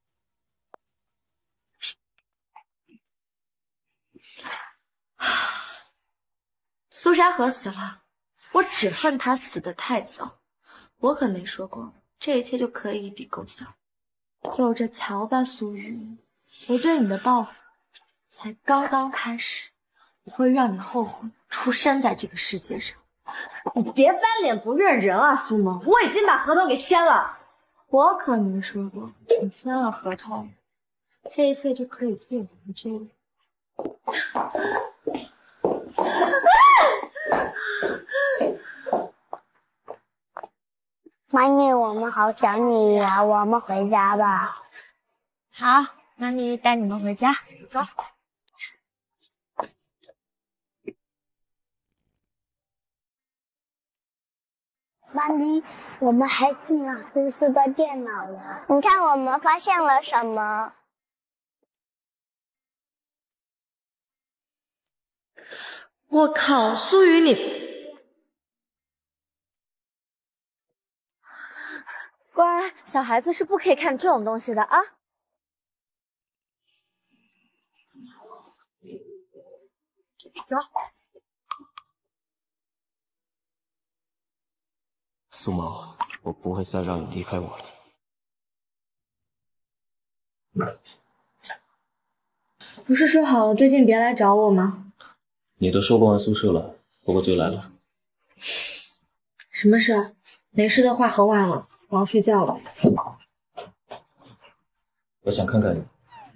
苏山河死了，我只恨他死得太早，我可没说过这一切就可以一笔勾销。就这瞧吧，苏雨，我对你的报复才刚刚开始，我会让你后悔出生在这个世界上。你别翻脸不认人啊，苏萌！我已经把合同给签了，我可没说过你签了合同，这一切就可以自由的追。 妈咪，我们好想你呀，我们回家吧。 好，妈咪带你们回家，走。 妈咪，我们还进了苏氏的电脑了，你看我们发现了什么？ 我靠，苏雨你，乖，小孩子是不可以看这种东西的啊。走。 苏萌，我不会再让你离开我了。 不是说好了最近别来找我吗？ 你都收购完宿舍了，我就来了。 什么事？没事的话很晚了，我要睡觉了。 我想看看你。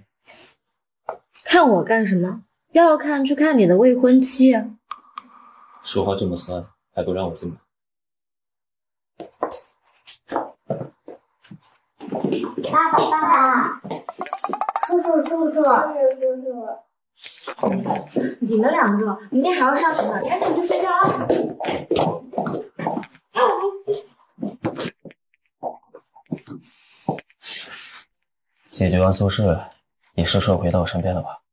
看我干什么？要看去看你的未婚妻啊。 说话这么酸，还不让我进门？ 爸爸，爸爸，叔叔，叔叔，叔叔， 你们两个明天还要上学呢，赶紧去睡觉啊！ 解决完宿舍，你是说回到我身边了吧？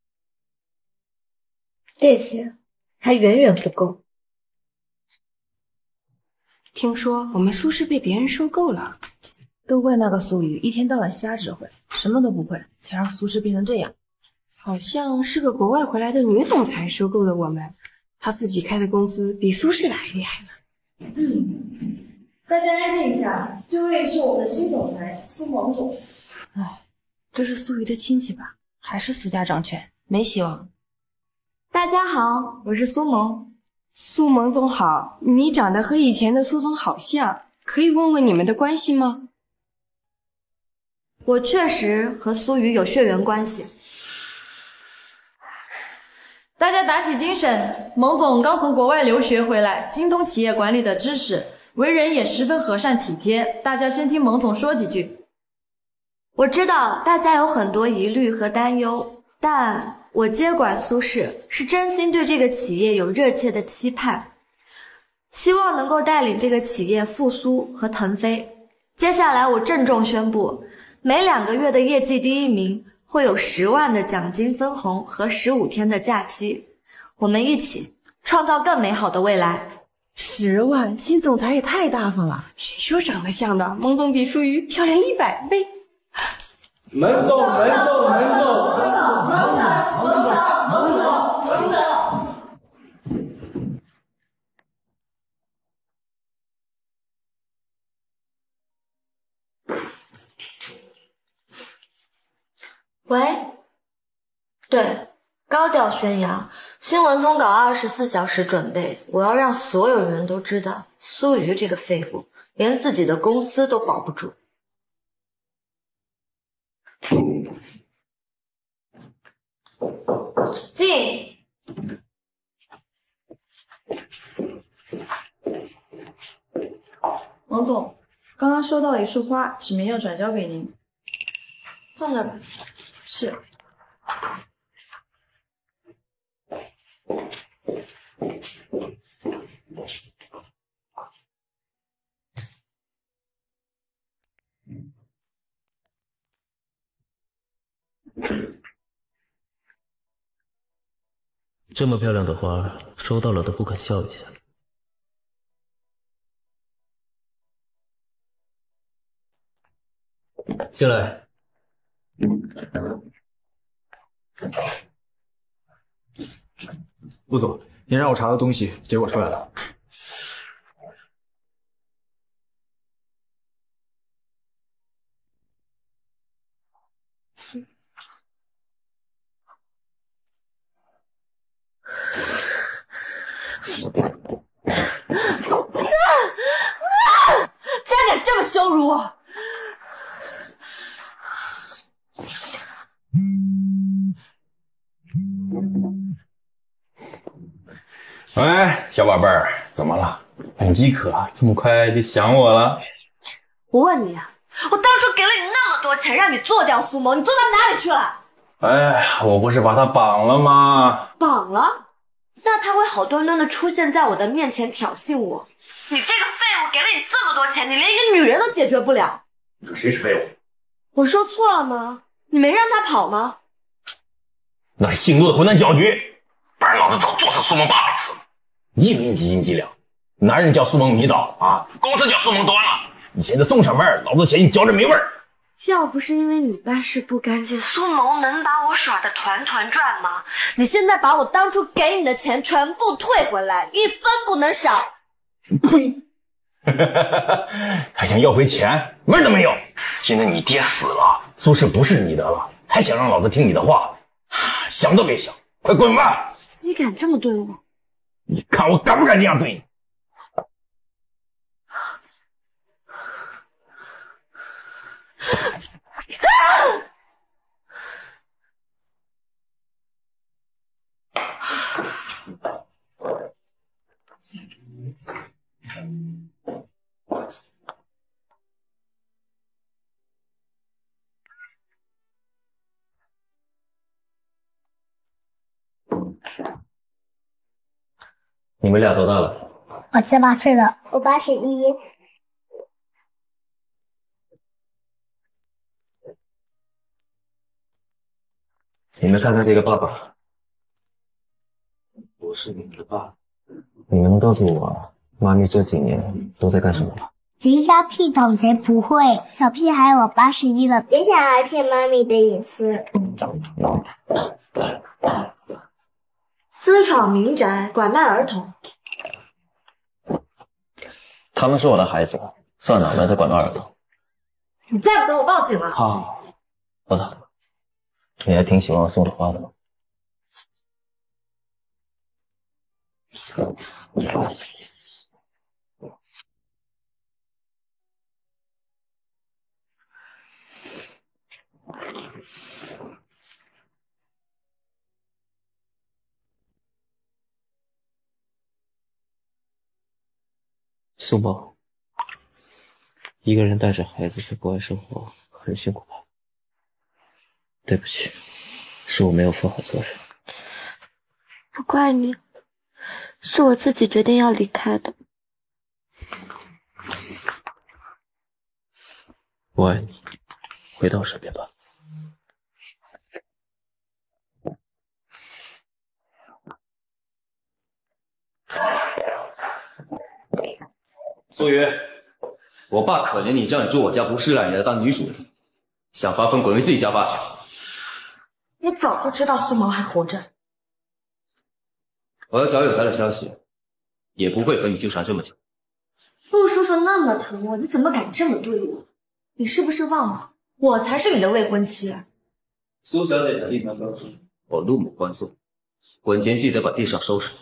这些还远远不够。 听说我们苏氏被别人收购了。 都怪那个苏雨一天到晚瞎指挥，什么都不会，才让苏氏变成这样。 好像是个国外回来的女总裁收购的我们，她自己开的公司比苏氏还厉害呢。 大家安静一下，这位是我们的新总裁苏萌总。哎，这是苏瑜的亲戚吧？还是苏家掌权，没希望。 大家好，我是苏萌。 苏萌总好，你长得和以前的苏总好像，可以问问你们的关系吗？ 我确实和苏瑜有血缘关系。 大家打起精神，蒙总刚从国外留学回来，精通企业管理的知识，为人也十分和善体贴。大家先听蒙总说几句。 我知道大家有很多疑虑和担忧，但我接管苏氏是真心对这个企业有热切的期盼，希望能够带领这个企业复苏和腾飞。接下来我郑重宣布，每2个月的业绩第1名会有10万的奖金分红和15天的假期，我们一起创造更美好的未来。 10万，新总裁也太大方了。谁说长得像的？蒙总比苏瑜漂亮100倍。 门总， 喂，对，高调宣扬，新闻通稿24小时准备，我要让所有人都知道，苏瑜这个废物连自己的公司都保不住。进。 王总，刚刚收到了一束花，指明要转交给您。 放那吧。 是。 这么漂亮的花，收到了都不肯笑一下。进来。 陆总，您让我查的东西结果出来了。 竟然敢这么羞辱我！ 喂，小宝贝儿，怎么了？很饥渴，这么快就想我了？ 我问你啊，我当初给了你那么多钱，让你做掉苏萌，你做到哪里去了？ 哎，我不是把他绑了吗？ 绑了？那他会好端端的出现在我的面前挑衅我。你这个废物，给了你这么多钱，你连一个女人都解决不了。 你说谁是废物？ 我说错了吗？你没让他跑吗？ 那是姓陆的混蛋搅局，不然老子早做死苏萌800次了。一民几斤几两，男人叫苏萌迷倒啊，公司叫苏萌端了。你现在送上门，老子嫌你嚼着没味儿。 要不是因为你办事不干净，苏萌能把我耍得团团转吗？你现在把我当初给你的钱全部退回来，一分不能少。 呸！还想要回钱，门都没有！现在你爹死了，苏氏不是你的了，还想让老子听你的话，想都别想，快滚吧！ 你敢这么对我？ 你看我敢不敢这样对你？ 你们俩多大了？ 我7、8岁了，我81。 你们看看这个爸爸，我是你们的爸。你们能告诉我，妈咪这几年都在干什么吗？ 贼瞎屁懂谁不会？小屁孩，我81了，别想来骗妈咪的隐私。 私闯民宅，拐卖儿童。 他们是我的孩子，算哪门子拐卖儿童？ 你再不等我报警了！ 好，我走。你还挺喜欢我送的花的吗？苏某，一个人带着孩子在国外生活很辛苦吧？对不起，是我没有负好责任。 不怪你，是我自己决定要离开的。 我爱你，回到我身边吧。苏雨，我爸可怜你，让你住我家不是让你来当女主人，想发疯滚回自己家爸去。 你早就知道苏毛还活着。 我要早有他的消息，也不会和你纠缠这么久。 陆叔叔那么疼我，你怎么敢这么对我？你是不是忘了，我才是你的未婚妻啊？ 苏小姐的地盘告诉我陆母欢送，滚前记得把地上收拾。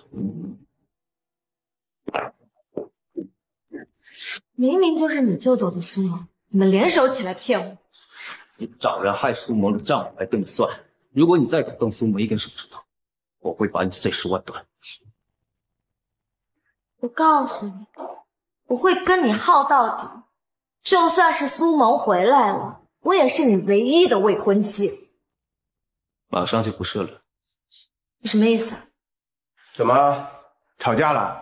明明就是你救走的苏萌，你们联手起来骗我。 你找人害苏萌的账我来跟你算。如果你再敢动苏萌一根手指头，我会把你碎尸万段。 我告诉你，我会跟你耗到底。就算是苏萌回来了，我也是你唯一的未婚妻。 马上就不是了。 你什么意思啊？ 怎么吵架了？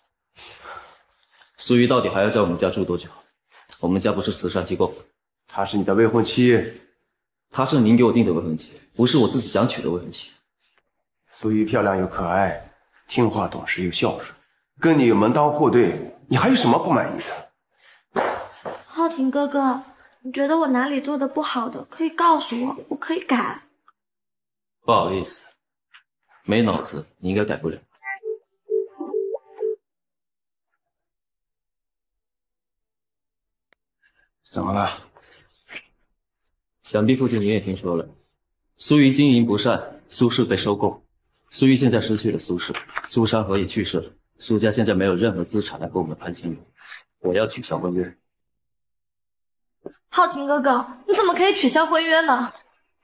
苏玉到底还要在我们家住多久？我们家不是慈善机构。 她是你的未婚妻， 她是您给我定的未婚妻，不是我自己想娶的未婚妻。 苏玉漂亮又可爱，听话懂事又孝顺，跟你门当户对，你还有什么不满意的？ 浩庭哥哥，你觉得我哪里做的不好的，可以告诉我，我可以改。 不好意思，没脑子，你应该改不了。 怎么了？ 想必父亲你也听说了，苏玉经营不善，苏氏被收购，苏玉现在失去了苏氏，苏山河也去世了，苏家现在没有任何资产来跟我们谈亲缘，我要取消婚约。 浩庭哥哥，你怎么可以取消婚约呢？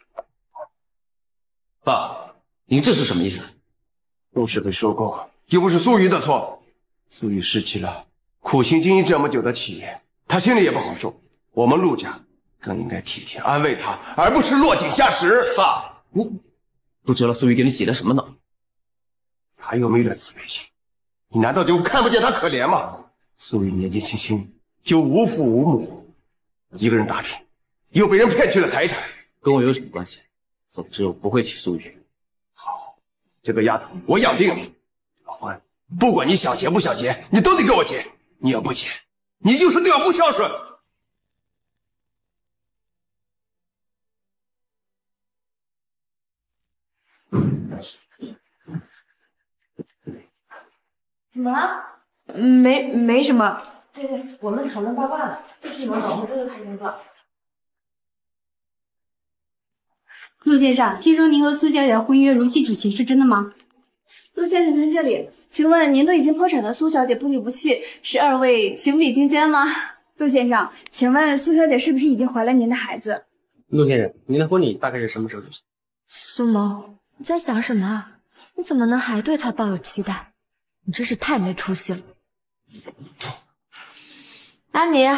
爸，您这是什么意思？ 陆氏被收购，又不是苏玉的错，苏玉失去了苦心经营这么久的企业，她心里也不好受。我们陆家更应该体贴安慰她，而不是落井下石。 爸，你不知道苏玉给你洗了什么脑？ 她又没了慈悲心，你难道就看不见她可怜吗？苏玉年纪轻轻就无父无母，一个人打拼，又被人骗去了财产， 跟我有什么关系？总之我不会娶苏玉。 好，这个丫头我养定了。这个婚不管你想结不想结，你都得给我结。你要不结，你就是对我不孝顺。 怎么了？没什么。对，我们讨论八卦呢，不许你们搞，我这就开工作。 陆先生，听说您和苏小姐的婚约如期举行，是真的吗？ 陆先生在这里，请问您对已经破产的苏小姐不离不弃，是二位情比金坚吗？陆先生，请问苏小姐是不是已经怀了您的孩子？ 陆先生，您的婚礼大概是什么时候举行？ 苏萌，你在想什么啊？你怎么能还对他抱有期待？你真是太没出息了。安妮，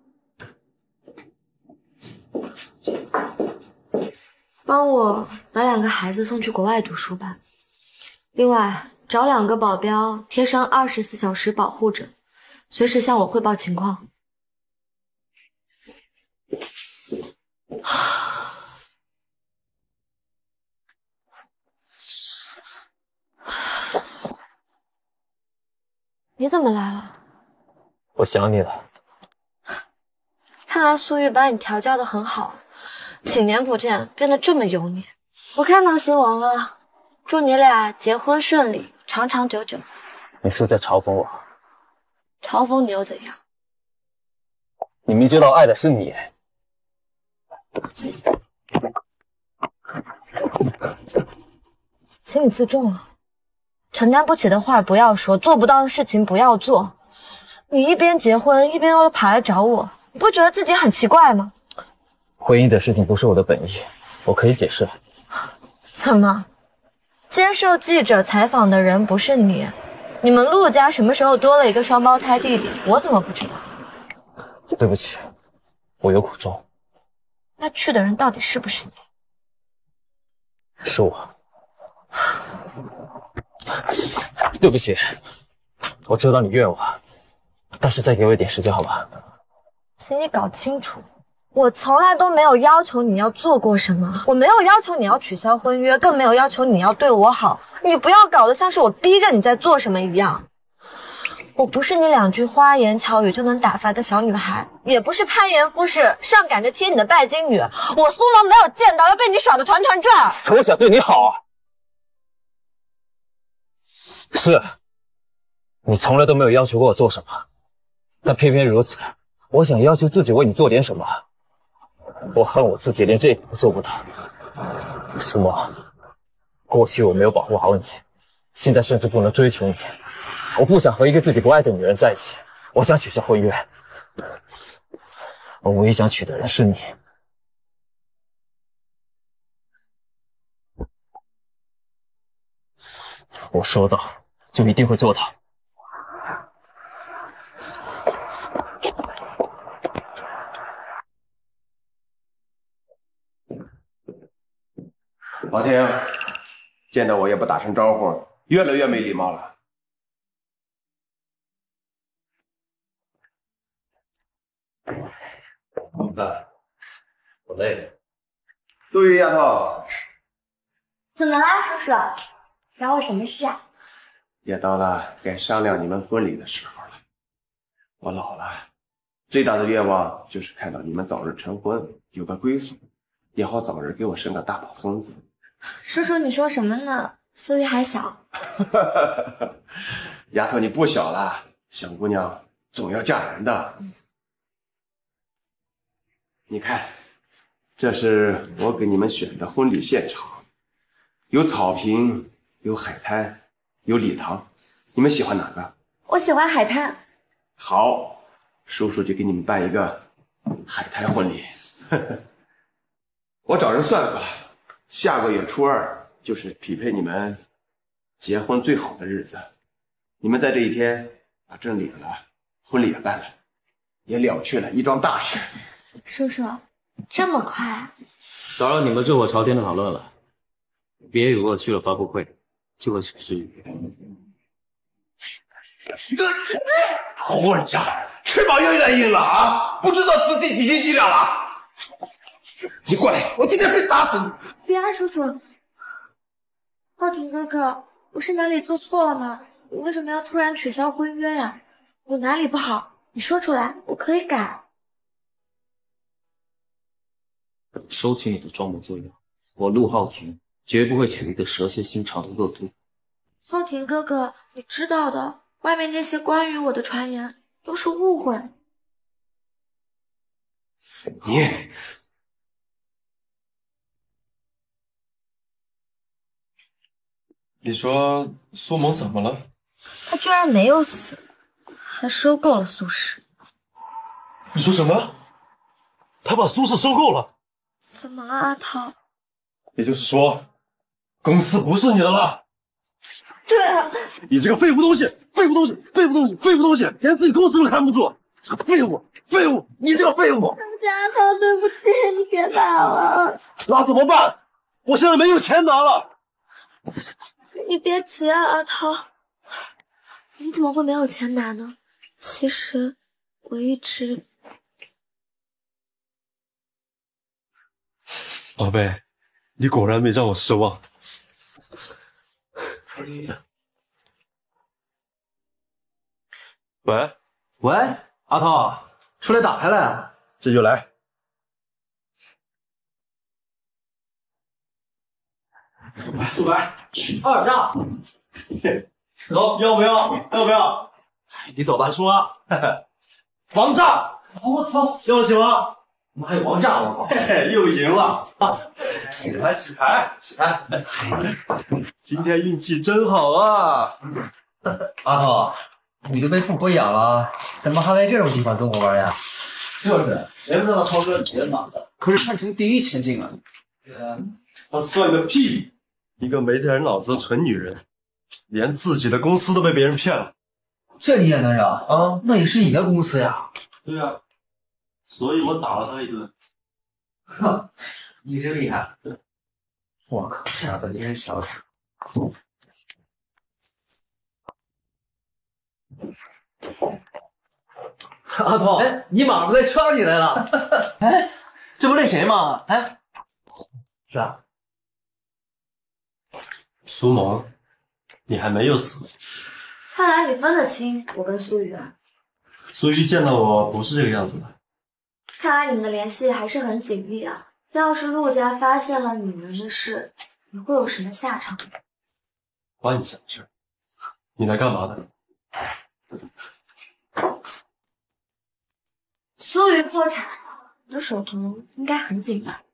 帮我把2个孩子送去国外读书吧。另外，找2个保镖，贴上24小时保护着，随时向我汇报情况。你怎么来了？ 我想你了。 看来苏玉把你调教得很好，几年不见变得这么油腻。我看到新闻了，祝你俩结婚顺利，长长久久。 你是在嘲讽我？ 嘲讽你又怎样？ 你明知道爱的是你。 请你自重啊！承担不起的话不要说，做不到的事情不要做。你一边结婚一边又跑来找我，你不觉得自己很奇怪吗？ 婚姻的事情不是我的本意，我可以解释。 怎么？接受记者采访的人不是你？你们陆家什么时候多了一个双胞胎弟弟？我怎么不知道？ 对不起，我有苦衷。 那去的人到底是不是你？ 是我。对不起，我知道你怨我，但是再给我一点时间好吧？ 请你搞清楚，我从来都没有要求你要做过什么，我没有要求你要取消婚约，更没有要求你要对我好。你不要搞得像是我逼着你在做什么一样。我不是你两句花言巧语就能打发的小女孩，也不是攀岩夫士上赶着贴你的拜金女。我苏萌没有见到要被你耍得团团转。 可我想对你好啊。是，你从来都没有要求过我做什么，但偏偏如此，我想要求自己为你做点什么。我恨我自己连这一点都做不到。苏萌，过去我没有保护好你，现在甚至不能追求你。我不想和一个自己不爱的女人在一起，我想取消婚约。我唯一想娶的人是你。我说到就一定会做到。 王婷，见到我也不打声招呼，越来越没礼貌了。 我累了。 苏玉丫头， 怎么啦，叔叔？找我什么事啊？ 也到了该商量你们婚礼的时候了。我老了，最大的愿望就是看到你们早日成婚，有个归宿，也好早日给我生个大宝孙子。 叔叔，你说什么呢？苏玉还小。 丫头，你不小了，小姑娘总要嫁人的。你看，这是我给你们选的婚礼现场，有草坪，有海滩，有礼堂，你们喜欢哪个？ 我喜欢海滩。 好，叔叔就给你们办一个海滩婚礼。我找人算过了，下个月初2就是匹配你们结婚最好的日子。你们在这一天把证领了，婚礼也办了，也了却了一桩大事。 叔叔，这么快？ 打扰你们热火朝天的讨论了，别以为我去了发布会就会随之预约。 混账，翅膀越来越硬了啊！不知道自己几斤几两了。你过来，我今天非打死你！ 别啊，叔叔。浩庭哥哥，我是哪里做错了吗？你为什么要突然取消婚约呀？我哪里不好？你说出来，我可以改。 收起你的装模作样，我陆浩庭绝不会娶一个蛇蝎心肠的恶毒。 浩庭哥哥，你知道的，外面那些关于我的传言都是误会。 你说苏萌怎么了？ 他居然没有死，还收购了苏氏。 你说什么？他把苏氏收购了？ 怎么了，阿涛？ 也就是说，公司不是你的了？ 对啊！ 你这个废物东西！废物东西！废物东西！废物东西！连自己公司都看不住！废物！废物！你这个废物！ 对不起，阿涛，对不起，你别打了。 那怎么办？我现在没有钱拿了。 你别急啊，阿涛。你怎么会没有钱拿呢？其实我一直…… 宝贝，你果然没让我失望。喂， 喂，阿涛，出来打牌了呀？ 这就来。 苏白二炸， 走，要不要？要不要？ 你走吧。 说啊，王炸！ 我操， 要不行吗？ 我们还有王炸了， 嘿嘿，又赢了！起牌，起牌， 起牌！ 今天运气真好啊！ 阿涛，你都被富婆养了，怎么还来这种地方跟我玩呀？就是，谁不知道涛哥你的脑子？可是汉城第一千金啊！ 他算个屁！一个没点脑子的蠢女人，连自己的公司都被别人骗了。 这你也能让啊？那也是你的公司呀。 对呀，所以我打了他一顿。 哼，你真厉害！我靠，傻子，你真小子！阿涛，哎，你马子在圈里来了。哎，这不那谁吗？哎，是啊。 苏萌，你还没有死。 看来你分得清我跟苏雨啊。 苏玉见到我不是这个样子的。 看来你们的联系还是很紧密啊。要是陆家发现了你们的事，你会有什么下场？ 关你什么事？你来干嘛的？ 苏瑜破产了，你的手头应该很紧吧？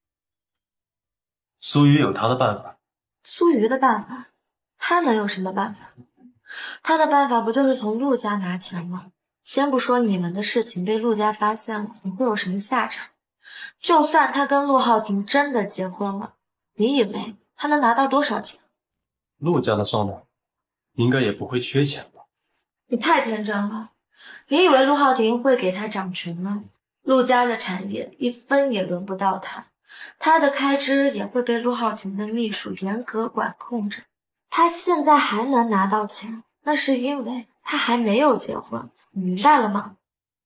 苏瑜有他的办法。 苏瑜的办法？他能有什么办法？他的办法不就是从陆家拿钱吗？先不说你们的事情被陆家发现了，你会有什么下场？就算他跟陆浩庭真的结婚了，你以为他能拿到多少钱？ 陆家的少奶应该也不会缺钱吧？ 你太天真了，你以为陆浩庭会给他掌权吗？陆家的产业一分也轮不到他，他的开支也会被陆浩庭的秘书严格管控着。他现在还能拿到钱，那是因为他还没有结婚，你明白了吗？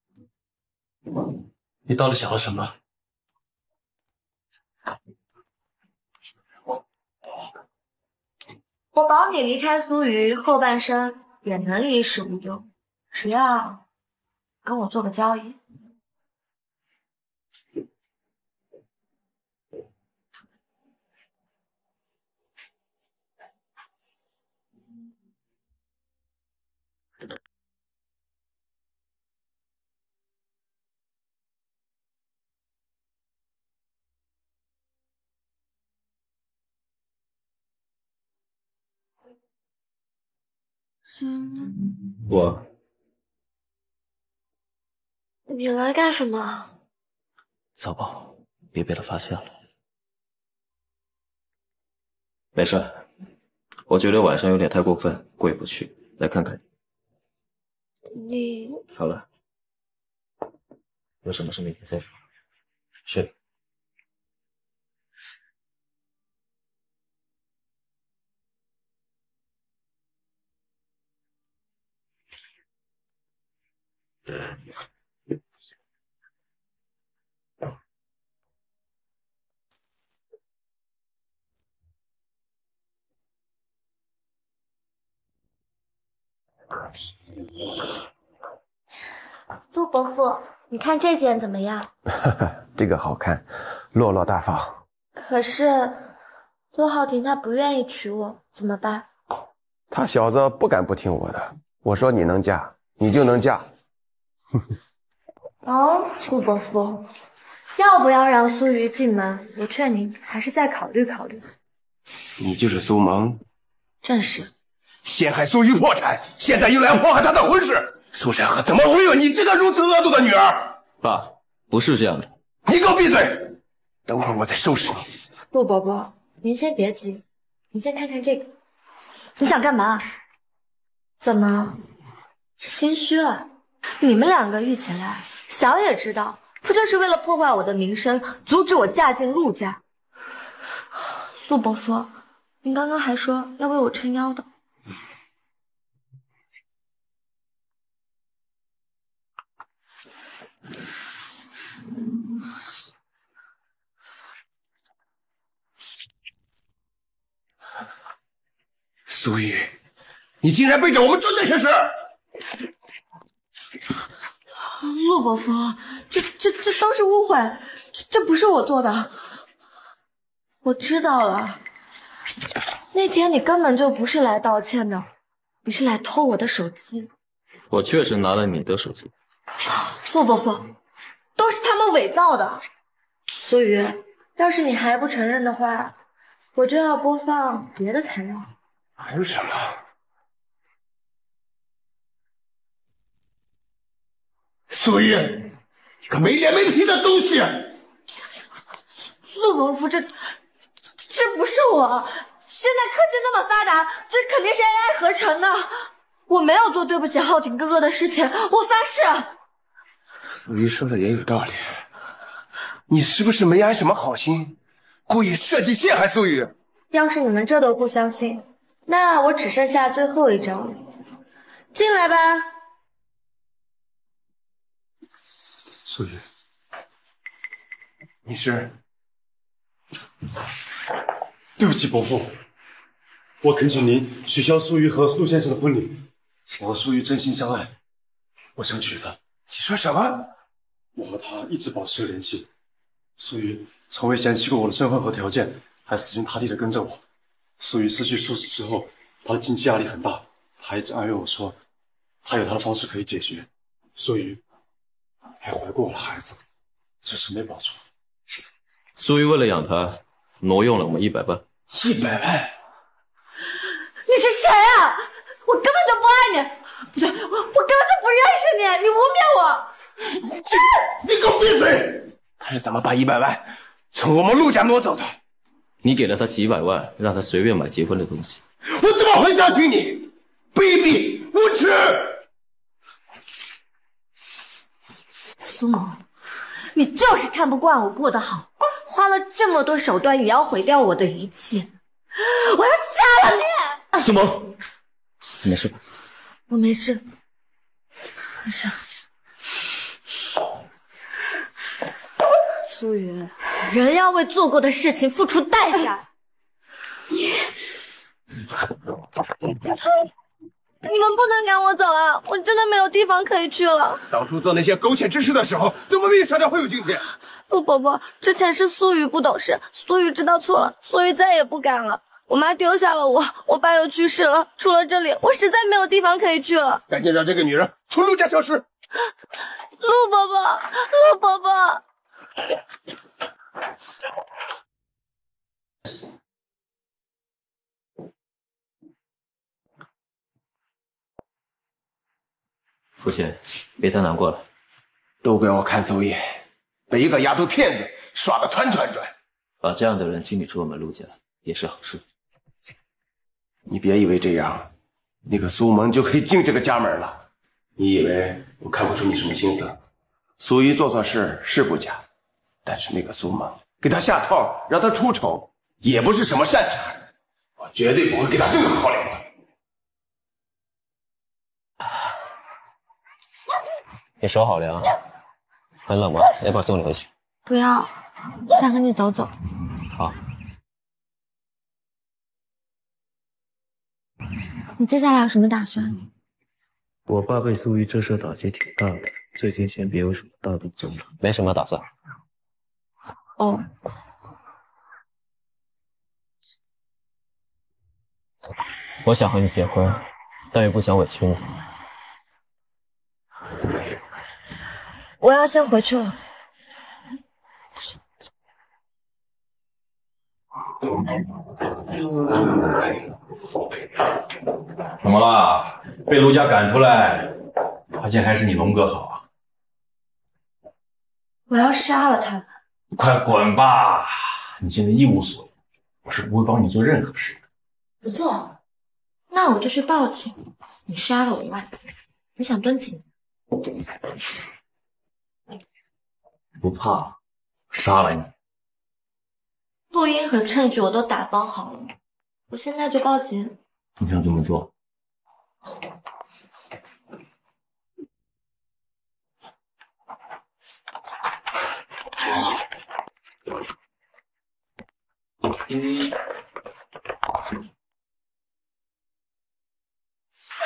你到底想要什么？ 我保你离开苏瑜，后半生也能衣食无忧，只要跟我做个交易。你来干什么？ 早报，别被他发现了。没事，我觉得晚上有点太过分，过意不去，来看看你。 你好了，有什么事明天再说。睡。 陆伯父，你看这件怎么样？ 这个好看，落落大方。 可是陆浩庭他不愿意娶我，怎么办？ 他小子不敢不听我的，我说你能嫁，你就能嫁。 哦，陆伯父，要不要让苏瑜进门？我劝您还是再考虑考虑。 你就是苏萌？ 正是。 陷害苏瑜破产，现在又来祸害他的婚事。苏山河怎么会有你这个如此恶毒的女儿？ 爸，不是这样的。 你给我闭嘴！等会儿我再收拾你。 陆伯伯，您先别急，您先看看这个。你想干嘛？怎么心虚了？你们两个一起来，想也知道，不就是为了破坏我的名声，阻止我嫁进陆家？陆伯父，您刚刚还说要为我撑腰的。 苏玉，你竟然背着我们做这些事！ 陆伯父，这这都是误会，这不是我做的。我知道了，那天你根本就不是来道歉的，你是来偷我的手机。 我确实拿了你的手机。 不，都是他们伪造的。苏雨，要是你还不承认的话，我就要播放别的材料。 还有什么？苏玉，你个没脸没皮的东西！ 陆伯父，这不是我。现在科技那么发达，这肯定是 AI 合成的。我没有做对不起浩廷哥哥的事情，我发誓。 苏玉说的也有道理，你是不是没安什么好心，故意设计陷害苏玉？ 要是你们这都不相信，那我只剩下最后一招了。进来吧。 苏玉， 你是？ 对不起，伯父，我恳请您取消苏玉和陆先生的婚礼。我和苏玉真心相爱，我想娶她。 你说什么？ 我和她一直保持着联系。苏玉从未嫌弃过我的身份和条件，还死心塌地地跟着我。苏玉失去苏轼之后，她的经济压力很大，她一直安慰我说，她有她的方式可以解决。苏玉还怀过我的孩子，只是没保住。 苏玉为了养他，挪用了我们100万。 100万？ 你是谁啊？我根本就不爱你，不对，我根本就不认识你，你污蔑我！ 你给我闭嘴！他是怎么把100万从我们陆家挪走的？ 你给了他几百万，让他随便买结婚的东西。 我怎么会相信你？卑鄙无耻！ 苏萌，你就是看不惯我过得好，花了这么多手段也要毁掉我的一切，我要杀了你！ 苏萌，你没事吧？ 我没事，没事。苏雨，人要为做过的事情付出代价。你们不能赶我走啊！我真的没有地方可以去了。 当初做那些苟且之事的时候，怎么没想到会有今天？ 陆伯伯，之前是苏雨不懂事，苏雨知道错了，苏雨再也不敢了。我妈丢下了我，我爸又去世了，除了这里，我实在没有地方可以去了。 赶紧让这个女人从陆家消失！ 陆伯伯，陆伯伯。 父亲，别太难过了。 都怪我看走眼，被一个丫头片子耍得团团转。 把这样的人清理出我们陆家也是好事。 你别以为这样，那个苏萌就可以进这个家门了。你以为我看不出你什么心思？苏一做错事是不假，但是那个苏萌给他下套，让他出丑，也不是什么善茬。我绝对不会给他任何好脸色。 你手好凉，很冷吗？要不要送你回去？ 不要，我想跟你走走。 好。 你接下来有什么打算？ 我爸被苏玉这事打击挺大的，最近先别有什么大动作了，没什么打算。 哦。 我想和你结婚，但又不想委屈你。 我要先回去了。 怎么了？被陆家赶出来，发现还是你龙哥好啊！ 我要杀了他们！ 快滚吧！你现在一无所有，我是不会帮你做任何事的。 不做，那我就去报警。你杀了我外婆，你想蹲几年？ 不怕，杀了你！ 录音和证据我都打包好了，我现在就报警。 你想怎么做？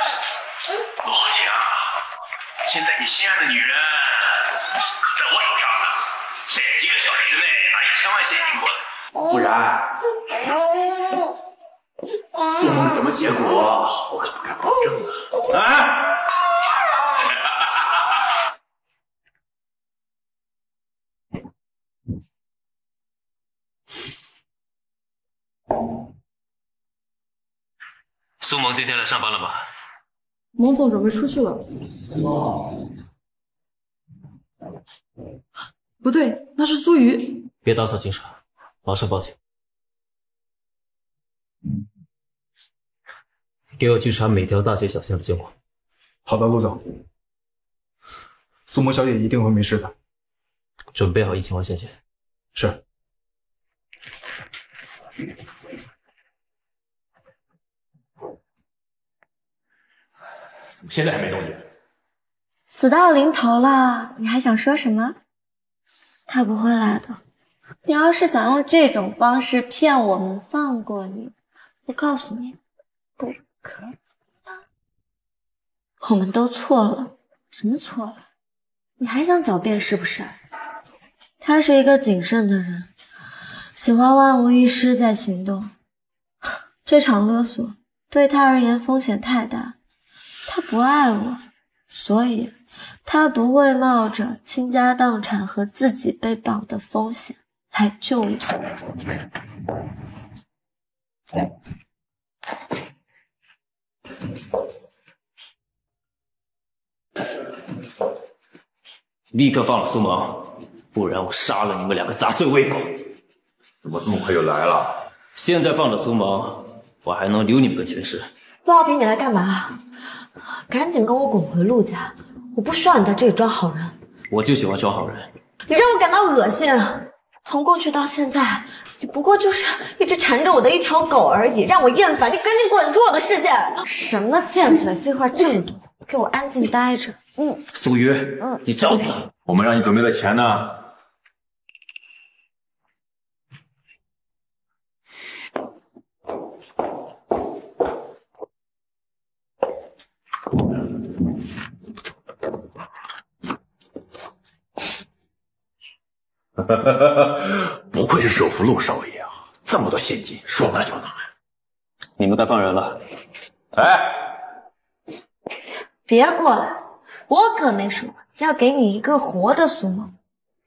陆浩景，现在你心爱的女人可在我手上。 现金过来，不然苏萌什么结果我可不敢保证啊！啊！ 苏萌今天来上班了吗？ 蒙总准备出去了。不对，那是苏瑜。 别打草惊蛇，马上报警。给我去查每条大街小巷的监控。 好的，陆总。苏萌小姐一定会没事的。 准备好1000万现金。 是。 怎么现在还没动静？ 死到临头了，你还想说什么？他不会来的。你要是想用这种方式骗我们放过你，我告诉你，不可能。我们都错了。什么错了？你还想狡辩是不是？他是一个谨慎的人，喜欢万无一失再行动。这场勒索对他而言风险太大，他不爱我，所以他不会冒着倾家荡产和自己被绑的风险来救我。 立刻放了苏萌，不然我杀了你们2个杂碎未果。 怎么这么快就来了？ 现在放了苏萌，我还能留你们个全尸。 陆浩庭，你来干嘛？赶紧跟我滚回陆家，我不需要你在这里装好人。 我就喜欢装好人。 你让我感到恶心。从过去到现在，你不过就是一直缠着我的一条狗而已，让我厌烦，你赶紧滚出我的视线！什么贱嘴，废话这么多，给我安静待着。 苏瑜，你找死！ 我们让你准备的钱呢？ 不愧是首府陆少爷啊，这么多现金，说拿就拿。 你们该放人了。 哎， 别过来，我可没说要给你一个活的苏萌。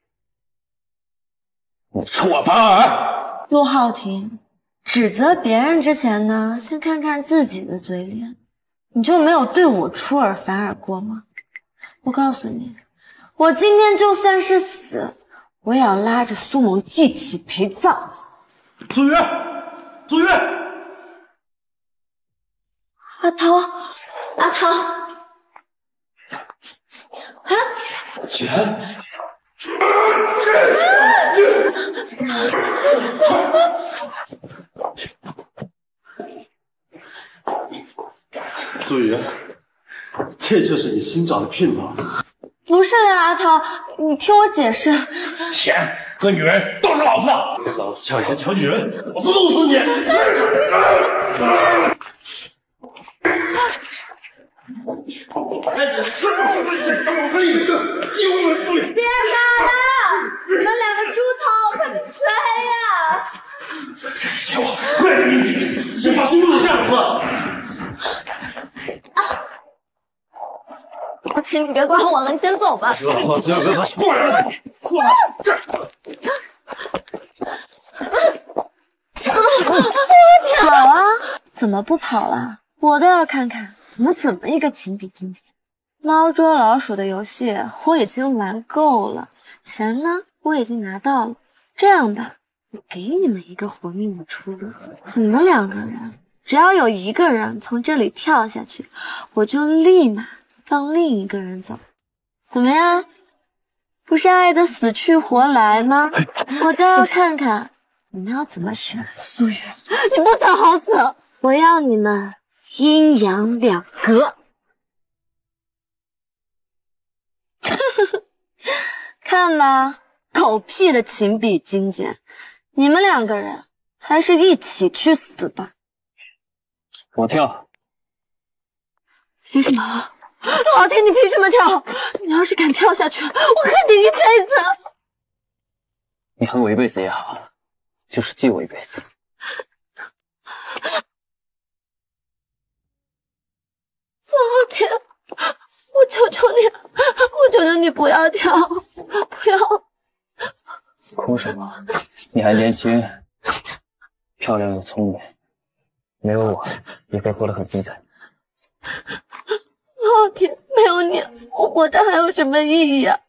你臭我反耳！ 陆浩庭，指责别人之前呢，先看看自己的嘴脸。你就没有对我出尔反尔过吗？我告诉你，我今天就算是死，我也要拉着苏萌一起陪葬。 苏瑜，苏瑜， 阿涛，阿涛，啊！ 钱。 苏瑜，这就是你新找的姘头？ 不是的，阿涛，你听我解释。 钱和女人都是老子的， 老子抢钱抢女人，老子弄死你！开始是我自己跟我分一个英文副语。 别打了，你们2个猪头，快点追呀！ 这是钱我，快点你，先把新路干死！ 阿青，你别管我了，你先走吧。 我只有个过来，过来， 跑啊！怎么不跑了？我都要看看你们怎么一个情比金坚。猫捉老鼠的游戏我已经玩够了，钱呢我已经拿到了。这样吧，我给你们一个活命的出路，你们2个人只要有一个人从这里跳下去，我就立马放另一个人走，怎么样？不是爱得死去活来吗？我倒要看看你们要怎么选。苏雨，你不得好死！我要你们阴阳两隔。看吧，狗屁的情比金坚，你们2个人还是一起去死吧。 我跳。 凭什么？老天，你凭什么跳？你要是敢跳下去，我恨你一辈子。 你恨我一辈子也好，就是记我一辈子。 老天，我求求你，我求求你不要跳，不要！ 哭什么？你还年轻，漂亮又聪明，没有我也可以活得很精彩。 老天，没有你，我活着还有什么意义啊？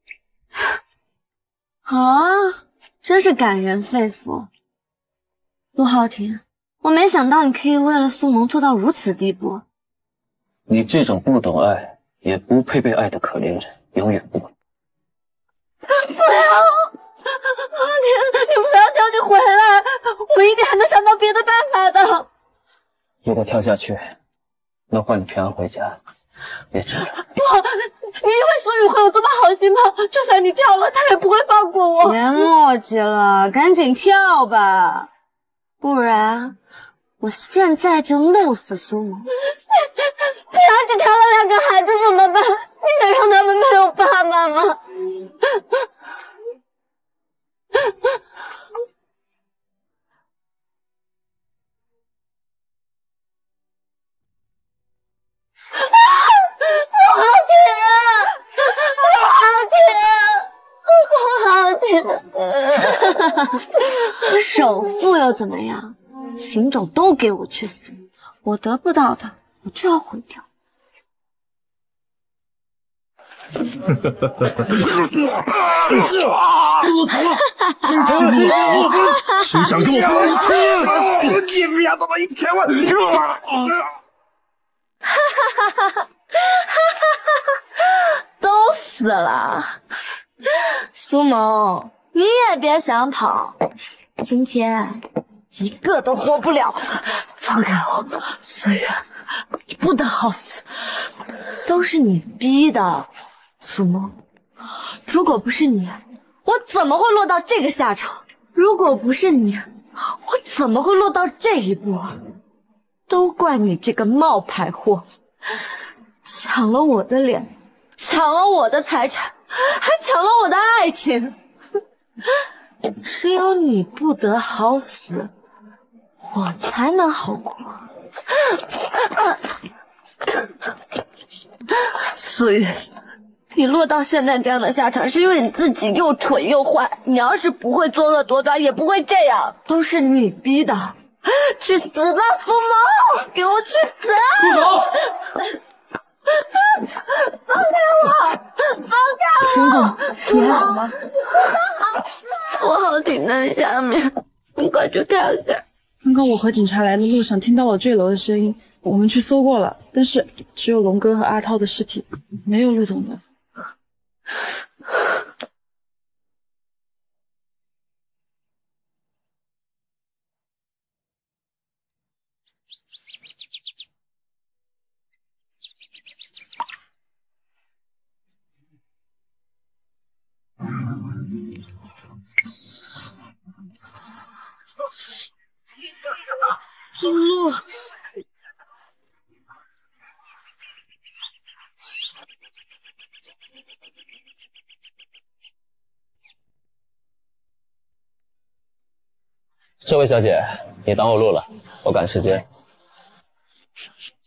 好啊，真是感人肺腑。陆浩庭，我没想到你可以为了苏萌做到如此地步。 你这种不懂爱，也不配被爱的可怜人，永远不会。 不要！浩庭，你不要跳，你回来，我一定还能想到别的办法的。 如果跳下去，能换你平安回家，别这样。 不，你以为苏雨会有这么好心吗？就算你跳了，他也不会放过我。 别磨叽了，赶紧跳吧， 不然我现在就弄死苏萌。你要是挑了2个孩子怎么办？你能让他们没有爸爸吗？首富又怎么样？秦种都给我去死！我得不到的，我就要毁掉。 谁想跟我分一千？你丫他妈1000万！ 都死了。苏萌，你也别想跑，今天一个都活不了。放开我，岁月，你不得好死，都是你逼的。苏萌，如果不是你，我怎么会落到这个下场？如果不是你，我怎么会落到这一步？都怪你这个冒牌货，抢了我的脸，抢了我的财产，还抢了我的爱情。只有你不得好死，我才能好过。苏雨，你落到现在这样的下场，是因为你自己又蠢又坏。你要是不会作恶多端，也不会这样，都是你逼的。去死吧，苏萌！给我去死！ 住手！ 放开我！放开我！ 任总，你还好吗？ 我好停在下面，你快去看看。 刚刚我和警察来的路上听到了坠楼的声音，我们去搜过了，但是只有龙哥和阿涛的尸体，没有陆总的。 陆， 这位小姐，你耽误路了，我赶时间。